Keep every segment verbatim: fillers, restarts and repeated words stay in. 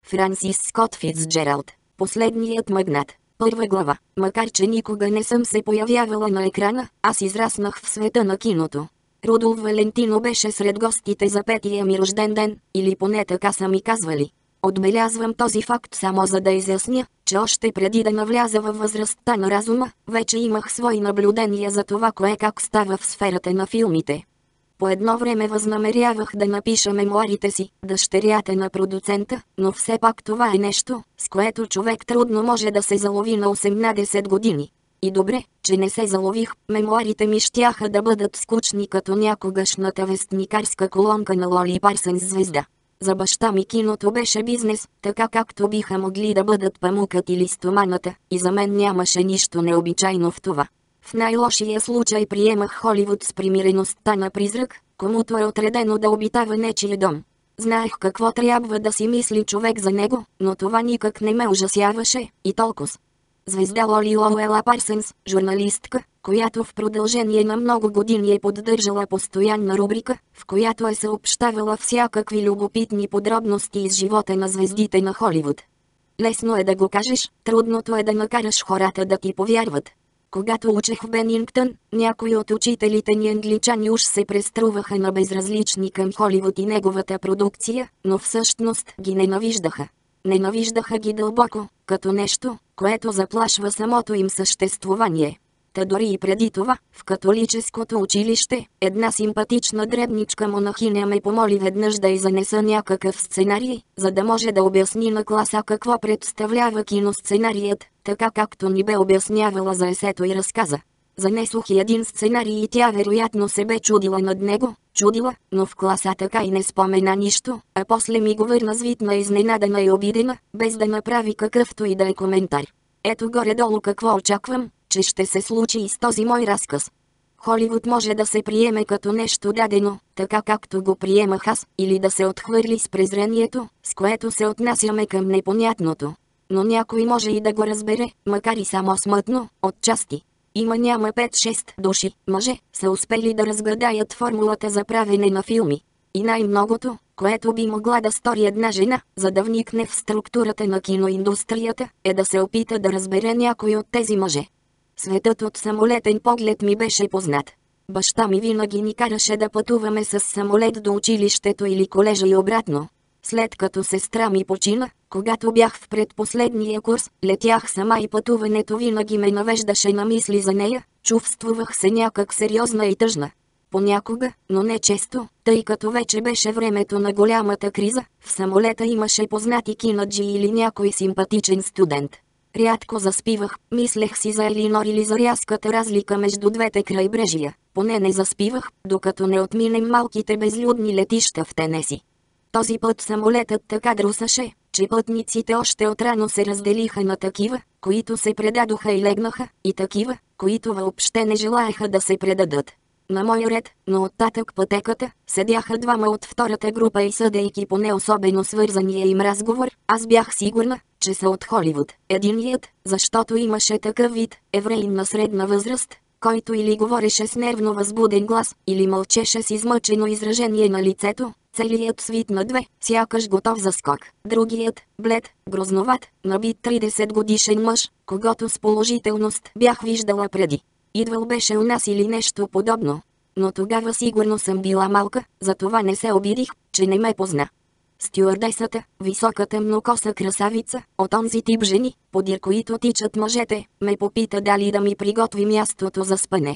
Франсис Скот Фицджералд, последният магнат. Първа глава. Макар че никога не съм се появявала на екрана, аз израснах в света на киното. Рудолф Валентино беше сред гостите за петия ми рожден ден, или поне така са ми казвали. Отбелязвам този факт само за да изясня, че още преди да навляза във възрастта на разума, вече имах свои наблюдения за това кое как става в сферата на филмите. По едно време възнамерявах да напиша мемуарите си, дъщерята на продуцента, но все пак това е нещо, с което човек трудно може да се залови на осемнадесет години. И добре, че не се залових, мемуарите ми щяха да бъдат скучни като някогашната вестникарска колонка на Лоли Парсънс звезда. За баща ми киното беше бизнес, така както биха могли да бъдат памукът или стоманата, и за мен нямаше нищо необичайно в това. В най-лошия случай приемах Холивуд с примиреността на призрак, комуто е отредено да обитава нечия дом. Знаех какво трябва да си мисли човек за него, но това никак не ме ужасяваше, и толкова. Звезда Лоли Лоуела Парсънс, журналистка, която в продължение на много години е поддържала постоянна рубрика, в която е съобщавала всякакви любопитни подробности из живота на звездите на Холивуд. Лесно е да го кажеш, трудното е да накараш хората да ти повярват. Когато учех в Бенингтън, някои от учителите ни англичани уж се преструваха на безразлични към Холивуд и неговата продукция, но всъщност ги ненавиждаха. Ненавиждаха ги дълбоко, като нещо, което заплашва самото им съществувание. Та дори и преди това, в католическото училище, една симпатична дребничка монахиня ме помоли веднъж да й занеса някакъв сценарий, за да може да обясни на класа какво представлява киносценарият, така както ни бе обяснявала за есето и разказа. Занесох и един сценарий и тя вероятно се бе чудила над него, чудила, но в класа така и не спомена нищо, а после ми го върна свитна, изненадана и обидена, без да направи какъвто и да е коментар. Ето горе-долу какво очаквам, че ще се случи и с този мой разказ. Холивуд може да се приеме като нещо дадено, така както го приемах аз, или да се отхвърли с презрението, с което се отнасяме към непонятното. Но някой може и да го разбере, макар и само смътно, отчасти. Има няма пет-шест души, мъже, са успели да разгадаят формулата за правене на филми. И най-многото, което би могла да стори една жена, за да вникне в структурата на киноиндустрията, е да се опита да разбере някой от тези мъже. Светът от самолетен поглед ми беше познат. Баща ми винаги ни караше да пътуваме с самолет до училището или колежа и обратно. След като сестра ми почина, когато бях в предпоследния курс, летях сама и пътуването винаги ме навеждаше на мисли за нея, чувствувах се някак сериозна и тъжна. Понякога, но не често, тъй като вече беше времето на голямата криза, в самолета имаше познати кинаджи или някой симпатичен студент. Рядко заспивах, мислех си за Елинор или за рязката разлика между двете крайбрежия, поне не заспивах, докато не отминем малките безлюдни летища в Тенеси. Този път самолетът така друсаше, че пътниците още отрано се разделиха на такива, които се предадоха и легнаха, и такива, които въобще не желаеха да се предадат. На мой ред, но оттатък пътеката, седяха двама от втората група и съдейки по не особено свързания им разговор, аз бях сигурна, че са от Холивуд. Единият, защото имаше такъв вид, евреин на средна възраст, който или говореше с нервно възбуден глас, или мълчеше с измъчено изражение на лицето, целият свит на две, сякаш готов за скок. Другият, блед, грозноват, набит тридесет годишен мъж, когото с положителност бях виждала преди. Идвал беше у нас или нещо подобно. Но тогава сигурно съм била малка, затова не се обидих, че не ме позна. Стюардесата, високата многокоса красавица, от онзи тип жени, подир които тичат мъжете, ме попита дали да ми приготви мястото за спане.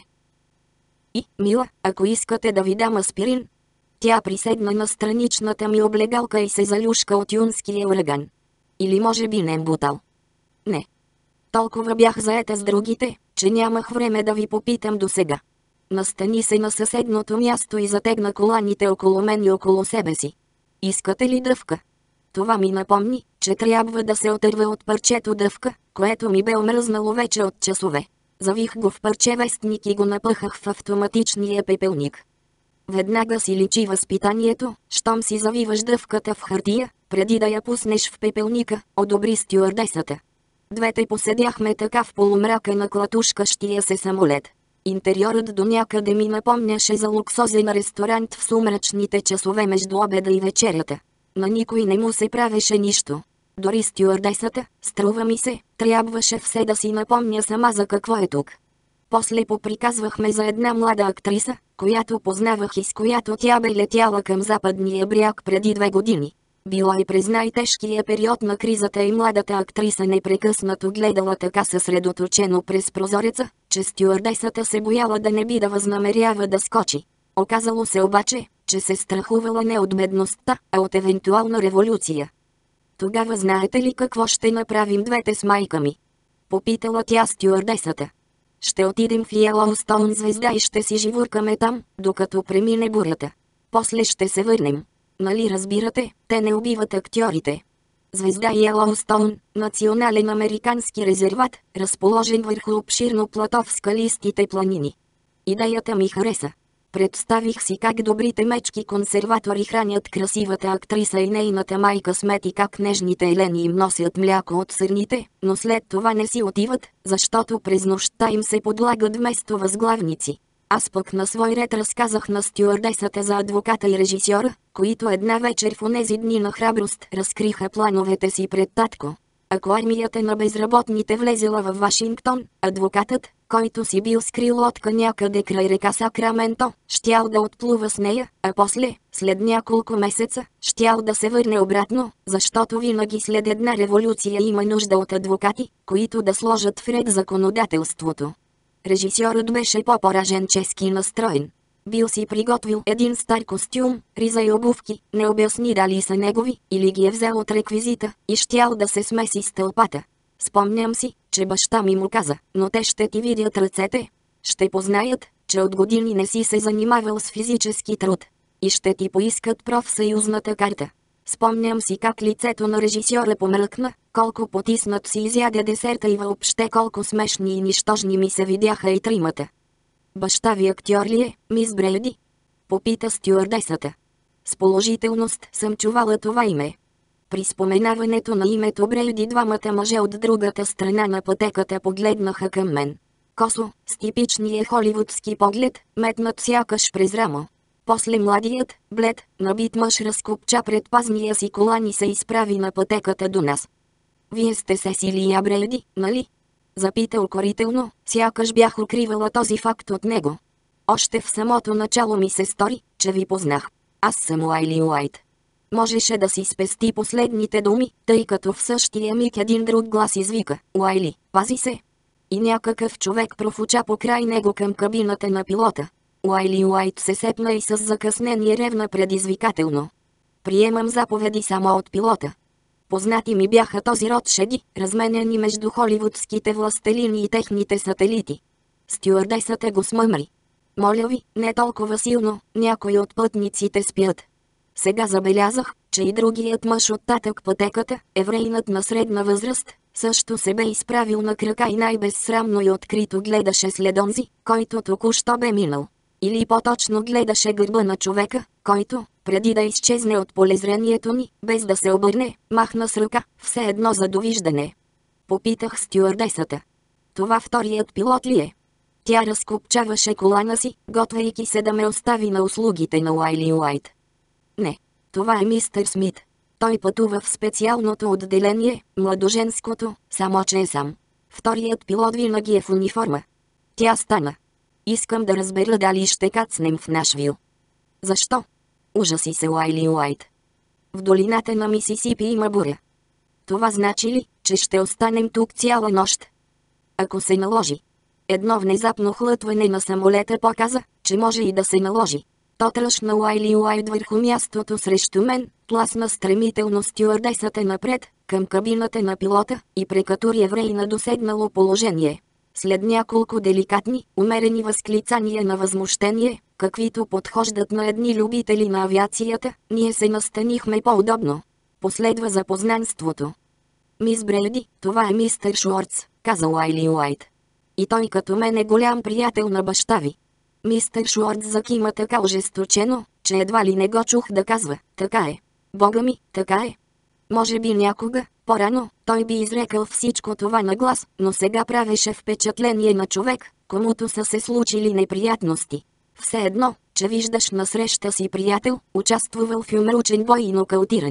И, мила, ако искате да ви дам аспирин. Тя приседна на страничната ми облегалка и се залюшка от юнския ураган. Или може би нембутал. Не. Толкова бях заета с другите, че нямах време да ви попитам досега. Настани се на съседното място и затегна коланите около мен и около себе си. Искате ли дъвка? Това ми напомни, че трябва да се отърва от парчето дъвка, което ми бе омръзнало вече от часове. Завих го в парче вестник и го напъхах в автоматичния пепелник. Веднага си личи възпитанието, щом си завиваш дъвката в хартия, преди да я пуснеш в пепелника, одобри стюардесата. Двете поседяхме така в полумрака на клатушкащия се самолет. Интериорът до някъде ми напомняше за луксозен ресторант в сумрачните часове между обеда и вечерята. На никой не му се правеше нищо. Дори стюардесата, струва ми се, трябваше все да си напомня сама за какво е тук. После поприказвахме за една млада актриса, която познавах и с която тя бе летяла към западния бряг преди две години. Било и през най-тежкия период на кризата и младата актриса непрекъснато гледала така съсредоточено през прозореца, че стюардесата се бояла да не би да възнамерява да скочи. Оказало се обаче, че се страхувала не от бедността, а от евентуална революция. Тогава знаете ли какво ще направим двете с майка ми? Попитала тя стюардесата. Ще отидем в Йелоустоун звезда и ще си живуркаме там, докато премине бурята. После ще се върнем. Нали разбирате, те не убиват актьорите. Звезда Йелоустоун, национален американски резерват, разположен върху обширно плато в скалистите планини. Идеята ми хареса. Представих си как добрите мечки консерватори хранят красивата актриса и нейната майка Смет и как нежните елени им носят мляко от сърните, но след това не си отиват, защото през нощта им се подлагат вместо възглавници. Аз пък на свой ред разказах на стюардесата за адвоката и режисьора, които една вечер в онези дни на храброст разкриха плановете си пред татко. Ако армията на безработните влезела във Вашингтон, адвокатът, който си бил скрил лодка някъде край река Сакраменто, щял да отплува с нея, а после, след няколко месеца, щял да се върне обратно, защото винаги след една революция има нужда от адвокати, които да сложат в ред законодателството. Режисьорът беше по-поражен чески настроен. Бил си приготвил един стар костюм, риза и обувки, не обясни дали са негови, или ги е взел от реквизита, и щял да се смеси с тълпата. Спомням си, че баща ми му каза, но те ще ти видят ръцете. Ще познаят, че от години не си се занимавал с физически труд. И ще ти поискат профсъюзната карта. Спомням си как лицето на режисьора помръкна, колко потиснат си изяде десерта и въобще колко смешни и нищожни ми се видяха и тримата. Баща ви актьор ли е, мис Брейди? Попита стюардесата. С положителност съм чувала това име. При споменаването на името Брейди двамата мъже от другата страна на пътеката погледнаха към мен. Косо, с типичния холивудски поглед, метнат сякаш през рамо. После младият, блед, набит мъж разкопча предпазния си колан и се изправи на пътеката до нас. Вие сте Сесилия Брейди, нали? Запита укорително, сякаш бях укривала този факт от него. Още в самото начало ми се стори, че ви познах. Аз съм Уайли Уайт. Можеше да си спести последните думи, тъй като в същия миг един друг глас извика: Уайли, пази се! И някакъв човек профуча покрай него към кабината на пилота. Уайли Уайт се сепна и с закъснение ревна предизвикателно. Приемам заповеди само от пилота. Познати ми бяха този род шеги, разменяни между холивудските властелини и техните сателити. Стюардесата го смъмри. Моля ви, не толкова силно, някои от пътниците спят. Сега забелязах, че и другият мъж от татък пътеката, еврейнат на средна възраст, също се бе изправил на крака и най-безсрамно и открито гледаше след онзи, който току-що бе минал. Или по-точно гледаше гърба на човека, който, преди да изчезне от полезрението ни, без да се обърне, махна с ръка, все едно за довиждане. Попитах стюардесата. Това вторият пилот ли е? Тя разкопчаваше колана си, готвейки се да ме остави на услугите на Уайли Уайт. Не, това е мистер Смит. Той пътува в специалното отделение, младоженското, само че е сам. Вторият пилот винаги е в униформа. Тя стана. Искам да разбера дали ще кацнем в Нашвил. Защо? Ужаси се Уайли Уайт. В долината на Мисисипи има буря. Това значи ли, че ще останем тук цяла нощ? Ако се наложи. Едно внезапно хлътване на самолета показа, че може и да се наложи. То тръщна Уайли Уайт върху мястото срещу мен, тласна стремително стюардесата напред, към кабината на пилота, и прекатури еврей на доседнало положение. След няколко деликатни, умерени възклицания на възмущение, каквито подхождат на едни любители на авиацията, ние се настанихме по-удобно. Последва запознанството. Мис Брейди, това е мистер Шуарц, каза Уайли Уайт. И той като мен е голям приятел на баща ви. Мистер Шуарц закима така ожесточено, че едва ли не го чух да казва: така е. Бога ми, така е. Може би някога, по-рано, той би изрекал всичко това на глас, но сега правеше впечатление на човек, комуто са се случили неприятности. Все едно, че виждаш насреща си приятел, участвувал в умручен бой и нокаутиран.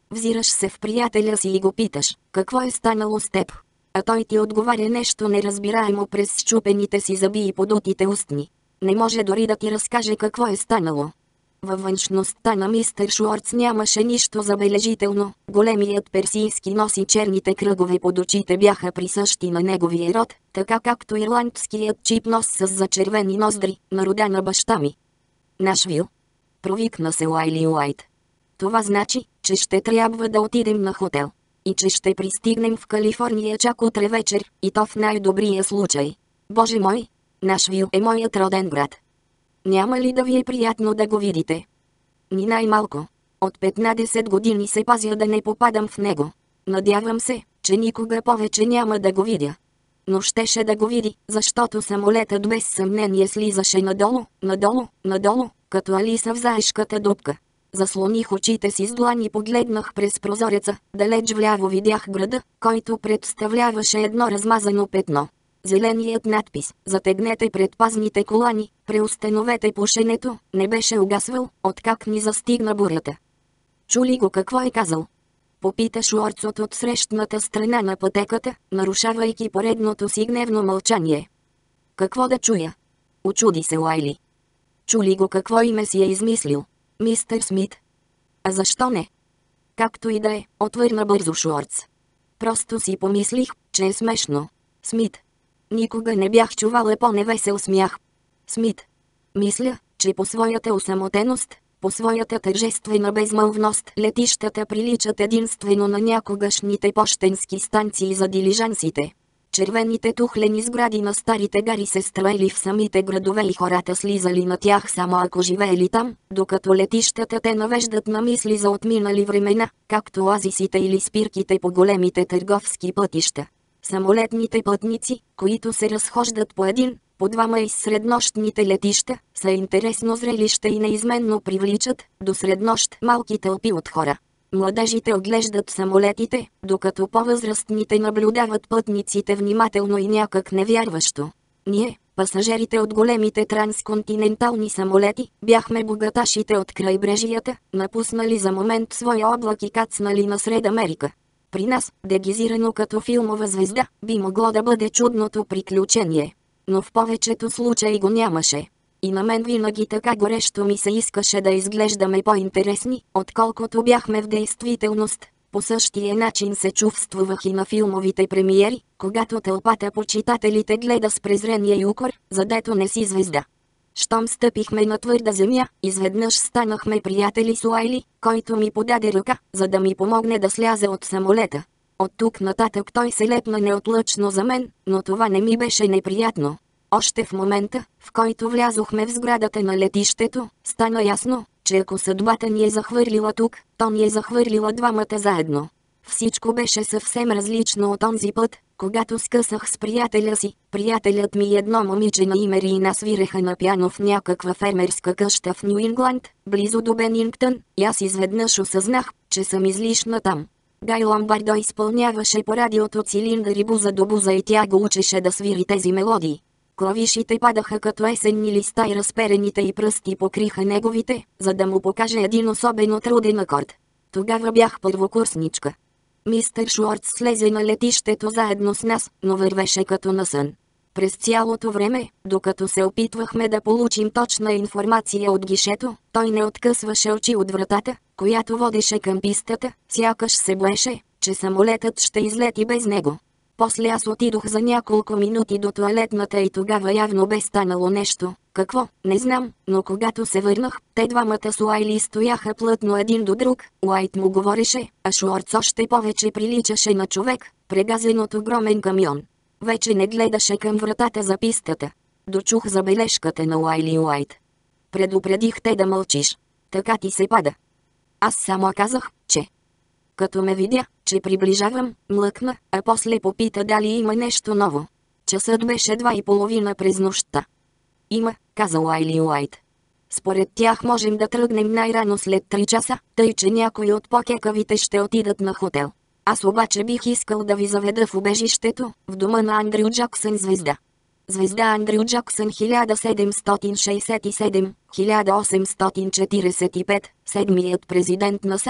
Взираш се в приятеля си и го питаш, какво е станало с теб? А той ти отговаря нещо неразбираемо през счупените си зъби и подутите устни. Не може дори да ти разкаже какво е станало. Във външността на мистер Шуарц нямаше нищо забележително. Големият персийски нос и черните кръгове под очите бяха присъщи на неговия род, така както ирландският чип нос с зачервени ноздри, на рода на баща ми. Нашвил? Провикна се Уайли Уайт. Това значи, че ще трябва да отидем на хотел. И че ще пристигнем в Калифорния чак утре вечер, и то в най-добрия случай. Боже мой! Нашвил е моят роден град. Няма ли да ви е приятно да го видите? Ни най-малко. От петнадесет години се пазя да не попадам в него. Надявам се, че никога повече няма да го видя. Но щеше да го види, защото самолетът без съмнение слизаше надолу, надолу, надолу, като Алиса в заешката дупка. Заслоних очите си с длан и погледнах през прозореца, далеч вляво видях града, който представляваше едно размазано петно. Зеленият надпис «Затегнете предпазните колани, преустановете пушенето» не беше угасвал, откак ни застигна бурята. Чули го какво е казал? Попита Шуарц от срещната страна на пътеката, нарушавайки поредното си гневно мълчание. Какво да чуя? Очуди се Уайли. Чули го какво име си е измислил? Мистер Смит. А защо не? Както и да е, отвърна бързо Шуарц. Просто си помислих, че е смешно. Смит. Никога не бях чувала по-невесел смях. Смит. Мисля, че по своята осамотеност, по своята тържествена безмълвност летищата приличат единствено на някогашните пощенски станции за дилижансите. Червените тухлени сгради на старите гари се строели в самите градове и хората слизали на тях само ако живеели там, докато летищата те навеждат на мисли за отминали времена, както оазисите или спирките по големите търговски пътища. Самолетните пътници, които се разхождат по един, по двама из среднощните летища, са интересно зрелище и неизменно привличат до среднощ малки тълпи от хора. Младежите оглеждат самолетите, докато по-възрастните наблюдават пътниците внимателно и някак невярващо. Ние, пасажирите от големите трансконтинентални самолети, бяхме богаташите от крайбрежията, напуснали за момент своя облак и кацнали насред Америка. При нас, дегизирано като филмова звезда, би могло да бъде чудното приключение. Но в повечето случаи го нямаше. И на мен винаги така горещо ми се искаше да изглеждаме по-интересни, отколкото бяхме в действителност. По същия начин се чувствувах и на филмовите премиери, когато тълпата почитателите гледа с презрение и укор, задето не си звезда. Щом стъпихме на твърда земя, изведнъж станахме приятели с Уайли, който ми подаде ръка, за да ми помогне да сляза от самолета. От тук нататък той се лепна неотлъчно за мен, но това не ми беше неприятно. Още в момента, в който влязохме в сградата на летището, стана ясно, че ако съдбата ни е захвърлила тук, то ни е захвърлила двамата заедно. Всичко беше съвсем различно от онзи път, когато скъсах с приятеля си. Приятелят ми и едно момиче на име Рина свиреха на пиано в някаква фермерска къща в Ню Ингланд, близо до Бенингтън, и аз изведнъж осъзнах, че съм излишна там. Гай Ломбардо изпълняваше по радиото цилиндъри буза до буза и тя го учеше да свири тези мелодии. Клавишите падаха като есенни листа и разперените й пръсти покриха неговите, за да му покаже един особено труден акорд. Тогава бях първокурсничка. Мистер Шуарц слезе на летището заедно с нас, но вървеше като на сън. През цялото време, докато се опитвахме да получим точна информация от гишето, той не откъсваше очи от вратата, която водеше към пистата, сякаш се боеше, че самолетът ще излети без него. После аз отидох за няколко минути до тоалетната и тогава явно бе станало нещо. Какво? Не знам, но когато се върнах, те двамата с Уайли стояха плътно един до друг. Уайт му говореше, а Шуарц още повече приличаше на човек, прегазен от огромен камион. Вече не гледаше към вратата за пистата. Дочух забележката на Уайли Уайт. Предупредих те да мълчиш. Така ти се пада. Аз само казах, че... Като ме видя, че приближавам, млъкна, а после попита дали има нещо ново. Часът беше два и половина през нощта. Има, каза Уайли Уайт. Според тях можем да тръгнем най-рано след три часа, тъй че някои от по-кекавите ще отидат на хотел. Аз обаче бих искал да ви заведа в убежището, в дома на Андрю Джаксън звезда. Звезда Андрю Джаксън хиляда седемстотин шейсет и седем до хиляда осемстотин четиридесет и пет, седмият президент на САЩ,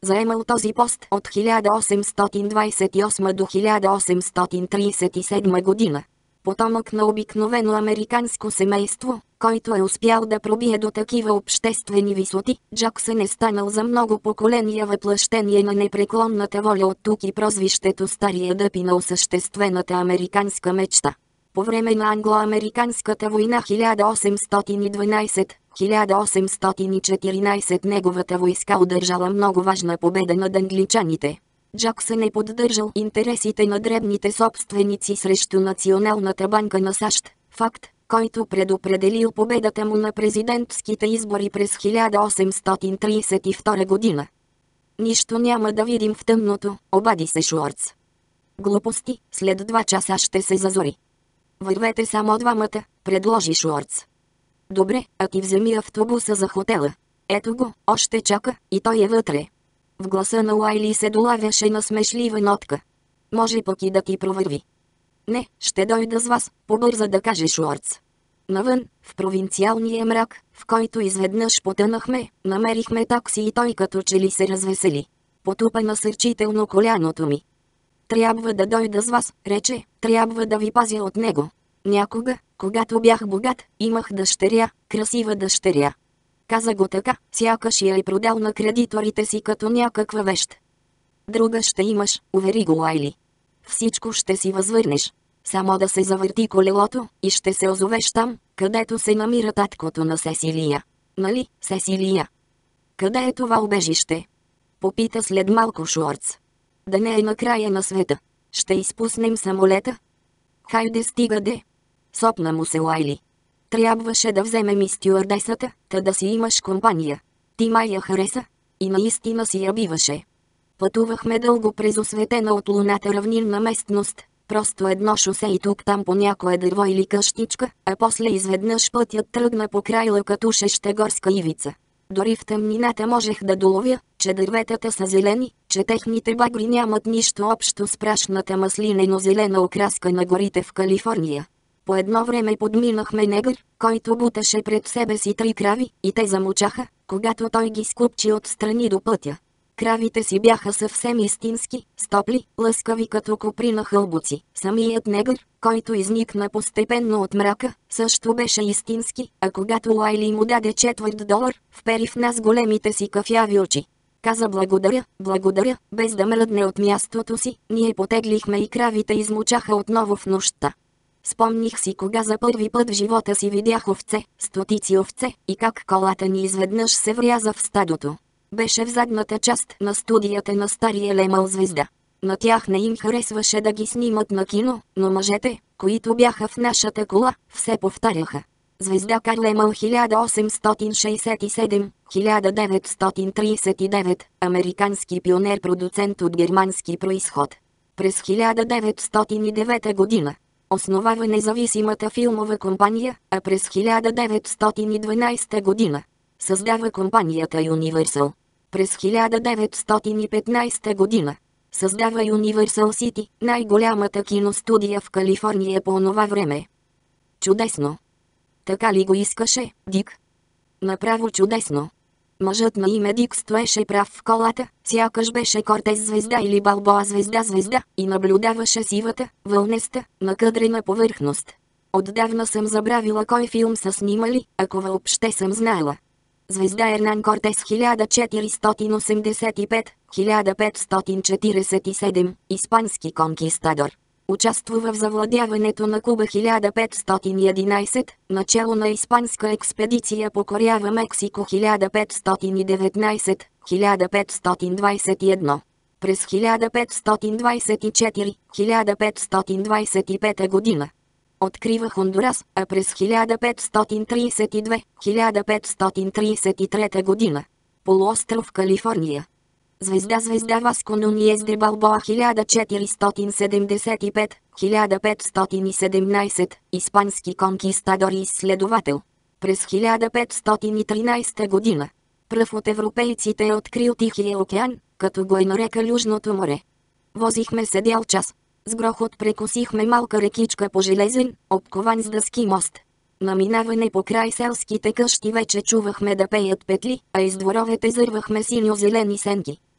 Заемал този пост от хиляда осемстотин двадесет и осма до хиляда осемстотин тридесет и седма година. Потомък на обикновено американско семейство, който е успял да пробие до такива обществени висоти, Джаксън е станал за много поколения въплъщение на непреклонната воля от тук и прозвището Стария дъпи на осъществената американска мечта. По време на англо-американската война хиляда осемстотин и дванадесет - хиляда осемстотин и четиринадесет неговата войска удържала много важна победа над англичаните. Джаксън е поддържал интересите на дребните собственици срещу Националната банка на САЩ, факт, който предопределил победата му на президентските избори през хиляда осемстотин тридесет и втора година. Нищо няма да видим в тъмното, обади се Шуарц. Глупости, след два часа ще се зазори. Вървете само двамата, предложи Шуарц. Добре, а ти вземи автобуса за хотела. Ето го, още чака, и той е вътре. В гласа на Уайли се долавяше насмешлива нотка. Може пък и да ти провърви. Не, ще дойда с вас, побърза да каже Шуарц. Навън, в провинциалния мрак, в който изведнъж потънахме, намерихме такси и той като че ли се развесели. Потупа насърчително коляното ми. Трябва да дойда с вас, рече, трябва да ви пазя от него. Някога, когато бях богат, имах дъщеря, красива дъщеря. Каза го така, сякаш я е продал на кредиторите си като някаква вещ. Друга ще имаш, увери го Уайли. Всичко ще си възвърнеш. Само да се завърти колелото и ще се озовеш там, където се намира таткото на Сесилия. Нали, Сесилия? Къде е това убежище? Попита след малко Шуарц. Да не е на края на света. Ще изпуснем самолета? Хайде стига де. Сопна му се Уайли. Трябваше да вземем и стюардесата, та да си имаш компания. Ти май я хареса? И наистина си я биваше. Пътувахме дълго през осветена от луната равнинна местност, просто едно шосе и тук-там по някое дърво или къщичка, а после изведнъж пътят тръгна по край лъкатушеща горска ивица. Дори в тъмнината можех да доловя, че дърветата са зелени, че техните багри нямат нищо общо с прашната маслинено-зелена окраска на горите в Калифорния. По едно време подминахме негър, който буташе пред себе си три крави, и те замучаха, когато той ги скупчи отстрани до пътя. Кравите си бяха съвсем истински, стопли, лъскави като коприна хълбоци. Самият негър, който изникна постепенно от мрака, също беше истински, а когато Уайли му даде четвърт долар, впери в нас големите си кафяви очи. Каза благодаря, благодаря, без да мръдне от мястото си, ние потеглихме и кравите измучаха отново в нощта. Спомних си кога за първи път в живота си видях овце, стотици овце, и как колата ни изведнъж се вряза в стадото. Беше в задната част на студията на стария Лемъл звезда. На тях не им харесваше да ги снимат на кино, но мъжете, които бяха в нашата кола, все повтаряха. Звезда Карл Лемъл хиляда осемстотин шейсет и седем - хиляда деветстотин тридесет и девет, американски пионер-продуцент от германски произход. През хиляда деветстотин и девета година основава независимата филмова компания, а през хиляда деветстотин и дванадесета година създава компанията Universal. През хиляда деветстотин и петнадесета година създава Universal City, най-голямата киностудия в Калифорния по онова време. Чудесно! Така ли го искаше, Дик? Направо чудесно! Мъжът на име Дик стоеше прав в колата, сякаш беше Кортес звезда или Балбоа звезда звезда, и наблюдаваше сивата, вълнеста, накъдрена повърхност. Отдавна съм забравила кой филм са снимали, ако въобще съм знаела. Звезда Ернан Кортес хиляда четиристотин осемдесет и пет - хиляда петстотин четиридесет и седем, испански конкистадор. Участвува в завладяването на Куба хиляда петстотин и единадесет, начало на испанска експедиция покорява Мексико хиляда петстотин и деветнадесет - хиляда петстотин двадесет и едно. През хиляда петстотин двадесет и четвърта - хиляда петстотин двадесет и пета година открива Хондурас, а през хиляда петстотин тридесет и две - хиляда петстотин тридесет и трета година полуостров Калифорния. Звезда звезда Васко Нуниес де Балбоа хиляда четиристотин седемдесет и пет - хиляда петстотин и седемнадесет, испански конкистадор и изследовател. През хиляда петстотин и тринадесета година пръв от европейците е открил Тихия океан, като го е нарекал Южното море. Возихме се дял час. С грохот прекосихме малка рекичка по железен, обкован с дъски мост. На минаване по край селските къщи вече чувахме да пеят петли, а из дворовете зървахме синьо-зелени сенки.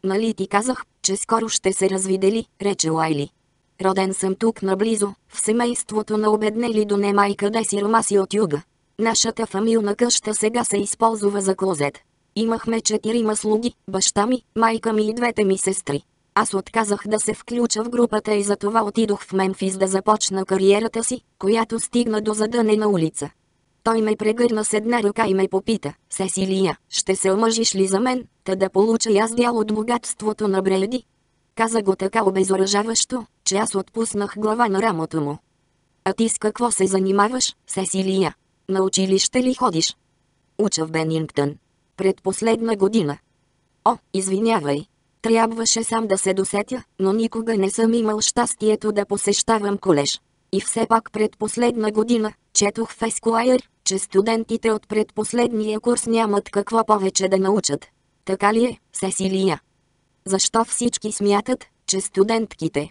Нали ти казах, че скоро ще се развидели, рече Лайли. Роден съм тук наблизо, в семейството на обеднели до немай къде си ромаси от юга. Нашата фамилна къща сега се използва за клозет. Имахме четирима слуги, баща ми, майка ми и двете ми сестри. Аз отказах да се включа в групата и затова отидох в Мемфис да започна кариерата си, която стигна до задънена улица. Той ме прегърна с една ръка и ме попита: Сесилия, ще се омъжиш ли за мен, та да получа и аз дял от богатството на Бреди? Каза го така обезоръжаващо, че аз отпуснах глава на рамото му. А ти с какво се занимаваш, Сесилия? На училище ли ходиш? Уча в Бенингтън. Предпоследна година. О, извинявай. Трябваше сам да се досетя, но никога не съм имал щастието да посещавам колеж. И все пак предпоследна година, четох в Esquire, че студентите от предпоследния курс нямат какво повече да научат. Така ли е, Сесилия? Защо всички смятат, че студентките?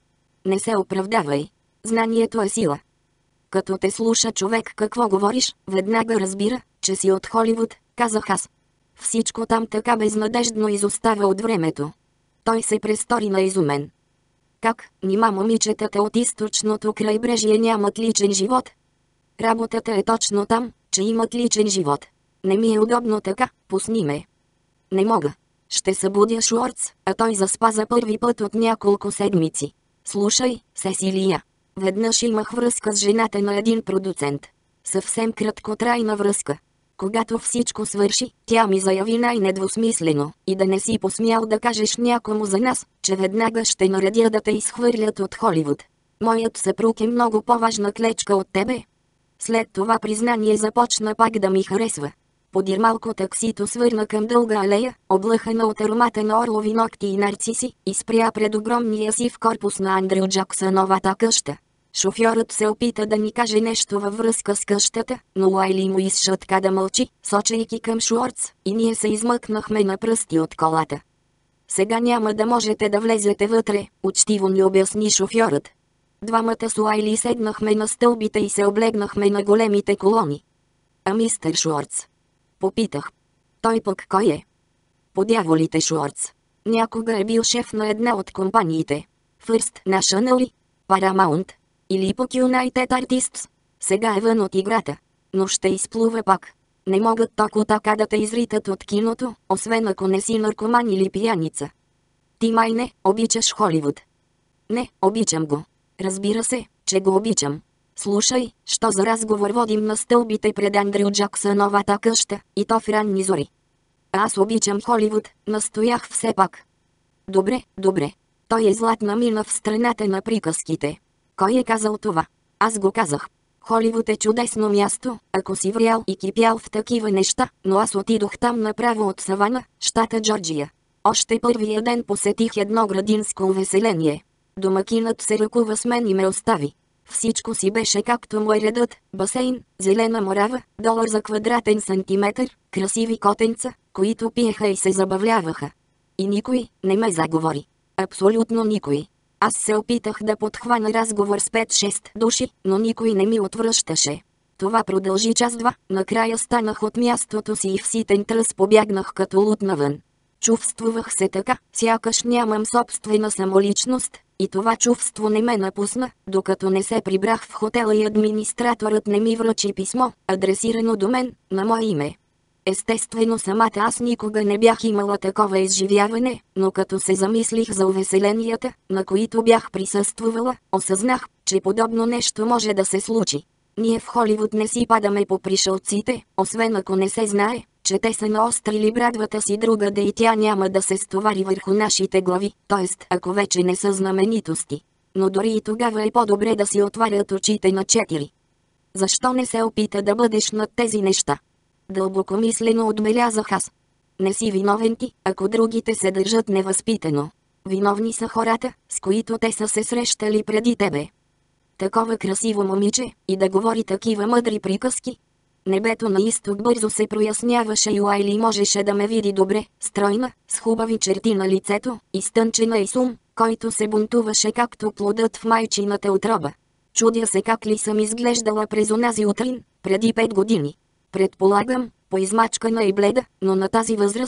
Не се оправдавай. Знанието е сила. Като те слуша човек какво говориш, веднага разбира, че си от Холивуд, казах аз. Всичко там така безнадеждно изостава от времето. Той се престори на изумен. Как, нима момичетата от източното крайбрежие нямат личен живот? Работата е точно там, че имат личен живот. Не ми е удобно така, пусни ме. Не мога. Ще събудя Шуарц, а той заспа за първи път от няколко седмици. Слушай, Сесилия. Веднъж имах връзка с жената на един продуцент. Съвсем краткотрайна връзка. Когато всичко свърши, тя ми заяви най-недвусмислено: и да не си посмял да кажеш някому за нас, че веднага ще наредя да те изхвърлят от Холивуд. Моят съпруг е много по-важна клечка от тебе. След това признание започна пак да ми харесва. Подир малко таксито свърна към дълга алея, облъхана от аромата на орлови ногти и нарциси, и спря пред огромния сив корпус на Андрю Джаксъновата къща. Шофьорът се опита да ни каже нещо във връзка с къщата, но Лайли му изшътка да мълчи, сочейки към Шуарц, и ние се измъкнахме на пръсти от колата. Сега няма да можете да влезете вътре, учтиво ни обясни шофьорът. Двамата с Лайли седнахме на стълбите и се облегнахме на големите колони. А мистер Шуарц? Попитах. Той пък кой е? Подяволите Шуарц. Някога е бил шеф на една от компаниите. First National, Paramount или пък United Artists. Сега е вън от играта. Но ще изплува пак. Не могат току така да те изритат от киното, освен ако не си наркоман или пияница. Ти май не обичаш Холивуд. Не, обичам го. Разбира се, че го обичам. Слушай, що за разговор водим на стълбите пред Андрю Джаксъновата къща, и то в ранни зори. Аз обичам Холивуд, настоях все пак. Добре, добре. Той е златна мина в страната на приказките. Кой е казал това? Аз го казах. Холивуд е чудесно място, ако си врял и кипял в такива неща, но аз отидох там направо от Савана, щата Джорджия. Още първия ден посетих едно градинско увеселение. Домакинът се ръкува с мен и ме остави. Всичко си беше както му е редът: басейн, зелена морава, долар за квадратен сантиметър, красиви котенца, които пиеха и се забавляваха. И никой не ме заговори. Абсолютно никой. Аз се опитах да подхвана разговор с пет-шест души, но никой не ми отвръщаше. Това продължи час-два, накрая станах от мястото си и в ситен тръс побягнах като луд навън. Чувствувах се така, сякаш нямам собствена самоличност, и това чувство не ме напусна, докато не се прибрах в хотела и администраторът не ми връчи писмо, адресирано до мен, на мое име. Естествено самата аз никога не бях имала такова изживяване, но като се замислих за увеселенията, на които бях присъствувала, осъзнах, че подобно нещо може да се случи. Ние в Холивуд не си падаме по пришълците, освен ако не се знае, че те са наострили брадвата си другаде и тя няма да се стовари върху нашите глави, т.е. ако вече не са знаменитости. Но дори и тогава е по-добре да си отварят очите на четири. Защо не се опита да бъдеш над тези неща? Дълбокомислено отбелязах аз. Не си виновен ти, ако другите се държат невъзпитано. Виновни са хората, с които те са се срещали преди тебе. Такова красиво момиче, и да говори такива мъдри приказки. Небето на изток бързо се проясняваше и Лайли можеше да ме види добре, стройна, с хубави черти на лицето, изтънчена и сум, който се бунтуваше както плодът в майчината утроба. Чудя се как ли съм изглеждала през онази утрин, преди пет години. Предполагам, поизмачкана и бледа, но на тази възраст,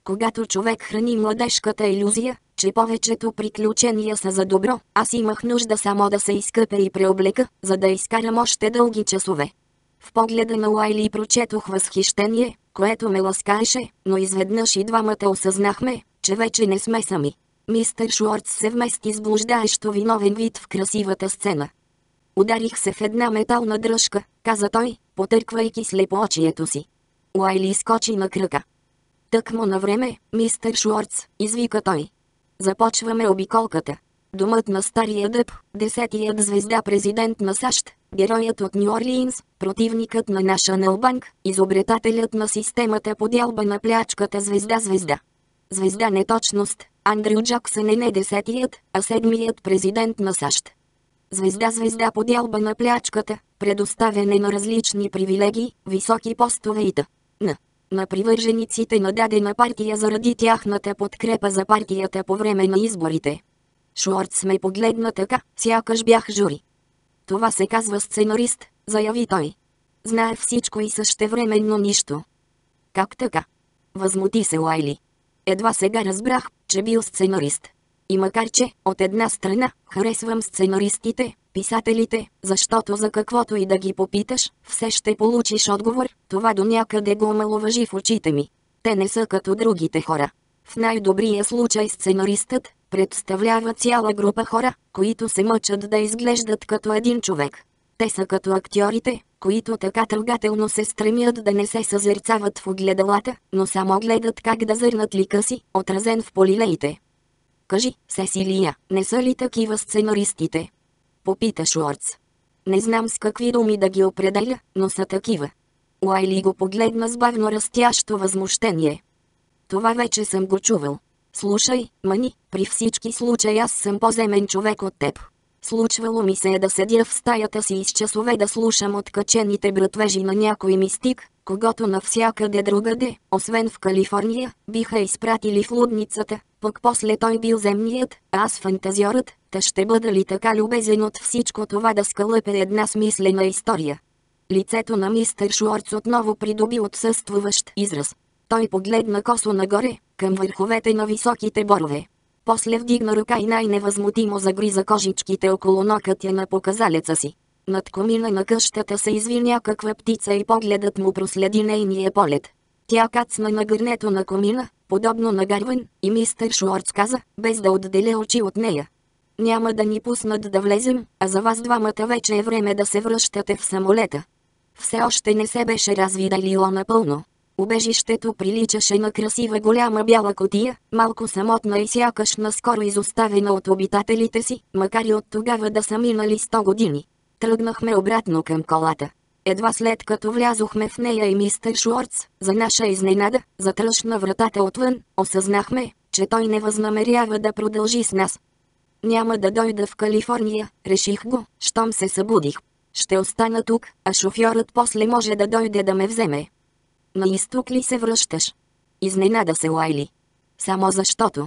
Когато човек храни младежката илюзия, че повечето приключения са за добро, аз имах нужда само да се изкъпя и преоблека, за да изкарам още дълги часове. В погледа на Уайли прочетох възхищение, което ме ласкаеше, но изведнъж и двамата осъзнахме, че вече не сме сами. Мистер Шуарц се вмести с блуждаещо виновен вид в красивата сцена. Ударих се в една метална дръжка, каза той, потърквайки слепоочието си. Уайли скочи на крака. Тъкмо на време, мистер Шуарц, извика той. Започваме обиколката. Домът на стария дъб, десетият звезда президент на САЩ, героят от Ню Орлиинс, противникът на National Bank, изобретателят на системата по дялба на плячката звезда-звезда. Звезда неточност, Андрю Джаксън е не десетият, а седмият президент на САЩ. Звезда-звезда по дялба на плячката, предоставяне на различни привилегии, високи постове и т.н. на привържениците на дадена партия заради тяхната подкрепа за партията по време на изборите. Шуарц ме погледна така, сякаш бях жури. Това се казва сценарист, заяви той. Знае всичко и същевременно нищо. Как така? Възмути се Уайли. Едва сега разбрах, че бил сценарист. И макар че, от една страна, харесвам сценаристите, писателите, защото за каквото и да ги попиташ, все ще получиш отговор, това до някъде го омаловажи в очите ми. Те не са като другите хора. В най-добрия случай сценаристът представлява цяла група хора, които се мъчат да изглеждат като един човек. Те са като актьорите, които така трогателно се стремят да не се съзерцават в огледалата, но само гледат как да зърнат лика си, отразен в полилеите. Кажи, Сесилия, не са ли такива сценаристите? Попита Шуарц. Не знам с какви думи да ги определя, но са такива. Уайли го погледна с бавно растящо възмущение. Това вече съм го чувал. Слушай, мани, при всички случаи аз съм по-земен човек от теб. Случвало ми се е да седя в стаята си и с часове да слушам откачените братвежи на някой мистик, когото навсякъде другаде, освен в Калифорния, биха изпратили в лудницата, пък после той бил земният, а аз фантазиорът, та ще бъда ли така любезен от всичко това да скалъпе една смислена история? Лицето на мистер Шуарц отново придоби отсъствуващ израз. Той погледна косо нагоре, към върховете на високите борове. После вдигна ръка и най-невъзмутимо загриза кожичките около нокътя на показалеца си. Над комина на къщата се изви някаква птица и погледът му проследи нейния полет. Тя кацна на гърнето на комина, подобно на гарван, и мистер Шуарц каза, без да отделя очи от нея. Няма да ни пуснат да влезем, а за вас двамата вече е време да се връщате в самолета. Все още не се беше развидалило напълно. Убежището приличаше на красива голяма бяла кутия, малко самотна и сякаш наскоро изоставена от обитателите си, макар и от тогава да са минали сто години. Тръгнахме обратно към колата. Едва след като влязохме в нея и мистер Шуарц, за наша изненада, затръшна вратата отвън, осъзнахме, че той не възнамерява да продължи с нас. Няма да дойда в Калифорния, реших го, щом се събудих. Ще остана тук, а шофьорът после може да дойде да ме вземе. На изток ли се връщаш? Изненада се Уайли. Само защото.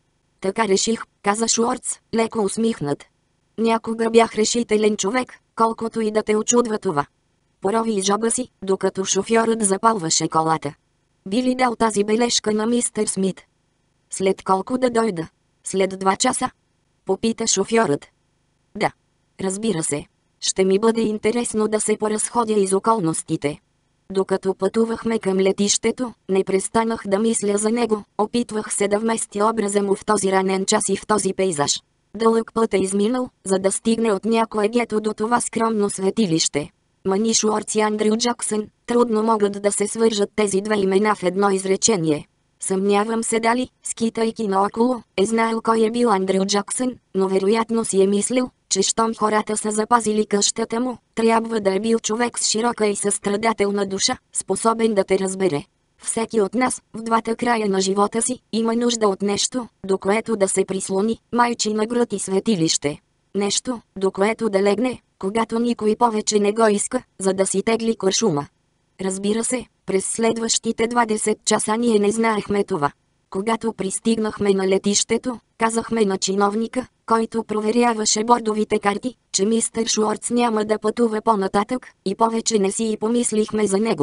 Така реших, каза Шуарц, леко усмихнат. Някога бях решителен човек, колкото и да те очудва това. Порови из жоба си, докато шофьорът запалваше колата. Би ли дал тази бележка на мистер Смит? След колко да дойда? След два часа? Попита шофьорът. Да. Разбира се. Ще ми бъде интересно да се поразходя из околностите. Докато пътувахме към летището, не престанах да мисля за него, опитвах се да вместя образа му в този ранен час и в този пейзаж. Дълъг път е изминал, за да стигне от някое гето до това скромно светилище. Мани Шуарц и Андрю Джаксън, трудно могат да се свържат тези две имена в едно изречение. Съмнявам се дали, скитайки наоколо, е знаел кой е бил Андрю Джаксън, но вероятно си е мислил, че щом хората са запазили къщата му, трябва да е бил човек с широка и състрадателна душа, способен да те разбере. Всеки от нас, в двата края на живота си, има нужда от нещо, до което да се прислони, майчина гръд и светилище. Нещо, до което да легне, когато никой повече не го иска, за да си тегли куршума. Разбира се, през следващите двадесет часа ние не знаехме това. Когато пристигнахме на летището, казахме на чиновника, който проверяваше бордовите карти, че мистер Шуарц няма да пътува по-нататък, и повече не си и помислихме за него.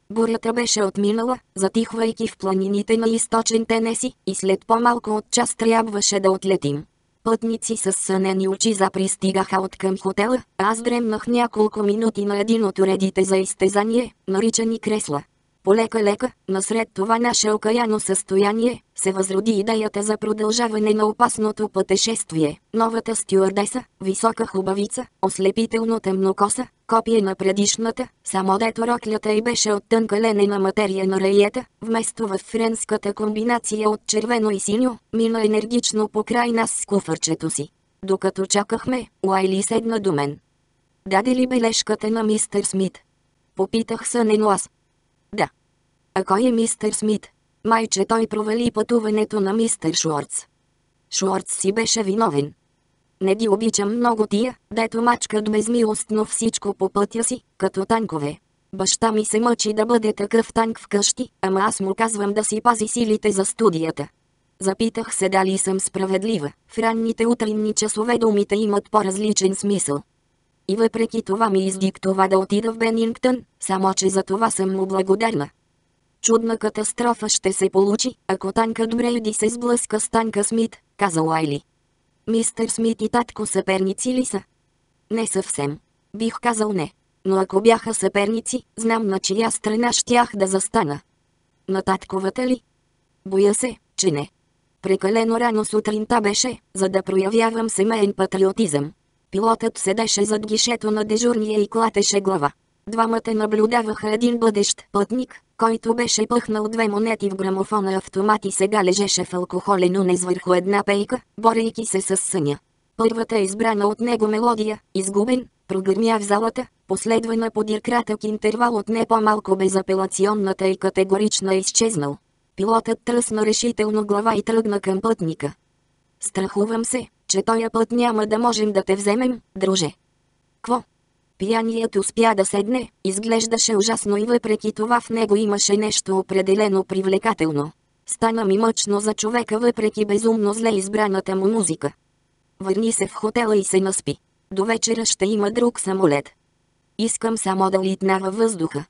Бурята беше отминала, затихвайки в планините на източен Тенеси, и след по-малко от час трябваше да отлетим. Пътници с сънени очи запристигаха от към хотела, а аз дремнах няколко минути на един от уредите за изтезание, наричани кресла. Полека-лека, насред това наше окаяно състояние, се възроди идеята за продължаване на опасното пътешествие. Новата стюардеса, висока хубавица, ослепително темнокоса, копие на предишната, само дето роклята й беше от тънка ленена материя на раиета, вместо в френската комбинация от червено и синьо, мина енергично покрай нас с куфърчето си. Докато чакахме, Уайли седна до мен. Даде ли бележката на мистер Смит? Попитах сънено аз. Да. А кой е мистер Смит? Майче, той провали пътуването на мистер Шуарц. Шуарц си беше виновен. Не ги обичам много тия, дето мачкат безмилостно всичко по пътя си, като танкове. Баща ми се мъчи да бъде такъв танк вкъщи, ама аз му казвам да си пази силите за студията. Запитах се дали съм справедлива. В ранните утринни часове думите имат по-различен смисъл. И въпреки това ми издиктова да отида в Бенингтън, само че за това съм му благодарна. Чудна катастрофа ще се получи, ако танкът Брейди се сблъска с танка Смит, каза Уайли. Мистер Смит и татко съперници ли са? Не съвсем. Бих казал не. Но ако бяха съперници, знам на чия страна щях да застана. На татковата ли? Боя се, че не. Прекалено рано сутринта беше, за да проявявам семейен патриотизъм. Пилотът седеше зад гишето на дежурния и клатеше глава. Двамата наблюдаваха един бъдещ пътник, който беше пъхнал две монети в грамофона автомат и сега лежеше в алкохолен унез върху една пейка, борейки се с съня. Първата избрана от него мелодия, изгубен, прогърмя в залата, последвана подир кратък интервал от не по-малко безапелационната и категорична изчезнал. Пилотът тръсна решително глава и тръгна към пътника. Страхувам се, че тоя път няма да можем да те вземем, друже. Кво? Пияният успя да седне, изглеждаше ужасно и въпреки това в него имаше нещо определено привлекателно. Стана ми мъчно за човека въпреки безумно зле избраната му музика. Върни се в хотела и се наспи. До вечера ще има друг самолет. Искам само да литна във въздуха.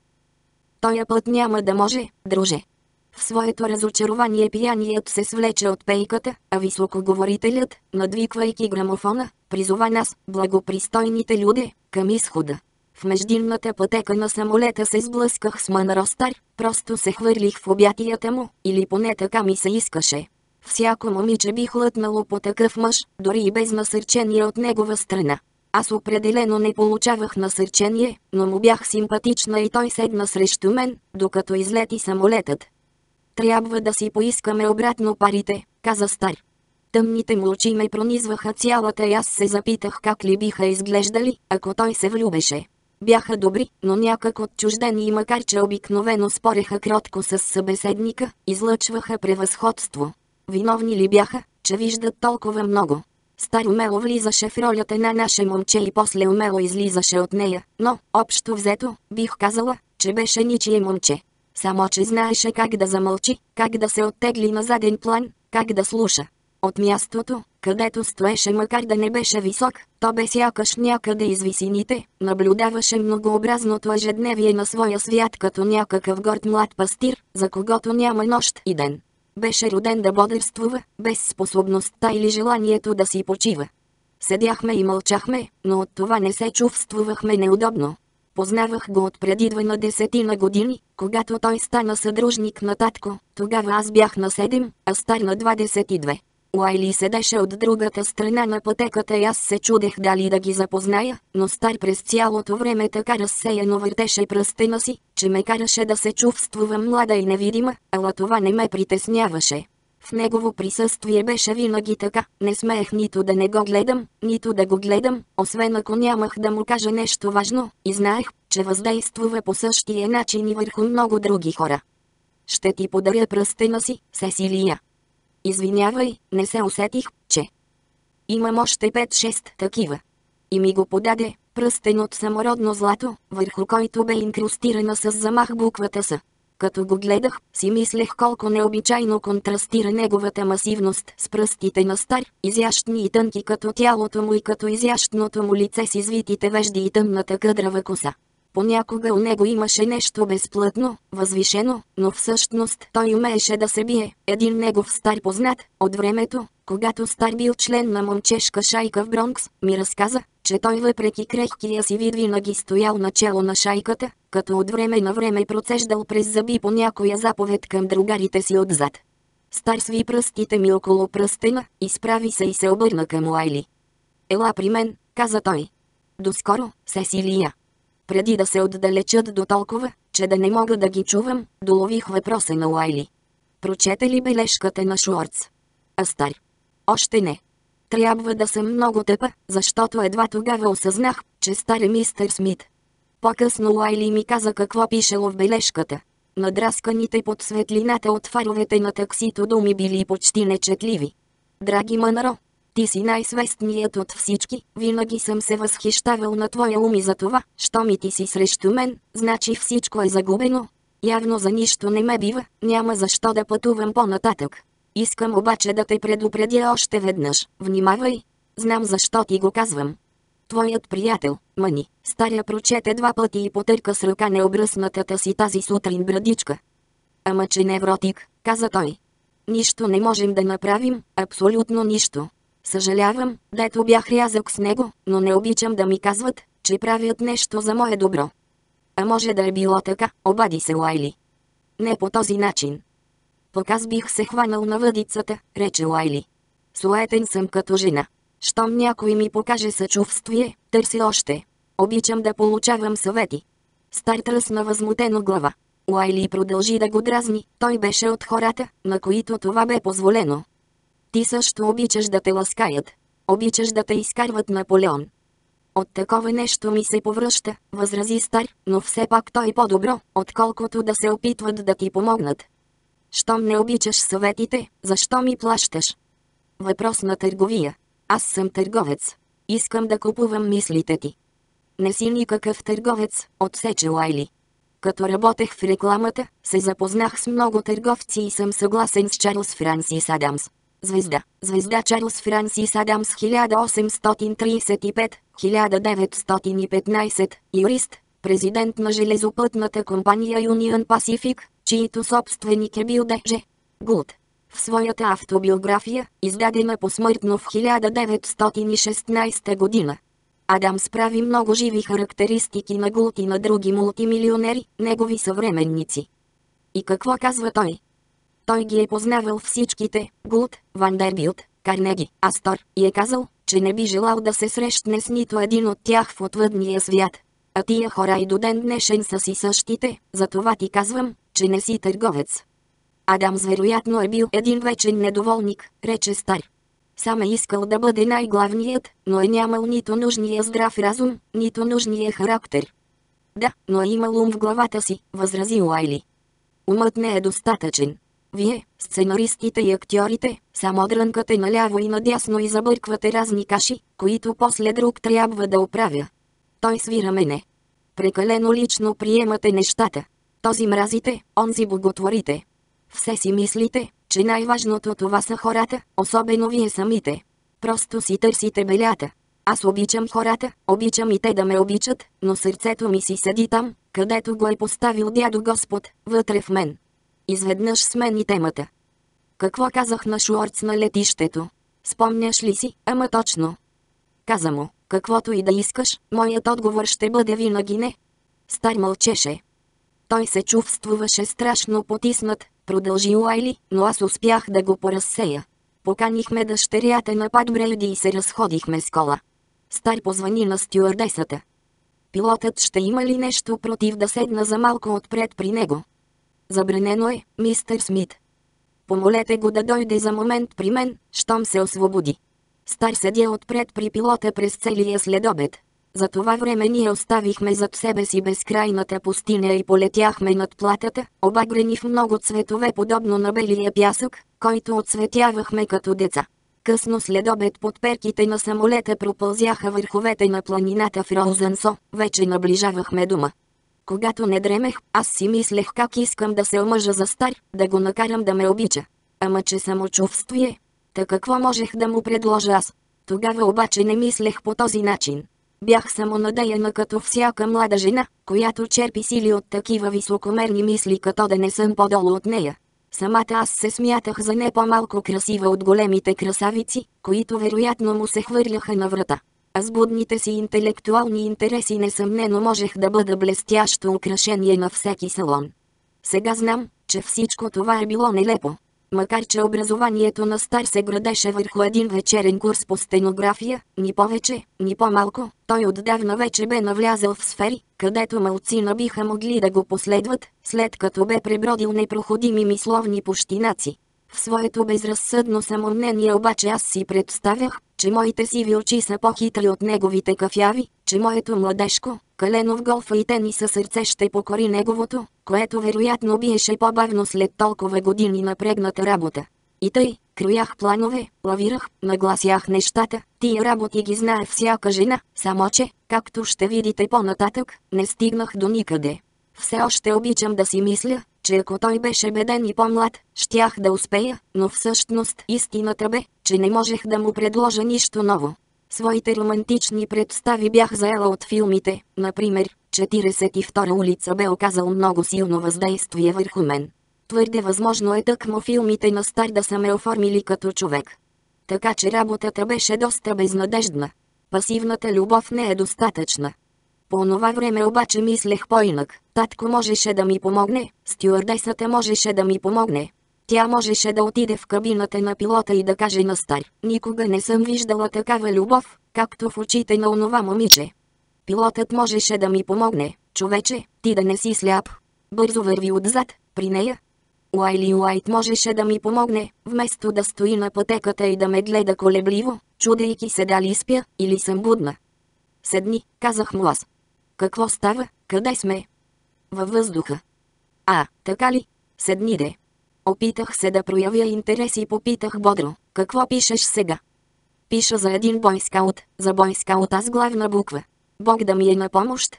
Тоя път няма да може, друже. В своето разочарование пияният се свлече от пейката, а високоговорителят, надвиквайки грамофона, призова нас, благопристойните люде, към изхода. В междинната пътека на самолета се сблъсках с Мънро Стар, просто се хвърлих в обятията му, или поне така ми се искаше. Всяко момиче би хлътнало по такъв мъж, дори и без насърчение от негова страна. Аз определено не получавах насърчение, но му бях симпатична и той седна срещу мен, докато излети самолетът. Трябва да си поискаме обратно парите, каза Стар. Тъмните му очи ме пронизваха цялата и аз се запитах как ли биха изглеждали, ако той се влюбеше. Бяха добри, но някак отчуждени и макар че обикновено спореха кротко с събеседника, излъчваха превъзходство. Виновни ли бяха, че виждат толкова много? Стар умело влизаше в ролята на наше момче и после умело излизаше от нея, но, общо взето, бих казала, че беше ничие момче. Само че знаеше как да замълчи, как да се оттегли на заден план, как да слуша. От мястото, където стоеше макар да не беше висок, то бе сякаш някъде из висините, наблюдаваше многообразното ежедневие на своя свят като някакъв горд млад пастир, за когото няма нощ и ден. Беше роден да бодрствува, без способността или желанието да си почива. Седяхме и мълчахме, но от това не се чувствувахме неудобно. Познавах го от преди дванадесетина години, когато той стана съдружник на татко, тогава аз бях на седем, а Стар на двадесет и две. Уайли седеше от другата страна на пътеката и аз се чудех дали да ги запозная, но Стар през цялото време така разсеяно въртеше пръстена си, че ме караше да се чувствувам млада и невидима, ала това не ме притесняваше. В негово присъствие беше винаги така, не смеех нито да не го гледам, нито да го гледам, освен ако нямах да му кажа нещо важно, и знаех, че въздействува по същия начин и върху много други хора. Ще ти подаря пръстена си, Сесилия. Извинявай, не се усетих, че имам още пет-шест такива. И ми го подаде, пръстен от самородно злато, върху който бе инкрустирана с замах буквата С. Като го гледах, си мислех колко необичайно контрастира неговата масивност с пръстите на Стар, изящни и тънки като тялото му и като изящното му лице с извитите вежди и тъмната къдрава коса. Понякога у него имаше нещо безплътно, възвишено, но всъщност той умееше да се бие. Един негов стар познат, от времето, когато стар бил член на момчешка шайка в Бронкс, ми разказа, че той въпреки крехкия си вид винаги стоял начело на шайката, като от време на време процеждал през зъби по някоя заповед към другарите си отзад. Стар сви пръстите ми около пръстена, изправи се и се обърна към Уайли. "Ела при мен", каза той. "Доскоро, Сесилия." Преди да се отдалечат до толкова, че да не мога да ги чувам, долових въпроса на Уайли. "Прочете ли бележката на Шуарц?" "А Стар?" "Още не. Трябва да съм много тъпа, защото едва тогава осъзнах, че Стар е мистер Смит." По-късно Уайли ми каза какво пишело в бележката. Надрасканите под светлината от фаровете на таксито думи били почти нечетливи. "Драги Мънро, ти си най-свестният от всички, винаги съм се възхищавал на твоя ум и за това, що ми ти си срещу мен, значи всичко е загубено. Явно за нищо не ме бива, няма защо да пътувам по-нататък. Искам обаче да те предупредя още веднъж, внимавай. Знам защо ти го казвам. Твоят приятел, Мъни, Старя прочете два пъти и потърка с ръка необръснатата си тази сутрин брадичка. "Ама че невротик", каза той. "Нищо не можем да направим, абсолютно нищо. Съжалявам, дето бях рязък с него, но не обичам да ми казват, че правят нещо за мое добро." "А може да е било така", обади се Уайли. "Не по този начин." "Пък аз бих се хванал на въдицата", рече Уайли. "Суетен съм като жена. Щом някой ми покаже съчувствие, търси още. Обичам да получавам съвети." Стар тръсна възмутено глава. Уайли продължи да го дразни, той беше от хората, на които това бе позволено. "Ти също обичаш да те ласкаят. Обичаш да те изкарват Наполеон." "От такова нещо ми се повръща", възрази Стар, "но все пак той е по-добро, отколкото да се опитват да ти помогнат. Щом не обичаш съветите, защо ми плащаш?" "Въпрос на търговия. Аз съм търговец. Искам да купувам мислите ти." "Не си никакъв търговец", отсече Уайли. "Като работех в рекламата, се запознах с много търговци и съм съгласен с Чарлз Франсис Адамс. Звезда, звезда Чарлз Франсис Адамс хиляда осемстотин тридесет и пет до хиляда деветстотин и петнадесет, юрист, президент на железопътната компания Union Pacific, чието собственик е бил Д Ж Гулт. В своята автобиография, издадена посмъртно в хиляда деветстотин и шестнадесета година, Адамс прави много живи характеристики на Гулт и на други мултимилионери, негови съвременници. И какво казва той? Той ги е познавал всичките, Гулт, Вандербилт, Карнеги, Астор, и е казал, че не би желал да се срещне с нито един от тях в отвъдния свят. А тия хора и до ден днешен са си същите, затова ти казвам, че не си търговец." "Адамс вероятно е бил един вечен недоволник", рече Стар. "Сам е искал да бъде най-главният, но е нямал нито нужния здрав разум, нито нужния характер." "Да, но е имал ум в главата си", възрази Уайли. "Умът не е достатъчен. Вие, сценаристите и актьорите, само дрънкате наляво и надясно и забърквате разни каши, които после друг трябва да оправя. Той свира мене. Прекалено лично приемате нещата. Този мразите, онзи боготворите. Все си мислите, че най-важното това са хората, особено вие самите. Просто си търсите белята. Аз обичам хората, обичам и те да ме обичат, но сърцето ми си седи там, където го е поставил дядо Господ, вътре в мен." Изведнъж смени темата. "Какво казах на Шуарц на летището? Спомняш ли си, ама точно?" Каза му, "Каквото и да искаш, моят отговор ще бъде винаги не." Стар мълчеше. Той се чувствуваше страшно потиснат, продължи Уайли, но аз успях да го поразсея. Поканихме дъщерята на Пат Брейди и се разходихме с кола. Стар позвани на стюардесата. "Пилотът ще има ли нещо против да седна за малко отпред при него?" "Забранено е, мистер Смит. Помолете го да дойде за момент при мен, щом се освободи." Стар седя отпред при пилота през целия следобед. За това време ние оставихме зад себе си безкрайната пустиня и полетяхме над платата, обагрени в много цветове подобно на белия пясък, който отцветявахме като деца. Късно следобед под перките на самолета пропълзяха върховете на планината в Розенсо, вече наближавахме дома. Когато не дремех, аз си мислех как искам да се омъжа за Стар, да го накарам да ме обича. Ама че самочувствие? Та какво можех да му предложа аз? Тогава обаче не мислех по този начин. Бях самонадеяна като всяка млада жена, която черпи сили от такива високомерни мисли, като да не съм по-долу от нея. Самата аз се смятах за не по-малко красива от големите красавици, които вероятно му се хвърляха на врата. А с будните си интелектуални интереси несъмнено можех да бъда блестящо украшение на всеки салон. Сега знам, че всичко това е било нелепо. Макар че образованието на Стар се градеше върху един вечерен курс по стенография, ни повече, ни по-малко, той отдавна вече бе навлязъл в сфери, където малцина биха могли да го последват, след като бе пребродил непроходими мисловни пущинаци. В своето безразсъдно самомнение обаче аз си представях, че моите сиви очи са по-хитри от неговите кафяви, че моето младежко, калено в голфа и тениса сърце ще покори неговото, което вероятно биеше по-бавно след толкова години напрегната работа. И тъй, кроях планове, лавирах, нагласях нещата, тия работи ги знае всяка жена, само че, както ще видите по-нататък, не стигнах до никъде. Все още обичам да си мисля, че ако той беше беден и по-млад, щях да успея, но всъщност истината бе, че не можех да му предложа нищо ново. Своите романтични представи бях заела от филмите, например, четиридесет и втора улица бе оказал много силно въздействие върху мен. Твърде възможно е тъкмо филмите на Стар да са ме оформили като човек. Така че работата беше доста безнадеждна. Пасивната любов не е достатъчна. По онова време обаче мислех по-инак. Татко можеше да ми помогне, стюардесата можеше да ми помогне. Тя можеше да отиде в кабината на пилота и да каже на Стар: никога не съм виждала такава любов, както в очите на онова момиче. Пилотът можеше да ми помогне: човече, ти да не си сляп. Бързо върви отзад, при нея. Уайли Уайт можеше да ми помогне, вместо да стои на пътеката и да ме гледа колебливо, чудейки се дали спя или съм будна. Седни, казах му аз. Какво става, къде сме? Във въздуха. А, така ли? Седни де. Опитах се да проявя интерес и попитах бодро: какво пишеш сега? Пиша за един бойскаут, за бойскаут аз главна буква. Бог да ми е на помощ.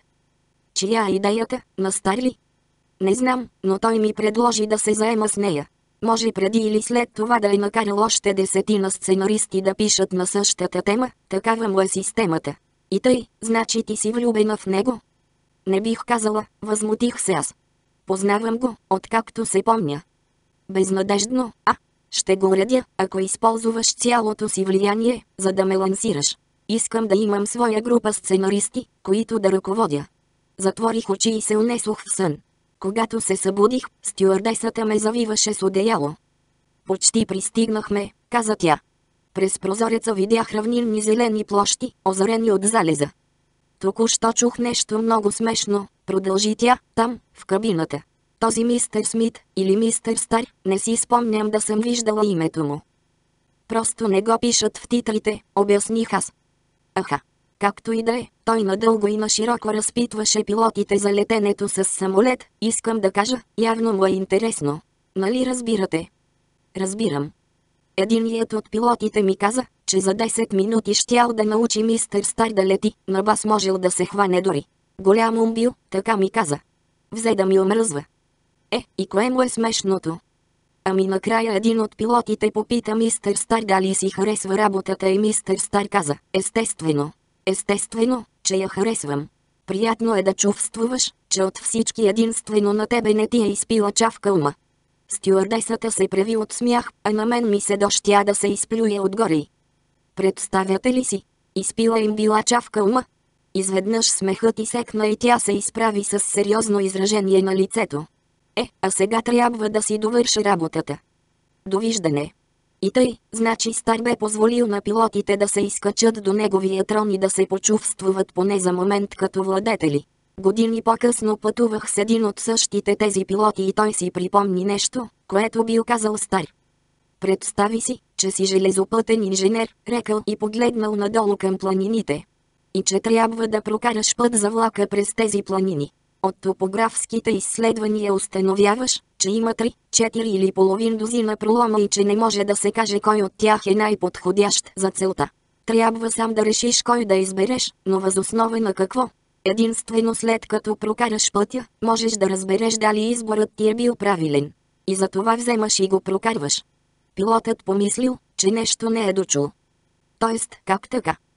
Чия е идеята, на Стар ли? Не знам, но той ми предложи да се заема с нея. Може преди или след това да е накарал още десетина сценаристи да пишат на същата тема, такава му е системата. И тъй, значи ти си влюбена в него? Не бих казала, възмутих се аз. Познавам го, откакто се помня. Безнадеждно, а? Ще го уредя, ако използваш цялото си влияние, за да ме лансираш. Искам да имам своя група сценаристи, които да ръководя. Затворих очи и се унесох в сън. Когато се събудих, стюардесата ме завиваше с одеяло. Почти пристигнахме, каза тя. През прозореца видях равнинни зелени площи, озарени от залеза. Току-що чух нещо много смешно, продължи тя, там, в кабината. Този мистер Смит, или мистер Стар, не си спомням да съм виждала името му. Просто не го пишат в титрите, обясних аз. Аха. Както и да е, той надълго и нашироко разпитваше пилотите за летенето с самолет, искам да кажа, явно му е интересно. Нали разбирате? Разбирам. Единият от пилотите ми каза, че за десет минути щял да научи мистер Стар да лети, на бас можел да се хване дори. Голям ум бил, така ми каза. Взе да ми омръзва. Е, и кое му е смешното? Ами накрая един от пилотите попита мистер Стар дали си харесва работата и мистер Стар каза: естествено. Естествено, че я харесвам. Приятно е да чувствуваш, че от всички единствено на тебе не ти е изпила чавка ума. Стюардесата се преви от смях, а на мен ми се дощя да се изплюе отгоре. Представяте ли си? Изпила им била чавка ума. Изведнъж смехът изсекна и тя се изправи с сериозно изражение на лицето. Е, а сега трябва да си довърша работата. Довиждане. И тъй, значи Стар бе позволил на пилотите да се изкачат до неговия трон и да се почувствуват поне за момент като владетели. Години по-късно пътувах с един от същите тези пилоти и той си припомни нещо, което бил казал Стар. Представи си, че си железопътен инженер, рекал и погледнал надолу към планините. И че трябва да прокараш път за влака през тези планини. От топографските изследвания установяваш, че има три, четири или половин дозина пролома и че не може да се каже кой от тях е най-подходящ за целта. Трябва сам да решиш кой да избереш, но въз основа на какво? Единствено след като прокараш пътя, можеш да разбереш дали изборът ти е бил правилен. И за това вземаш и го прокарваш. Пилотът помислил, че нещо не е дочул. Тоест, как така?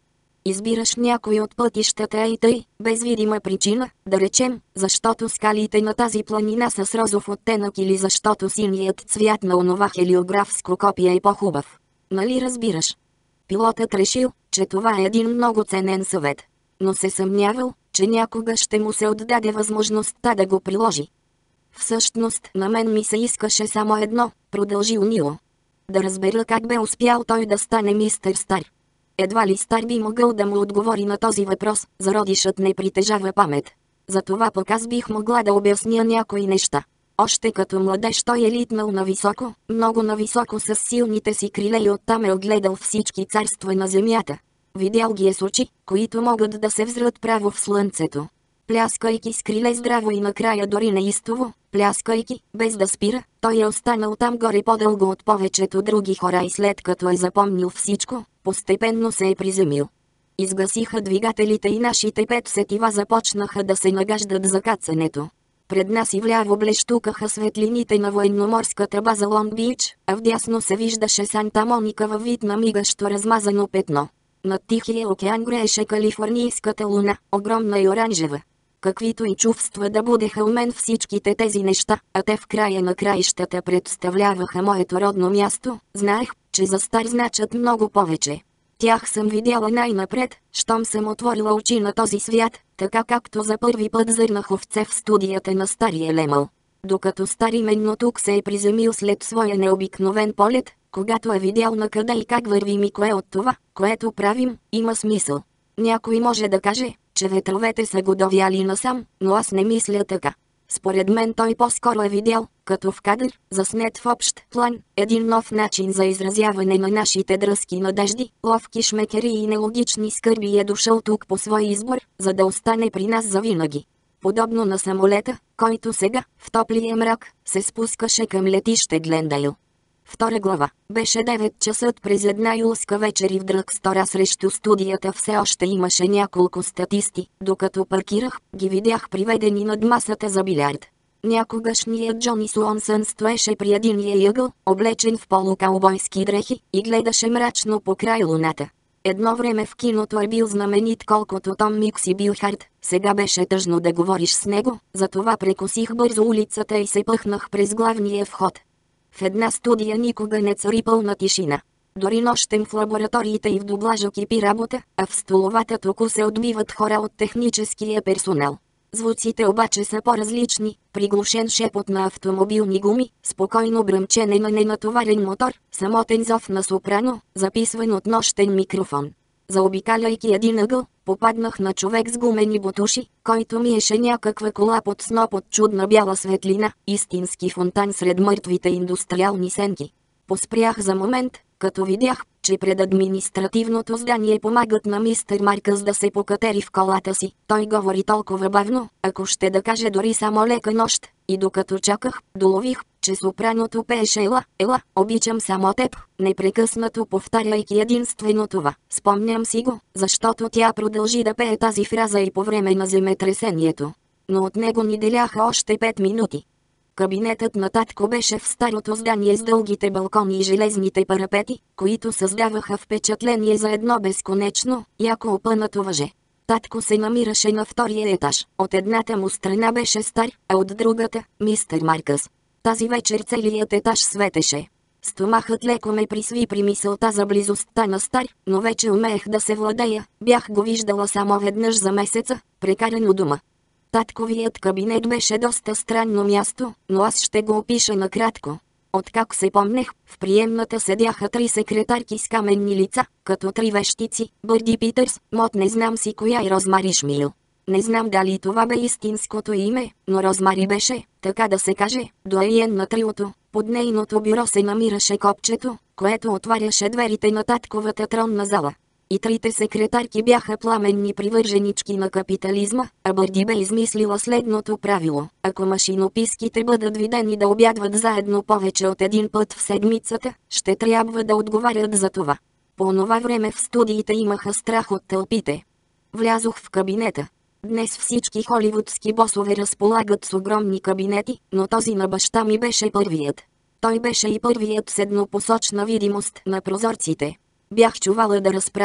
Избираш някой от пътищата и тъй, без видима причина, да речем, защото скалите на тази планина са с розов оттенък или защото синият цвят на онова хелиографско копие е по-хубав. Нали разбираш? Пилотът решил, че това е един много ценен съвет. Но се съмнявал, че някога ще му се отдаде възможността да го приложи. Всъщност, на мен ми се искаше само едно, продължи Унило. Да разбера как бе успял той да стане мистер Стар. Едва ли Стар би могъл да му отговори на този въпрос, зародишът не притежава памет. Затова пък аз бих могла да обясня някои неща. Още като младеж той е литнал нависоко, много нависоко с силните си криле и оттам е огледал всички царства на земята. Видял ги е с очи, които могат да се взрат право в слънцето. Пляскайки с криле здраво и накрая дори неистово, пляскайки, без да спира, той е останал там горе по-дълго от повечето други хора и след като е запомнил всичко, постепенно се е приземил. Изгасиха двигателите и нашите пет сетива започнаха да се нагаждат за кацането. Пред нас и вляво блещукаха светлините на военноморската база Лонг Бич, а вдясно се виждаше Санта Моника във вид на мигащо размазано петно. Над Тихия океан грееше калифорнийската луна, огромна и оранжева. Каквито и чувства да будеха у мен всичките тези неща, а те в края на краищата представляваха моето родно място, знаех, че за Стар значат много повече. Тях съм видяла най-напред, щом съм отворила очи на този свят, така както за първи път зърнах овце в студията на стария Лемъл. Докато Стар именно тук се е приземил след своя необикновен полет, когато е видял на къде и как вървим и кое от това, което правим, има смисъл. Някой може да каже, че ветровете са го довяли насам, но аз не мисля така. Според мен той по-скоро е видял, като в кадър, заснет в общ план, един нов начин за изразяване на нашите дръзки надежди, ловки шмекери и нелогични скърби и е дошъл тук по свой избор, за да остане при нас завинаги. Подобно на самолета, който сега, в топлия мрак, се спускаше към летище Глендейл. Втора глава. Беше девет часа през една юлска вечер и в дръгстора срещу студията все още имаше няколко статисти. Докато паркирах, ги видях приведени над масата за билярд. Някогашният Джони Суонсън стоеше при единия ъгъл, облечен в полукаубойски дрехи, и гледаше мрачно покрай луната. Едно време в киното е бил знаменит колкото Том Микс и Бил Харт, сега беше тъжно да говориш с него, затова прекосих бързо улицата и се пъхнах през главния вход. В една студия никога не цари пълна тишина. Дори нощем в лабораториите и в дублажа кипи работа, а в столовата току се отбиват хора от техническия персонал. Звуците обаче са по-различни, приглушен шепот на автомобилни гуми, спокойно бръмчене на ненатоварен мотор, самотен зов на сопрано, записван от нощен микрофон. Заобикаляйки един ъгъл, попаднах на човек с гумени бутуши, който миеше някаква кола под сноп от чудна бяла светлина, истински фонтан сред мъртвите индустриални сенки. Поспрях за момент, като видях, че пред административното здание помагат на мистер Маркъс да се покатери в колата си. Той говори толкова бавно, ако ще да каже дори само лека нощ. И докато чаках, долових, че сопраното пееше "Ела, ела, обичам само теб", непрекъснато повтаряйки единствено това. Спомням си го, защото тя продължи да пее тази фраза и по време на земетресението. Но от него ни деляха още пет минути. Кабинетът на татко беше в старото здание с дългите балкони и железните парапети, които създаваха впечатление за едно безконечно, яко опънато въже. Татко се намираше на втория етаж. От едната му страна беше Стар, а от другата – мистер Маркъс. Тази вечер целият етаж светеше. Стомахът леко ме присви при мисълта за близостта на Стар, но вече умеех да се владея. Бях го виждала само веднъж за месеца, прекаран у дома. Татковият кабинет беше доста странно място, но аз ще го опиша накратко. Откак се помнех, в приемната седяха три секретарки с каменни лица, като три вещици, Бърди Питърс, Мот не знам си коя и Розмари Шмил. Не знам дали това бе истинското име, но Розмари беше, така да се каже, доайен на триото. Под нейното бюро се намираше копчето, което отваряше дверите на татковата тронна зала. И трите секретарки бяха пламенни привърженички на капитализма, а Бърди бе измислила следното правило: ако машинописките бъдат видени да обядват заедно повече от един път в седмицата, ще трябва да отговарят за това. По онова време в студиите имаха страх от тълпите. Влязох в кабинета. Днес всички холивудски босове разполагат с огромни кабинети, но този на баща ми беше първият. Той беше и първият с еднопосочна видимост на прозорците. Бях чувала да разправят,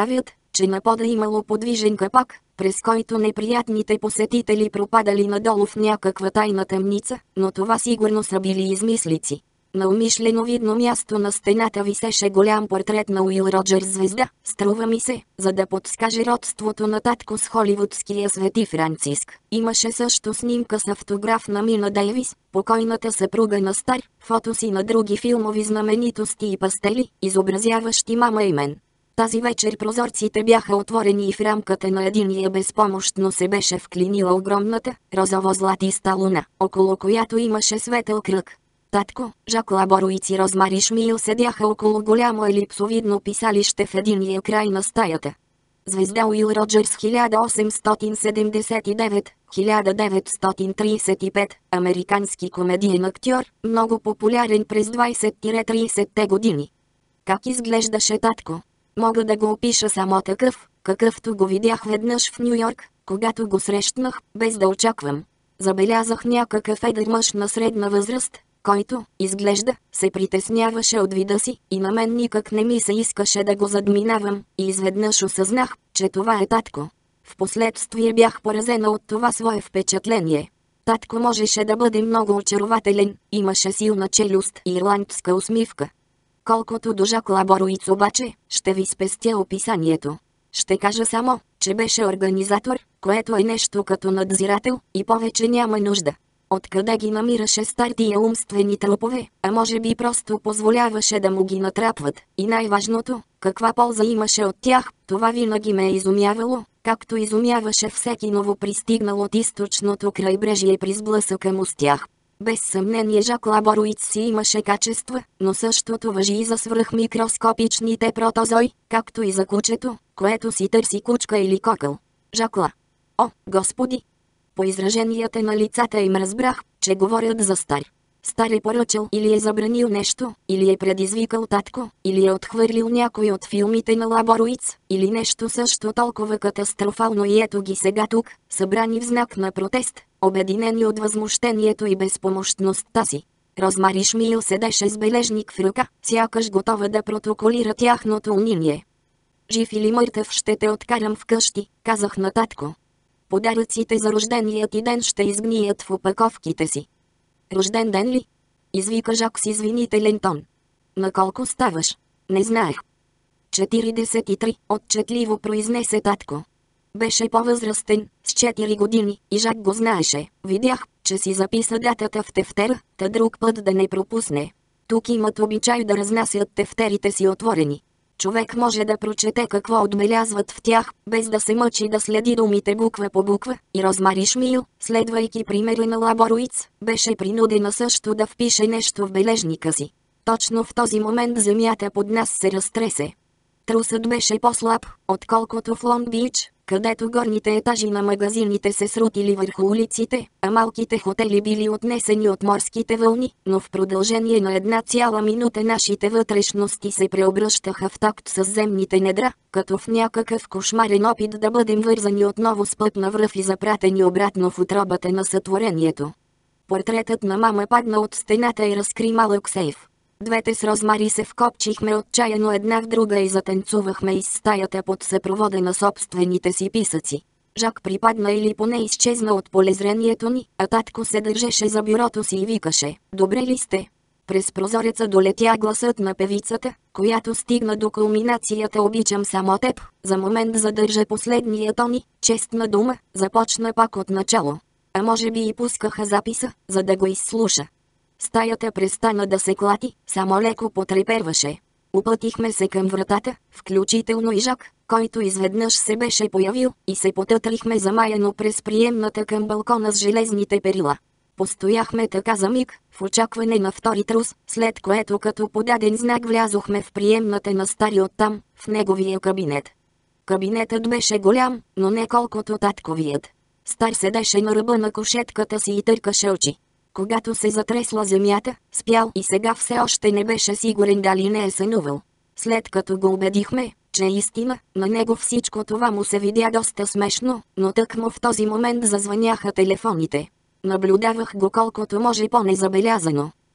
че на пода имало подвижен капак, през който неприятните посетители пропадали надолу в някаква тайна тъмница, но това сигурно са били измислици. На умишлено видно място на стената висеше голям портрет на Уил Роджерс звезда, струва ми се, за да подскаже родството на татко с холивудския Свети Франциск. Имаше също снимка с автограф на Мина Дейвис, покойната съпруга на Стар, фото си на други филмови знаменитости и пастели, изобразяващи мама и мен. Тази вечер прозорците бяха отворени и в рамката на единия безпомощно се беше вклинила огромната, розово-златиста луна, около която имаше светъл кръг. Татко, Жак Лаборуиц и Розмари Шмил седяха около голямо елипсовидно писалище в единия край на стаята. Звезда Уил Роджерс хиляда осемстотин седемдесет и девет до хиляда деветстотин тридесет и пет, американски комедиен актьор, много популярен през двайсет-тридесетте години. Как изглеждаше татко? Мога да го опиша само такъв, какъвто го видях веднъж в Ню Йорк, когато го срещнах, без да очаквам. Забелязах някакъв едър мъж на средна възраст, който, изглежда, се притесняваше от вида си, и на мен никак не ми се искаше да го задминавам, и изведнъж осъзнах, че това е татко. Впоследствие бях поразена от това свое впечатление. Татко можеше да бъде много очарователен, имаше силна челюст и ирландска усмивка. Колкото до Жак Лаборуиц обаче, ще ви спестя описанието. Ще кажа само, че беше организатор, което е нещо като надзирател, и повече няма нужда. Откъде ги намираше Стар тия умствени трупове, а може би просто позволяваше да му ги натрапват, и най-важното, каква полза имаше от тях, това винаги ме е изумявало, както изумяваше всеки новопристигнал от източното крайбрежие при сблъсъка му с тях. Без съмнение Жак Лаборуиц си имаше качества, но същото важи и за свръхмикроскопичните протозои, както и за кучето, което си търси кучка или кокъл. Жакла. О, Господи! По израженията на лицата им разбрах, че говорят за Стар. Стар е поръчал или е забранил нещо, или е предизвикал татко, или е отхвърлил някой от филмите на Лаборуиц, или нещо също толкова катастрофално, и ето ги сега тук, събрани в знак на протест, обединени от възмущението и безпомощността си. Розмари Шмил седеше с бележник в ръка, сякаш готова да протоколира тяхното униние. Жив или мъртъв ще те откарам вкъщи, казах на татко. Подаръците за рождения ти ден ще изгният в опаковките си. Рожден ден ли? Извика Жак с извинителен тон. На колко ставаш? Не знаех. четиридесет и три, отчетливо произнесе татко. Беше по-възрастен, с четири години, и Жак го знаеше. Видях, че си записа датата в тефтера, та друг път да не пропусне. Тук имат обичай да разнасят тефтерите си отворени. Човек може да прочете какво отбелязват в тях, без да се мъчи да следи думите буква по буква, и Розмари Шмил, следвайки примера на Лаборуиц, беше принудена също да впише нещо в бележника си. Точно в този момент земята под нас се разтресе. Трусът беше по-слаб, отколкото в Лонг Бич, където горните етажи на магазините се срутили върху улиците, а малките хотели били отнесени от морските вълни, но в продължение на една цяла минута нашите вътрешности се преобръщаха в такт с земните недра, като в някакъв кошмарен опит да бъдем вързани отново с път на връв и запратени обратно в утробата на сътворението. Портретът на мама падна от стената и разкри малък сейф. Двете с Розмари се вкопчихме отчаяно една в друга и затанцувахме из стаята под съпровода на собствените си писъци. Жак припадна или поне изчезна от полезрението ни, а татко се държеше за бюрото си и викаше: "Добре ли сте?" През прозореца долетя гласът на певицата, която стигна до кулминацията "Обичам само теб", за момент задържа последния тони, честна дума, започна пак от начало. А може би и пускаха записа, за да го изслуша. Стаята престана да се клати, само леко потреперваше. Упътихме се към вратата, включително и Жак, който изведнъж се беше появил, и се потътрихме замаяно през приемната към балкона с железните перила. Постояхме така за миг, в очакване на втори трус, след което като подаден знак влязохме в приемната на Стари оттам, в неговия кабинет. Кабинетът беше голям, но не колкото татковият. Стар седеше на ръба на кушетката си и търкаше очи. Когато се затресла земята, спял и сега все още не беше сигурен дали не е сънувал. След като го убедихме, че е истина, на него всичко това му се видя доста смешно, но тъкмо в този момент зазвъняха телефоните. Наблюдавах го колкото може по-незабелязано.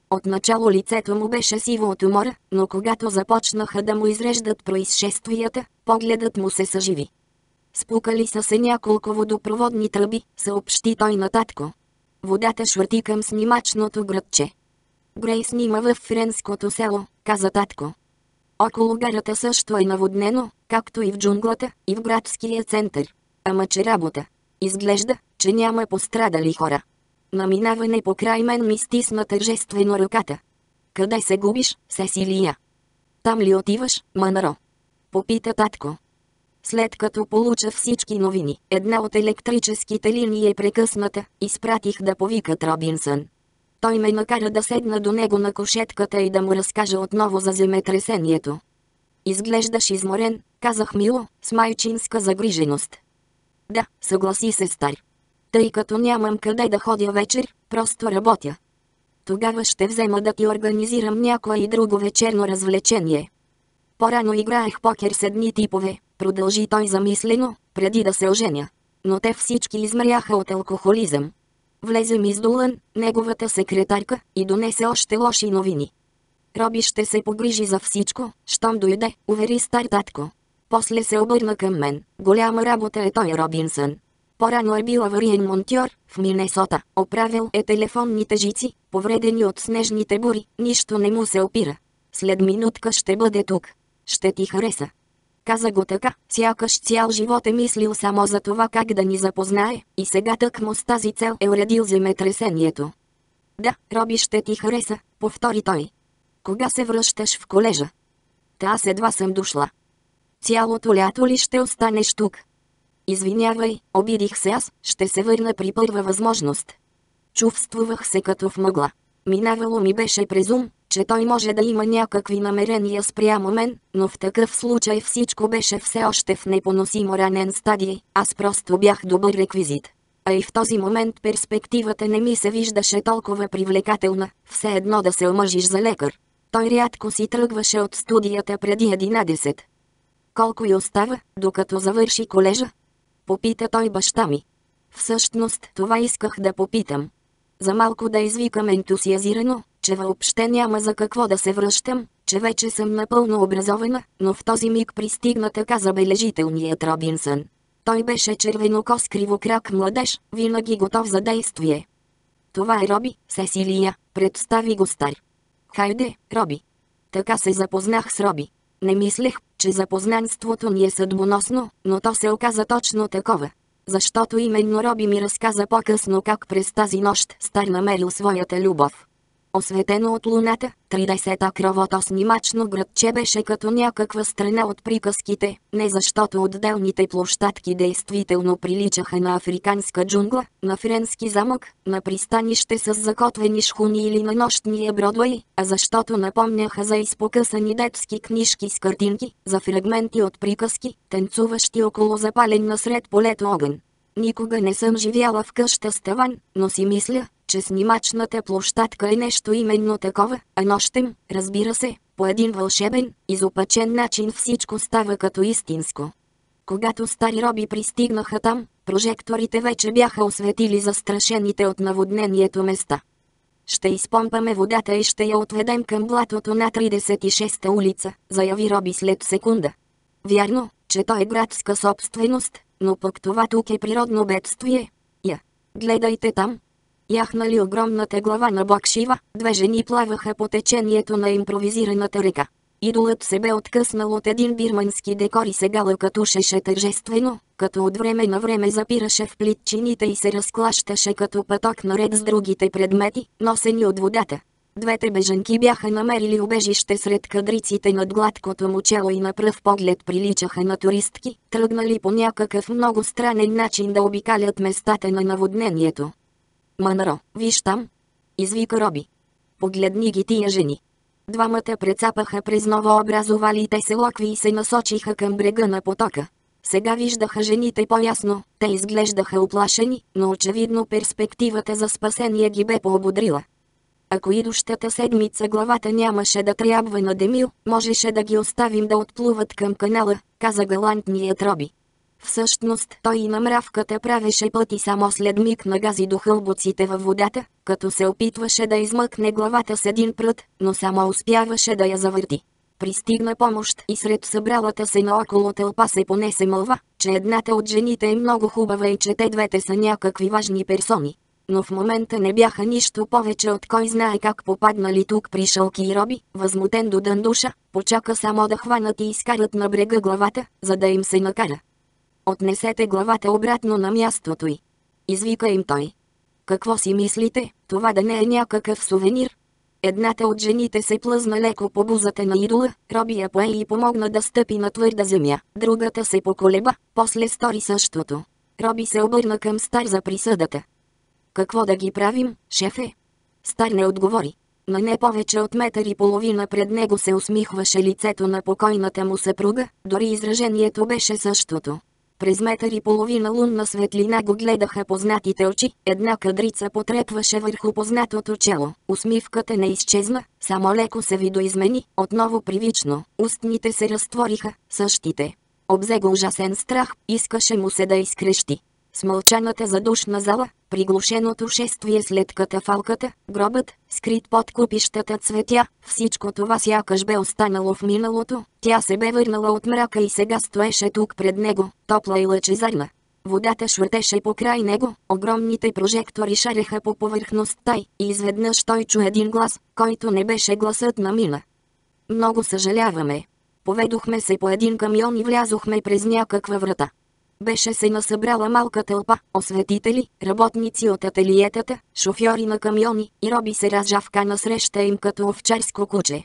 Отначало лицето му беше сиво от умора, но когато започнаха да му изреждат произшествията, погледът му се съживи. Спукали са се няколко водопроводни тръби, съобщи той на татко. Водата швърти към снимачното градче. Грей снима в френското село, каза татко. Около гарата също е наводнено, както и в джунглата, и в градския център. Ама че работа. Изглежда, че няма пострадали хора. На минаване покрай мен ми стисна тържествено ръката. Къде се губиш, Сесилия? Там ли отиваш, Мънро? Попита татко. След като получа всички новини, една от електрическите линии е прекъсната, изпратих да повикат Робинсън. Той ме накара да седна до него на кушетката и да му разкажа отново за земетресението. Изглеждаш изморен, казах мило, с майчинска загриженост. Да, съгласи се стар. Тъй като нямам къде да ходя вечер, просто работя. Тогава ще взема да ти организирам някое и друго вечерно развлечение. По-рано играех покер с едни типове, продължи той замислено, преди да се оженя. Но те всички измряха от алкохолизъм. Влезе ми с Дулан, неговата секретарка, и донесе още лоши новини. Роби ще се погрижи за всичко, щом дойде, увери стар татко. После се обърна към мен. Голяма работа е той Робинсън. По-рано е бил авариен монтьор в Минесота, оправил е телефонните жици, повредени от снежните бури, нищо не му се опира. След минутка ще бъде тук. Ще ти хареса. Каза го така, сякаш цял живот е мислил само за това как да ни запознае, и сега тъкмо с тази цел е уредил земетресението. Да, Роби ще ти хареса, повтори той. Кога се връщаш в колежа? Та аз едва съм дошла. Цялото лято ли ще останеш тук? Извинявай, обидих се аз, ще се върна при първа възможност. Чувствувах се като в мъгла. Минавало ми беше през ум, че той може да има някакви намерения спрямо мен, но в такъв случай всичко беше все още в непоносимо ранен стадий, аз просто бях добър реквизит. А и в този момент перспективата не ми се виждаше толкова привлекателна, все едно да се омъжиш за лекар. Той рядко си тръгваше от студията преди единадесет. Колко й остава, докато завърши колежа? Попита той баща ми. Всъщност това исках да попитам. За малко да извикам ентусиазирано, че въобще няма за какво да се връщам, че вече съм напълно образована, но в този миг пристигна така забележителният Робинсън. Той беше червенокос кривокрак младеж, винаги готов за действие. Това е Роби, Сесилия, представи го стар. Хайде, Роби. Така се запознах с Роби. Не мислех, че запознанството ни е съдбоносно, но то се оказа точно такова. Защото именно Роби ми разказа по-късно как през тази нощ стар намерил своята любов. Осветено от луната, тридесета кръвото снимачно градче беше като някаква страна от приказките, не защото отделните площадки действително приличаха на африканска джунгла, на френски замък, на пристанище с закотвени шхуни или на нощния Бродуей, а защото напомняха за изпокъсани детски книжки с картинки, за фрагменти от приказки, танцуващи около запален насред полето огън. Никога не съм живяла в къща с таван, но си мисля, че снимачната площадка е нещо именно такова, а нощем, разбира се, по един вълшебен, изопачен начин всичко става като истинско. Когато стари Роби пристигнаха там, прожекторите вече бяха осветили застрашените от наводнението места. Ще изпомпаме водата и ще я отведем към блатото на тридесет и шеста улица, заяви Роби след секунда. Вярно, че той е градска собственост, но пък това тук е природно бедствие. Я, гледайте там. Яхнали огромната глава на Бокшива, две жени плаваха по течението на импровизираната река. Идолът се бе откъснал от един бирмански декор и сега лъкатушеше тържествено, като от време на време запираше в плитчините и се разклащаше като поток наред с другите предмети, носени от водата. Двете бежанки бяха намерили убежище сред кадриците над гладкото му чело и на пръв поглед приличаха на туристки, тръгнали по някакъв много странен начин да обикалят местата на наводнението. Мънро, виж там! Извика Роби. Погледни ги тия жени. Двамата прецапаха през новообразовалите се локви и се насочиха към брега на потока. Сега виждаха жените по-ясно, те изглеждаха уплашени, но очевидно перспективата за спасение ги бе поободрила. Ако идущата седмица главата нямаше да трябва на Демил, можеше да ги оставим да отплуват към канала, каза галантният Роби. Всъщност той и на мравката правеше пъти само след миг нагази до хълбоците във водата, като се опитваше да измъкне главата с един прът, но само успяваше да я завърти. Пристигна помощ и сред събралата се наоколо тълпа се понесе мълва, че едната от жените е много хубава и че те двете са някакви важни персони. Но в момента не бяха нищо повече от кой знае как попаднали тук пришълки и роби, възмутен до дъндуша, почака само да хванат и изкарат на брега главата, за да им се накара. Отнесете главата обратно на мястото й. Извика им той. Какво си мислите, това да не е някакъв сувенир? Едната от жените се плъзна леко по бузата на идола, Роби я пое и помогна да стъпи на твърда земя, другата се поколеба, после стори същото. Роби се обърна към Стар за присъдата. Какво да ги правим, шефе? Стар не отговори. На не повече от метър и половина пред него се усмихваше лицето на покойната му съпруга, дори изражението беше същото. През метър и половина лунна светлина го гледаха познатите очи, една кадрица потрепваше върху познатото чело. Усмивката не изчезна, само леко се видоизмени, отново привично, устните се разтвориха, същите. Обзе го ужасен страх, искаше му се да изкрещи. Смълчаната задушна зала, приглушеното шествие след катафалката, гробът, скрит под купищата цветя, всичко това сякаш бе останало в миналото, тя се бе върнала от мрака и сега стоеше тук пред него, топла и лъчезарна. Водата швъртеше покрай него, огромните прожектори шареха по повърхността й, и изведнъж той чу един глас, който не беше гласът на Мина. Много съжаляваме. Поведохме се по един камион и влязохме през някаква врата. Беше се насъбрала малка тълпа, осветители, работници от ателиетата, шофьори на камиони, и Роби се разжавка насреща им като овчарско куче.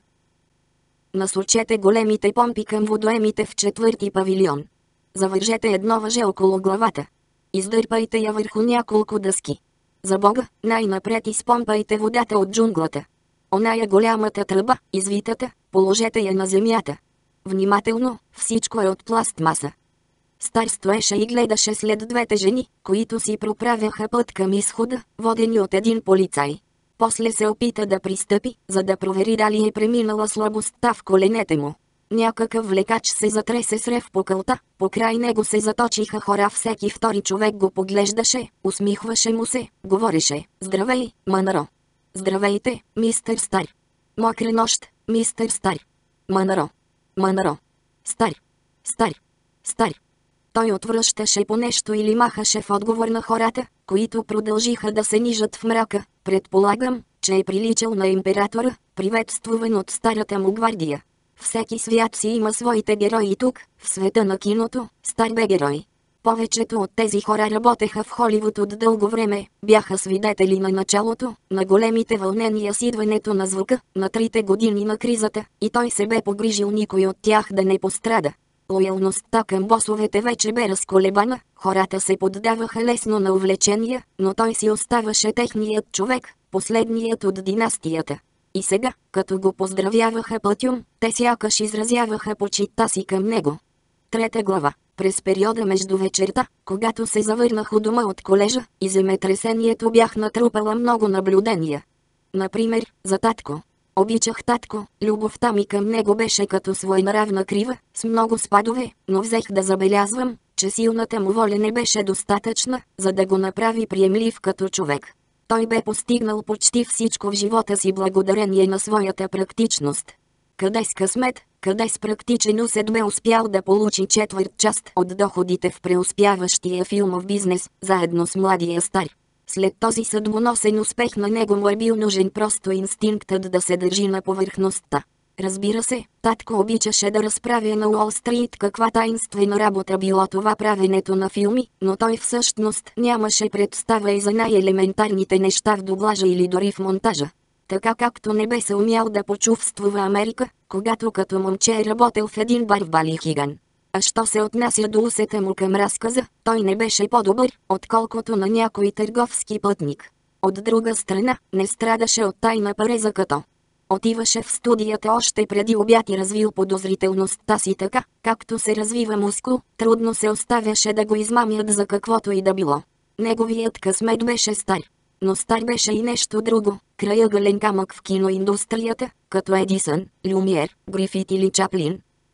Насочете големите помпи към водоемите в четвърти павилион. Завържете едно въже около главата. Издърпайте я върху няколко дъски. За Бога, най-напред изпомпайте водата от джунглата. Оная голямата тръба, извитата, положете я на земята. Внимателно, всичко е от пластмаса. Стар стоеше и гледаше след двете жени, които си проправяха път към изхода, водени от един полицай. После се опита да пристъпи, за да провери дали е преминала слабостта в коленете му. Някакъв влекач се затресе с рев по кълта, покрай него се заточиха хора, всеки втори човек го поглеждаше, усмихваше му се, говореше: "Здравей, Мънро! Здравейте, мистер Стар! Мокра нощ, мистер Стар! Мънро! Мънро! Стар! Стар! Стар!" Той отвръщаше по нещо или махаше в отговор на хората, които продължиха да се нижат в мрака. Предполагам, че е приличал на императора, приветствуван от старата му гвардия. Всеки свят си има своите герои и тук, в света на киното, Стар бе герой. Повечето от тези хора работеха в Холивуд от дълго време, бяха свидетели на началото, на големите вълнения с идването на звука, на трите години на кризата, и той се бе погрижил никой от тях да не пострада. Лоялността към босовете вече бе разколебана, хората се поддаваха лесно на увлечения, но той си оставаше техният човек, последният от династията. И сега, като го поздравяваха пътюм, те сякаш изразяваха почитта си към него. Трета глава. През периода между вечерта, когато се завърнах у дома от колежа, и земетресението бях натрупала много наблюдения. Например, за татко. Обичах татко, любовта ми към него беше като своенравна крива, с много спадове, но взех да забелязвам, че силната му воля не беше достатъчна, за да го направи приемлив като човек. Той бе постигнал почти всичко в живота си благодарение на своята практичност. Къде с късмет, къде с практичен усет бе успял да получи четвърт част от доходите в преуспяващия филмов бизнес, заедно с младия Стар. След този съдбоносен успех на него му е бил нужен просто инстинктът да се държи на повърхността. Разбира се, татко обичаше да разправя на Уолл Стрит каква таинствена работа било това правенето на филми, но той всъщност нямаше представа и за най-елементарните неща в дублажа или дори в монтажа. Така както не бе се умял да почувствува Америка, когато като момче е работил в един бар в Балихиган. А що се отнася до усета му към разказа, той не беше по-добър, отколкото на някой търговски пътник. От друга страна, не страдаше от тайна пареза като. Отиваше в студията още преди обяд и развил подозрителността си така, както се развива мускул, трудно се оставяше да го измамят за каквото и да било. Неговият късмет беше Стар. Но Стар беше и нещо друго, краягален камък в киноиндустрията, като Едисън, Люмиер, Грифит или Чаплин.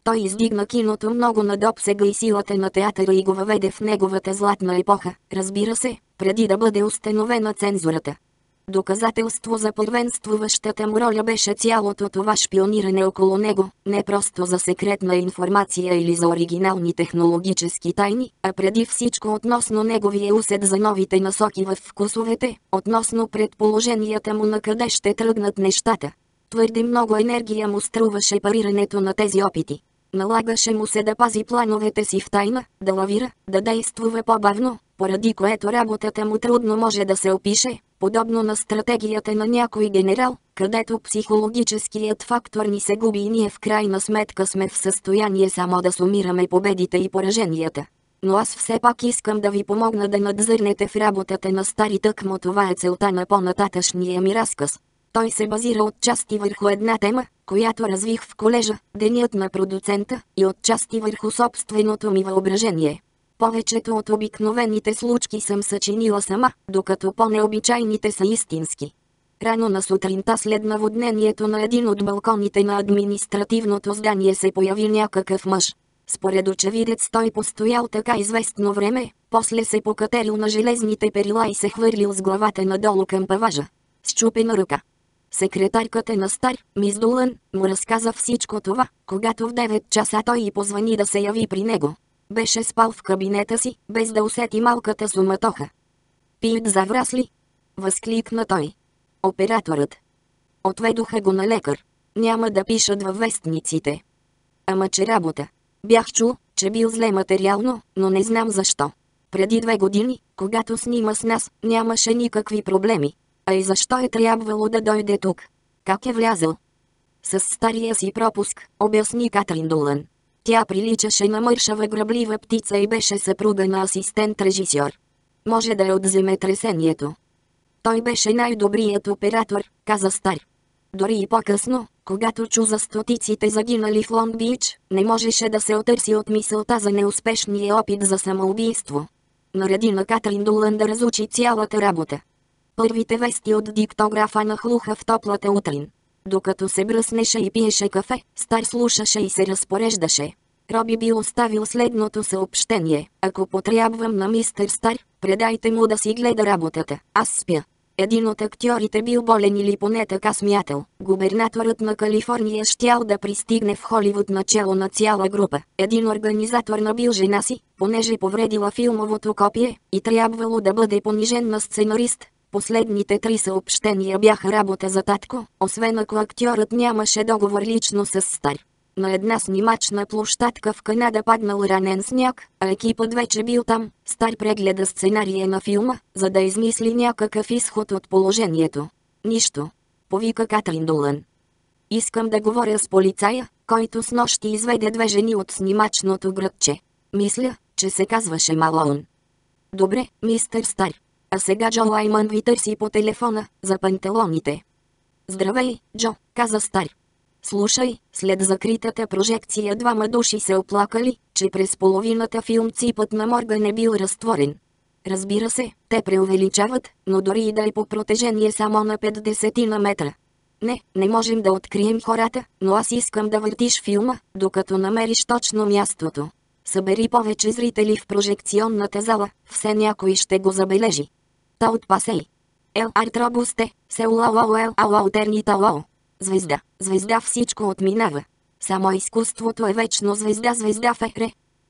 Той издигна киното много над обсега и силата на театъра и го въведе в неговата златна епоха, разбира се, преди да бъде установена цензурата. Доказателство за първенствуващата му роля беше цялото това шпиониране около него, не просто за секретна информация или за оригинални технологически тайни, а преди всичко относно неговия усет за новите насоки в вкусовете, относно предположенията му на къде ще тръгнат нещата. Твърде много енергия му струваше парирането на тези опити. Налагаше му се да пази плановете си в тайна, да лавира, да действува по-бавно, поради което работата му трудно може да се опише, подобно на стратегията на някой генерал, където психологическият фактор ни се губи и ние в крайна сметка сме в състояние само да сумираме победите и пораженията. Но аз все пак искам да ви помогна да надзърнете в работата на Стари, тъкмо това е целта на по-нататъшния ми разказ. Той се базира отчасти върху една тема, която развих в колежа, денят на продуцента, и отчасти върху собственото ми въображение. Повечето от обикновените случки съм съчинила сама, докато по-необичайните са истински. Рано на сутринта след наводнението на един от балконите на административното здание се появи някакъв мъж. Според очевидец той постоял така известно време, после се покатерил на железните перила и се хвърлил с главата надолу към паважа. Счупена ръка. Секретарката на Стар, мис Дулън, му разказа всичко това, когато в девет часа той й позвани да се яви при него. Беше спал в кабинета си, без да усети малката суматоха. Пит заврасли? Възкликна той. Операторът. Отведоха го на лекар. Няма да пишат във вестниците. Ама че работа. Бях чул, че бил зле материално, но не знам защо. Преди две години, когато снима с нас, нямаше никакви проблеми. А и защо е трябвало да дойде тук? Как е влязъл? С стария си пропуск, обясни Катрин Дулън. Тя приличаше на мършава гръблива птица и беше съпруга на асистент-режисьор. Може да е от земетресението. Той беше най-добрият оператор, каза Стар. Дори и по-късно, когато чу за стотиците загинали в Лонг Бич, не можеше да се отърси от мисълта за неуспешния опит за самоубийство. Нареди на Катрин Дулън да разучи цялата работа. Първите вести от диктографа нахлуха в топлата утрин. Докато се бръснеше и пиеше кафе, Стар слушаше и се разпореждаше. Роби бил оставил следното съобщение. Ако потрябвам на мистер Стар, предайте му да си гледа работата. Аз спя. Един от актьорите бил болен или поне така смятал. Губернаторът на Калифорния щял да пристигне в Холивуд начело на цяла група. Един организатор набил жена си, понеже повредила филмовото копие, и трябвало да бъде понижен на сценарист. Последните три съобщения бяха работа за татко, освен ако актьорът нямаше договор лично с Стар. На една снимачна площадка в Канада паднал ранен сняг, а екипът вече бил там. Стар прегледа сценария на филма, за да измисли някакъв изход от положението. Нищо. Повика Катрин Дулън. Искам да говоря с полицая, който снощи изведе две жени от снимачното градче. Мисля, че се казваше Малоун. Добре, мистер Стар. А сега Джо Лаймън ви търси по телефона, за панталоните. Здравей, Джо, каза Стар. Слушай, след закритата прожекция двама души се оплакали, че през половината филм ципът на Морган е бил разтворен. Разбира се, те преувеличават, но дори и да е по протежение само на петдесет на метра. Не, не можем да открием хората, но аз искам да въртиш филма, докато намериш точно мястото. Събери повече зрители в прожекционната зала, все някой ще го забележи. Та отпасей. Ел Артробусте, Сеулао Ел Алаутернитао. Звезда, звезда всичко отминава. Само изкуството е вечно звезда, звезда Фере.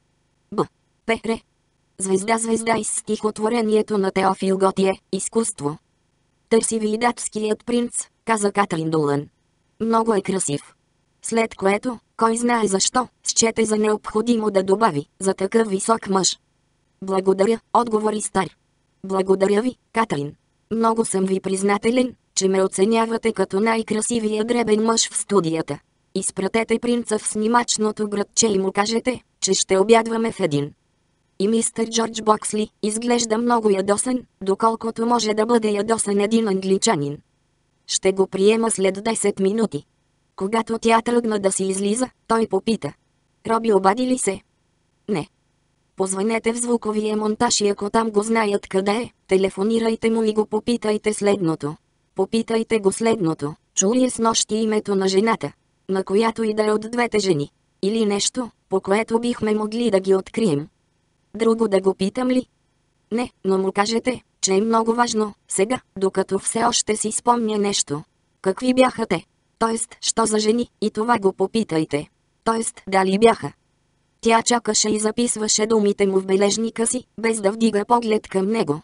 Б. Пере. Звезда, звезда из стихотворението на Теофил Готие, изкуство. Търси ви датският принц, каза Катрин Дулън. Много е красив. След което, кой знае защо, счете за необходимо да добави, за такъв висок мъж. Благодаря, отговори Стар. Благодаря ви, Катрин. Много съм ви признателен, че ме оценявате като най-красивия дребен мъж в студията. Изпратете принца в снимачното градче и му кажете, че ще обядваме в един. И мистер Джордж Боксли изглежда много ядосан, доколкото може да бъде ядосан един англичанин. Ще го приема след десет минути. Когато тя тръгна да си излиза, той попита. Роби обади ли се? Не. Позвънете в звуковия монтаж и ако там го знаят къде е, телефонирайте му и го попитайте следното. Попитайте го следното. Чу ли е снощи името на жената, на която и да е от двете жени? Или нещо, по което бихме могли да ги открием. Друго да го питам ли? Не, но му кажете, че е много важно, сега, докато все още си спомня нещо. Какви бяха те? Тоест, що за жени, и това го попитайте. Тоест, дали бяха? Тя чакаше и записваше думите му в бележника си, без да вдига поглед към него.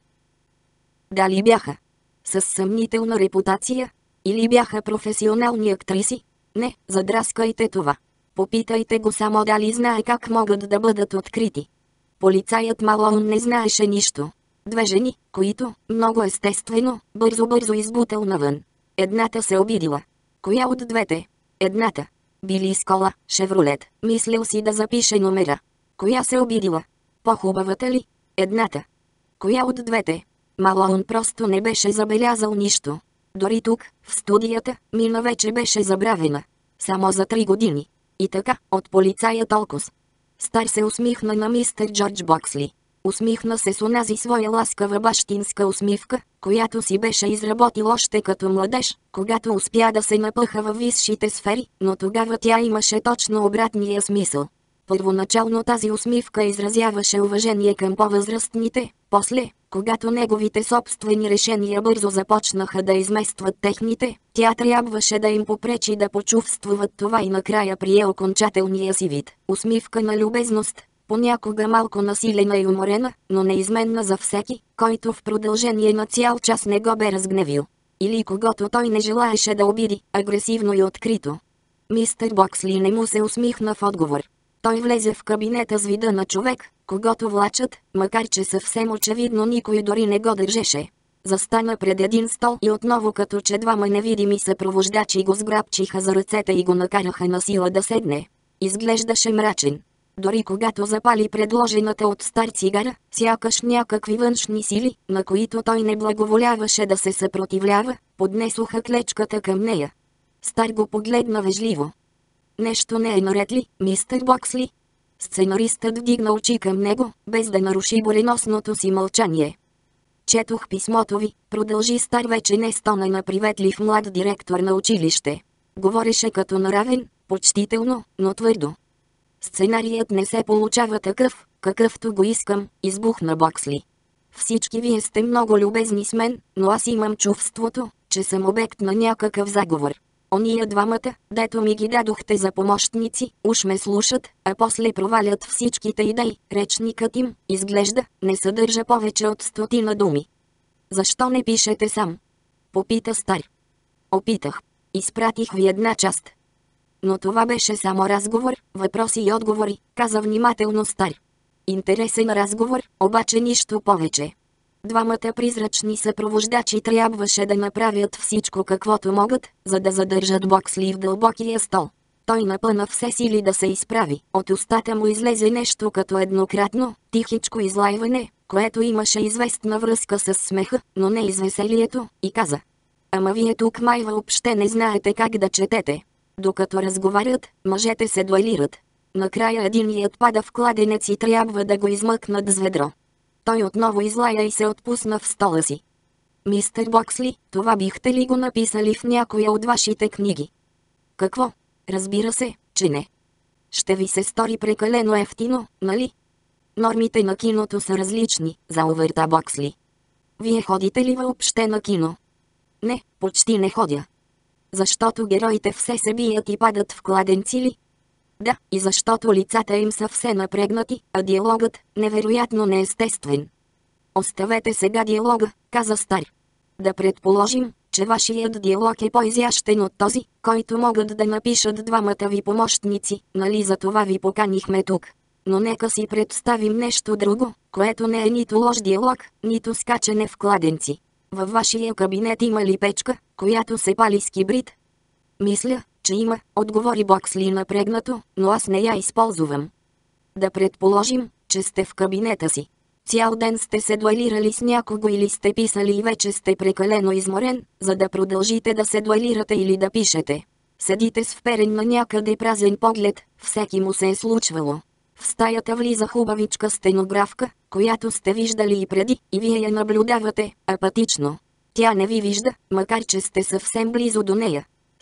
Дали бяха с съмнителна репутация? Или бяха професионални актриси? Не, задраскайте това. Попитайте го само дали знае как могат да бъдат открити. Полицаят Малоун не знаеше нищо. Две жени, които, много естествено, бързо-бързо избутал навън. Едната се обидила. Коя от двете? Едната. Били с кола, Шевролет, мислил си да запише номера. Коя се обидила? По-хубавата ли? Едната. Коя от двете? Малоун просто не беше забелязал нищо. Дори тук, в студията, Мина вече беше забравена. Само за три години. И така, от полицая толкова. Стар се усмихна на мистер Джордж Боксли. Усмихна се с онази своя ласкава бащинска усмивка, която си беше изработил още като младеж, когато успя да се напъха във висшите сфери, но тогава тя имаше точно обратния смисъл. Първоначално тази усмивка изразяваше уважение към по-възрастните, после, когато неговите собствени решения бързо започнаха да изместват техните, тя трябваше да им попречи да почувствуват това и накрая прие окончателния си вид. Усмивка на любезност, понякога малко насилена и уморена, но неизменна за всеки, който в продължение на цял час не го бе разгневил. Или когато той не желаеше да обиди, агресивно и открито. Мистер Боксли не му се усмихна в отговор. Той влезе в кабинета с вида на човек, когото влачат, макар че съвсем очевидно никой дори не го държеше. Застана пред един стол и отново като че двама невидими съпровождачи го сграбчиха за ръцете и го накараха на сила да седне. Изглеждаше мрачен. Дори когато запали предложената от Стар цигара, сякаш някакви външни сили, на които той не благоволяваше да се съпротивлява, поднесоха клечката към нея. Стар го погледна вежливо. Нещо не е наред ли, мистер Боксли? Сценаристът вдигна очи към него, без да наруши буреносното си мълчание. Четох писмото ви, продължи Стар вече не стона на приветлив млад директор на училище. Говореше като наравен, почтително, но твърдо. Сценарият не се получава такъв, какъвто го искам, избухна Боксли. Всички вие сте много любезни с мен, но аз имам чувството, че съм обект на някакъв заговор. Ония двамата, дето ми ги дадохте за помощници, уж ме слушат, а после провалят всичките идеи. Речникът им, изглежда, не съдържа повече от стотина думи. Защо не пишете сам? Попита Стар. Опитах. Изпратих ви една част. Но това беше само разговор, въпроси и отговори, каза внимателно Стар. Интересен разговор, обаче нищо повече. Двамата призрачни съпровождачи трябваше да направят всичко каквото могат, за да задържат Боксли в дълбокия стол. Той напъна все сили да се изправи. От устата му излезе нещо като еднократно, тихичко излайване, което имаше известна връзка с смеха, но не и с веселието, и каза. Ама вие тук май въобще не знаете как да четете. Докато разговарят, мъжете се дуелират. Накрая единият пада в кладенец и трябва да го измъкнат с ведро. Той отново излая и се отпусна в стола си. Мистер Боксли, това бихте ли го написали в някоя от вашите книги? Какво? Разбира се, че не. Ще ви се стори прекалено ефтино, нали? Нормите на киното са различни, заувърта Боксли. Вие ходите ли въобще на кино? Не, почти не ходя. Защото героите все се бият и падат в кладенци ли? Да, и защото лицата им са все напрегнати, а диалогът, невероятно неестествен. Оставете сега диалога, каза Стар. Да предположим, че вашият диалог е по-изящен от този, който могат да напишат двамата ви помощници, нали за това ви поканихме тук. Но нека си представим нещо друго, което не е нито лош диалог, нито скачане в кладенци. Във вашия кабинет има ли печка, която се пали с кибрид? Мисля, че има, отговори Боксли напрегнато, но аз не я използвам. Да предположим, че сте в кабинета си. Цял ден сте се дуелирали с някого или сте писали и вече сте прекалено изморен, за да продължите да се дуелирате или да пишете. Седите с вперен на някъде празен поглед, всеки му се е случвало. В стаята влиза хубавичка стенографка, която сте виждали и преди, и вие я наблюдавате, апатично. Тя не ви вижда, макар че сте съвсем близо до нея.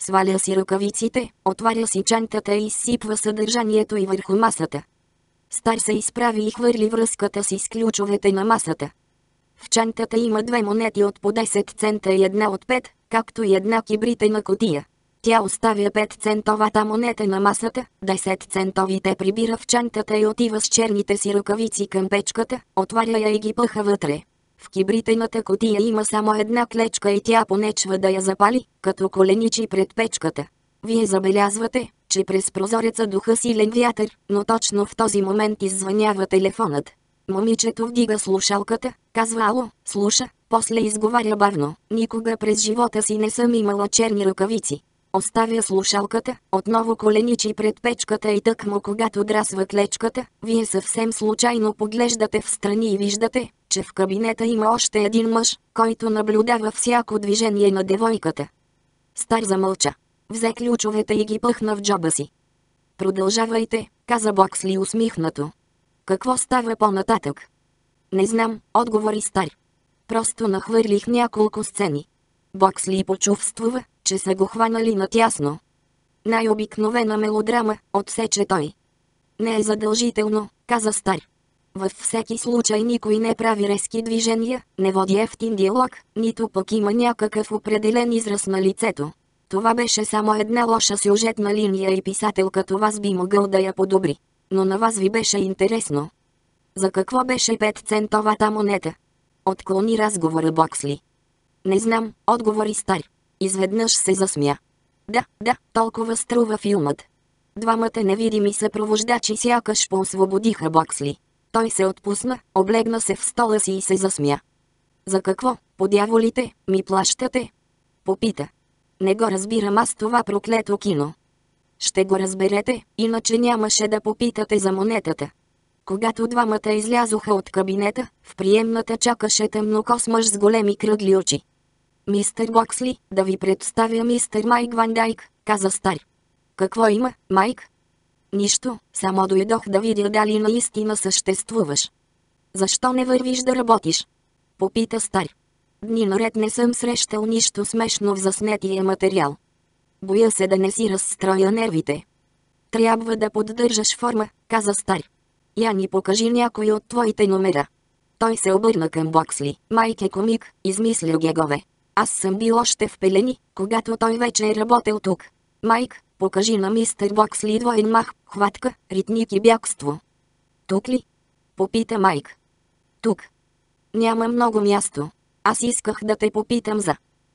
Сваля си ръкавиците, отваря си чантата и изсипва съдържанието й върху масата. Стар се изправи и хвърли връзката си с ключовете на масата. В чантата има две монети от по десет цента и една от пет, както и една кибритена кутия. Тя оставя петцентовата монета на масата, десетцентовите прибира в чантата и отива с черните си ръкавици към печката, отваря я и ги пъха вътре. В кибритената кутия има само една клечка и тя понечва да я запали, като коленичи пред печката. Вие забелязвате, че през прозореца духа силен вятър, но точно в този момент иззвънява телефонът. Момичето вдига слушалката, казва ало, слуша, после изговаря бавно. Никога през живота си не съм имала черни ръкавици. Оставя слушалката, отново коленичи пред печката и тъкмо когато драсва клечката, вие съвсем случайно поглеждате в страни и виждате, че в кабинета има още един мъж, който наблюдава всяко движение на девойката. Стар замълча. Взе ключовете и ги пъхна в джоба си. Продължавайте, каза Боксли усмихнато. Какво става по-нататък? Не знам, отговори Стар. Просто нахвърлих няколко сцени. Боксли почувствува, че са го хванали натясно. Най-обикновена мелодрама, отсече той. Не е задължително, каза Стар. Във всеки случай никой не прави резки движения, не води ефтин диалог, нито пък има някакъв определен израз на лицето. Това беше само една лоша сюжетна линия и писател като вас би могъл да я подобри. Но на вас ви беше интересно. За какво беше петцентовата монета? Отклони разговора Боксли. Не знам, отговори Стар. Изведнъж се засмя. Да, да, толкова струва филмът. Двамата невидими съпровождачи сякаш поосвободиха Боксли. Той се отпусна, облегна се в стола си и се засмя. За какво, по дяволите, ми плащате? Попита. Не го разбирам аз това проклето кино. Ще го разберете, иначе нямаше да попитате за монетата. Когато двамата излязоха от кабинета, в приемната чакаше тъмнокос мъж с големи кръгли очи. Мистер Боксли, да ви представя мистер Майк Ван Дайк, каза Стар. Какво има, Майк? Нищо, само дойдох да видя дали наистина съществуваш. Защо не вървиш да работиш? Попита Стар. Дни наред не съм срещал нищо смешно в заснетия материал. Боя се да не си разстроя нервите. Трябва да поддържаш форма, каза Стар. Я ни покажи някой от твоите номера. Той се обърна към Боксли. Майк е комик, измисля гегове. Аз съм бил още в пелени, когато той вече е работил тук. Майк, покажи на мистер Боксли двоен мах, хватка, ритник и бягство. Тук ли? Попита Майк. Тук. Няма много място. Аз исках да те попитам за...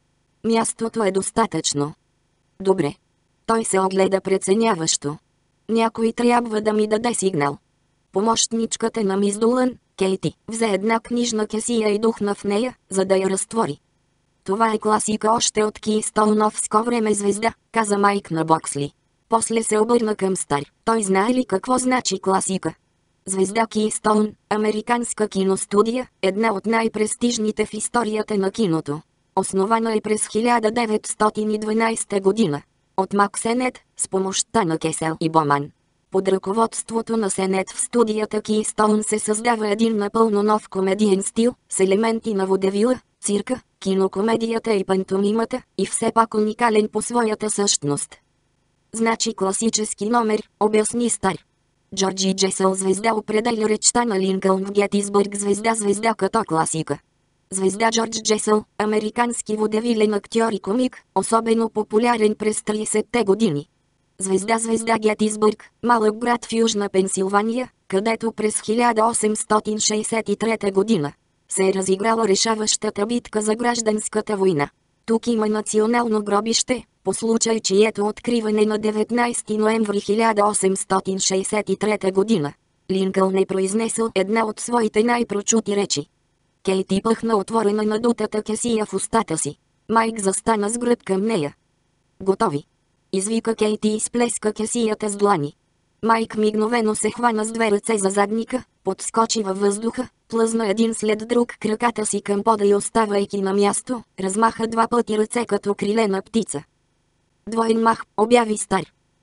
Мястото е достатъчно. Добре. Той се огледа преценяващо. Някой трябва да ми даде сигнал. Помощничката на мис Дулън, Кейти, взе една книжна кесия и духна в нея, за да я разтвори. Това е класика още от Кейстоуновско време звезда, каза Майк на Боксли. После се обърна към Стар. Той знае ли какво значи класика? Звезда Кейстоун, американска киностудия, една от най-престижните в историята на киното. Основана е през хиляда деветстотин и дванадесета година. От Мак Сенет, с помощта на Кесел и Боман. Под ръководството на Сенет в студията Кейстоун се създава един напълно нов комедиен стил, с елементи на водевила, цирка, кинокомедията и пантомимата, и все пак уникален по своята същност. Значи класически номер, обясни Стар. Джорджи Джесъл звезда определя речта на Линкълн в Гетисбърг звезда звезда като класика. Звезда Джордж Джесъл, американски водевилен актьор и комик, особено популярен през тридесетте години. Звезда звезда Гетисбърг, малък град в Южна Пенсилвания, където през хиляда осемстотин шейсет и трета година се е разиграла решаващата битка за гражданската война. Тук има национално гробище, по случай чието откриване на деветнадесети ноември хиляда осемстотин шейсет и трета година. Линкълн е произнесъл една от своите най-прочути речи. Кейти пъхна отворена надутата кесия в устата си. Майк застана с гръб към нея. Готови. Извика Кейти и сплеска кесията с длани. Майк мигновено се хвана с две ръце за задника, подскочи във въздуха, плъзна един след друг краката си към пода и оставайки на място, размаха два пъти ръце като крилена птица. Двоен мах, обяви Стар.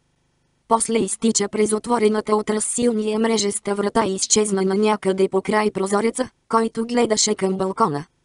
После изтича през отворената от разсилния мрежеста врата и изчезна на някъде по край прозореца, който гледаше към балкона.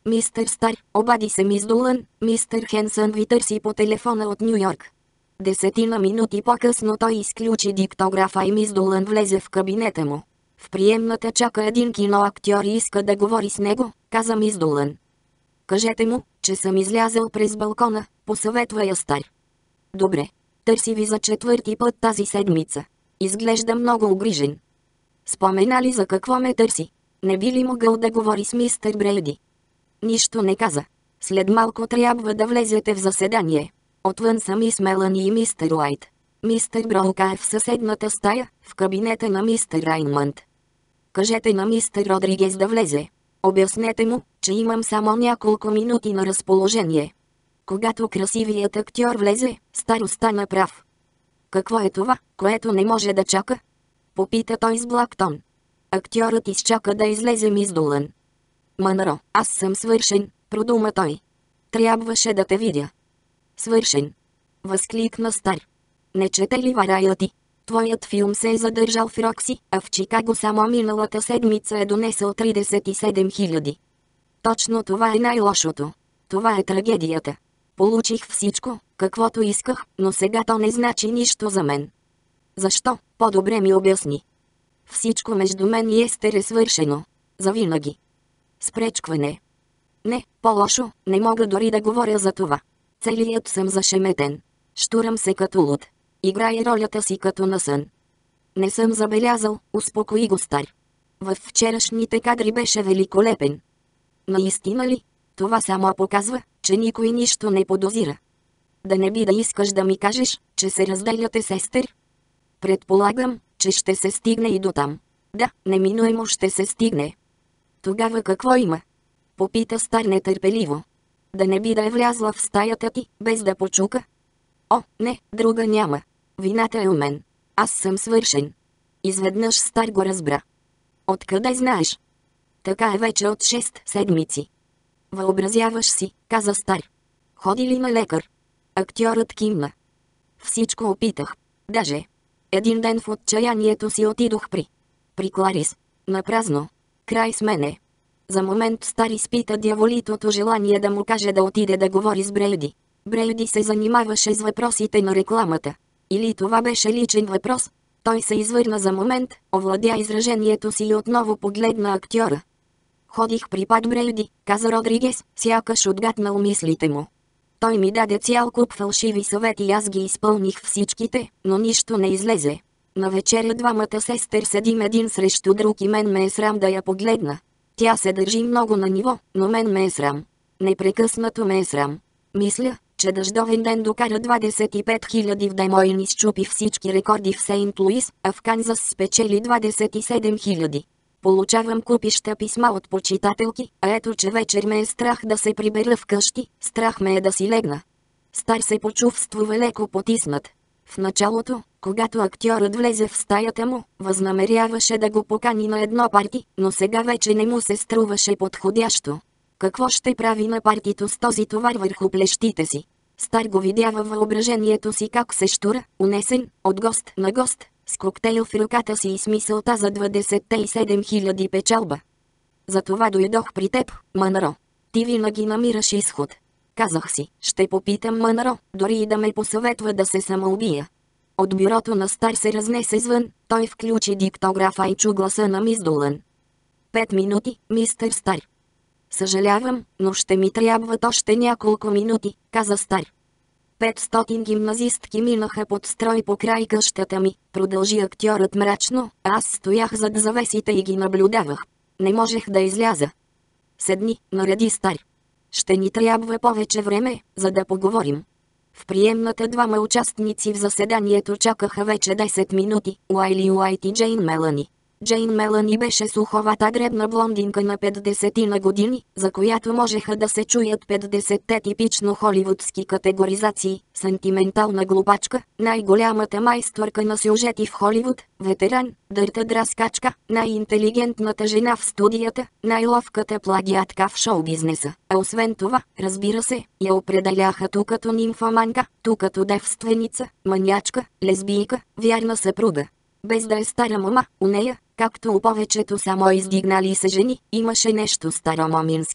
Мистер Стар, обади се мис Долън, мистер Хенсън ви търси по телефона от Ню Йорк. Десетина минути по-късно той изключи диктографа и мис Долън влезе в кабинета му. В приемната чака един киноактьор и иска да говори с него, каза мис Долън. Кажете му, че съм излязъл през балкона, посъветва я Стар. Добре. Търси ви за четвърти път тази седмица. Изглежда много огрижен. Спомена ли за какво ме търси? Не би ли могъл да говори с мистер Брейди? Нищо не каза. След малко трябва да влезете в заседание. Отвън са мис Мелани и мистер Уайт. Мистер Броука е в съседната стая, в кабинета на мистер Райнмънд. Кажете на мистер Родригес да влезе. Обяснете му, че имам само няколко минути на разположение. Когато красивият актьор влезе, Стар остана прав. Какво е това, което не може да чака? Попита той с благ тон. Актьорът изчака да излезе мис Долън. Мънро, аз съм свършен, продума той. Трябваше да те видя. Свършен. Възкликна Стар. Не чете ли Варайъти? Твоят филм се е задържал в Рокси, а в Чикаго само миналата седмица е донесъл тридесет и седем хиляди. Точно това е най-лошото. Това е трагедията. Получих всичко, каквото исках, но сега то не значи нищо за мен. Защо? По-добре ми обясни. Всичко между мен и Естер е свършено. Завинаги. Спречкване. Не, по-лошо, не мога дори да говоря за това. Целият съм зашеметен. Штурам се като луд. Играя ролята си като на сън. Не съм забелязал, успокои го Стар. Във вчерашните кадри беше великолепен. Наистина ли? Това само показва, че никой нищо не подозира. Да не би да искаш да ми кажеш, че се разделяте с Естер? Предполагам, че ще се стигне и до там. Да, неминуемо ще се стигне. Тогава какво има? Попита Стар нетърпеливо. Да не би да е влязла в стаята ти, без да почука? О, не, друга няма. Вината е у мен. Аз съм свършен. Изведнъж Стар го разбра. Откъде знаеш? Така е вече от шест седмици. Въобразяваш си, каза Стар. Ходи ли на лекар? Актьорът кимна. Всичко опитах. Даже. Един ден в отчаянието си отидох при... При Кларис. Напразно. Край с мене. За момент Стар изпита дяволитото желание да му каже да отиде да говори с Брейди. Брейди се занимаваше с въпросите на рекламата. Или това беше личен въпрос? Той се извърна за момент, овладя изражението си и отново погледна актьора. Ходих при Пат Брейди, каза Родригес, сякаш отгатнал мислите му. Той ми даде цял куп фалшиви съвети и аз ги изпълних всичките, но нищо не излезе. На вечеря двамата с Естер седим един срещу друг и мен ме е срам да я погледна. Тя се държи много на ниво, но мен ме е срам. Непрекъснато ме е срам. Мисля, че дъждовен ден докара двадесет и пет хиляди в Демойн и счупи всички рекорди в Сейнт Луис, а в Канзас спечели двадесет и седем хиляди. Получавам купища писма от почитателки, а ето че вечер ме е страх да се прибера вкъщи, страх ме е да си легна. Стар се почувствува леко потиснат. В началото, когато актьорът влезе в стаята му, възнамеряваше да го покани на едно парти, но сега вече не му се струваше подходящо. Какво ще прави на партито с този товар върху плещите си? Стар го видя във въображението си как се щура, унесен, от гост на гост, с коктейл в ръката си и с мисълта за двадесет и седем хиляди печалба. Затова дойдох при теб, Мънро. Ти винаги намираш изход. Казах си, ще попитам Мънро, дори и да ме посъветва да се самоубия. От бюрото на Стар се разнесе звън, той включи диктографа и чу гласа на мис Долън. Пет минути, мистер Стар. Съжалявам, но ще ми трябват още няколко минути, каза Стар. Петстотин гимназистки минаха под строй по край къщата ми, продължи актьорът мрачно, а аз стоях зад завесите и ги наблюдавах. Не можех да изляза. Седни, нареди Стар. Ще ни трябва повече време, за да поговорим. В приемната двама участници в заседанието чакаха вече десет минути, Уайли Уайт и Джейн Мелани. Джейн Мелани беше суховата дребна блондинка на петдесетина години, за която можеха да се чуят петдесетте типично холивудски категоризации, сантиментална глупачка, най-голямата майсторка на сюжети в Холивуд, ветеран, дърта драскачка, най-интелигентната жена в студията, най-ловката плагиатка в шоу-бизнеса. А освен това, разбира се, я определяха ту като нимфоманка, ту като девственица, манячка, лесбийка, вярна съпруга. Без да е стара мома, у нея, както у повечето само издигнали се жени, имаше нещо старомоминско.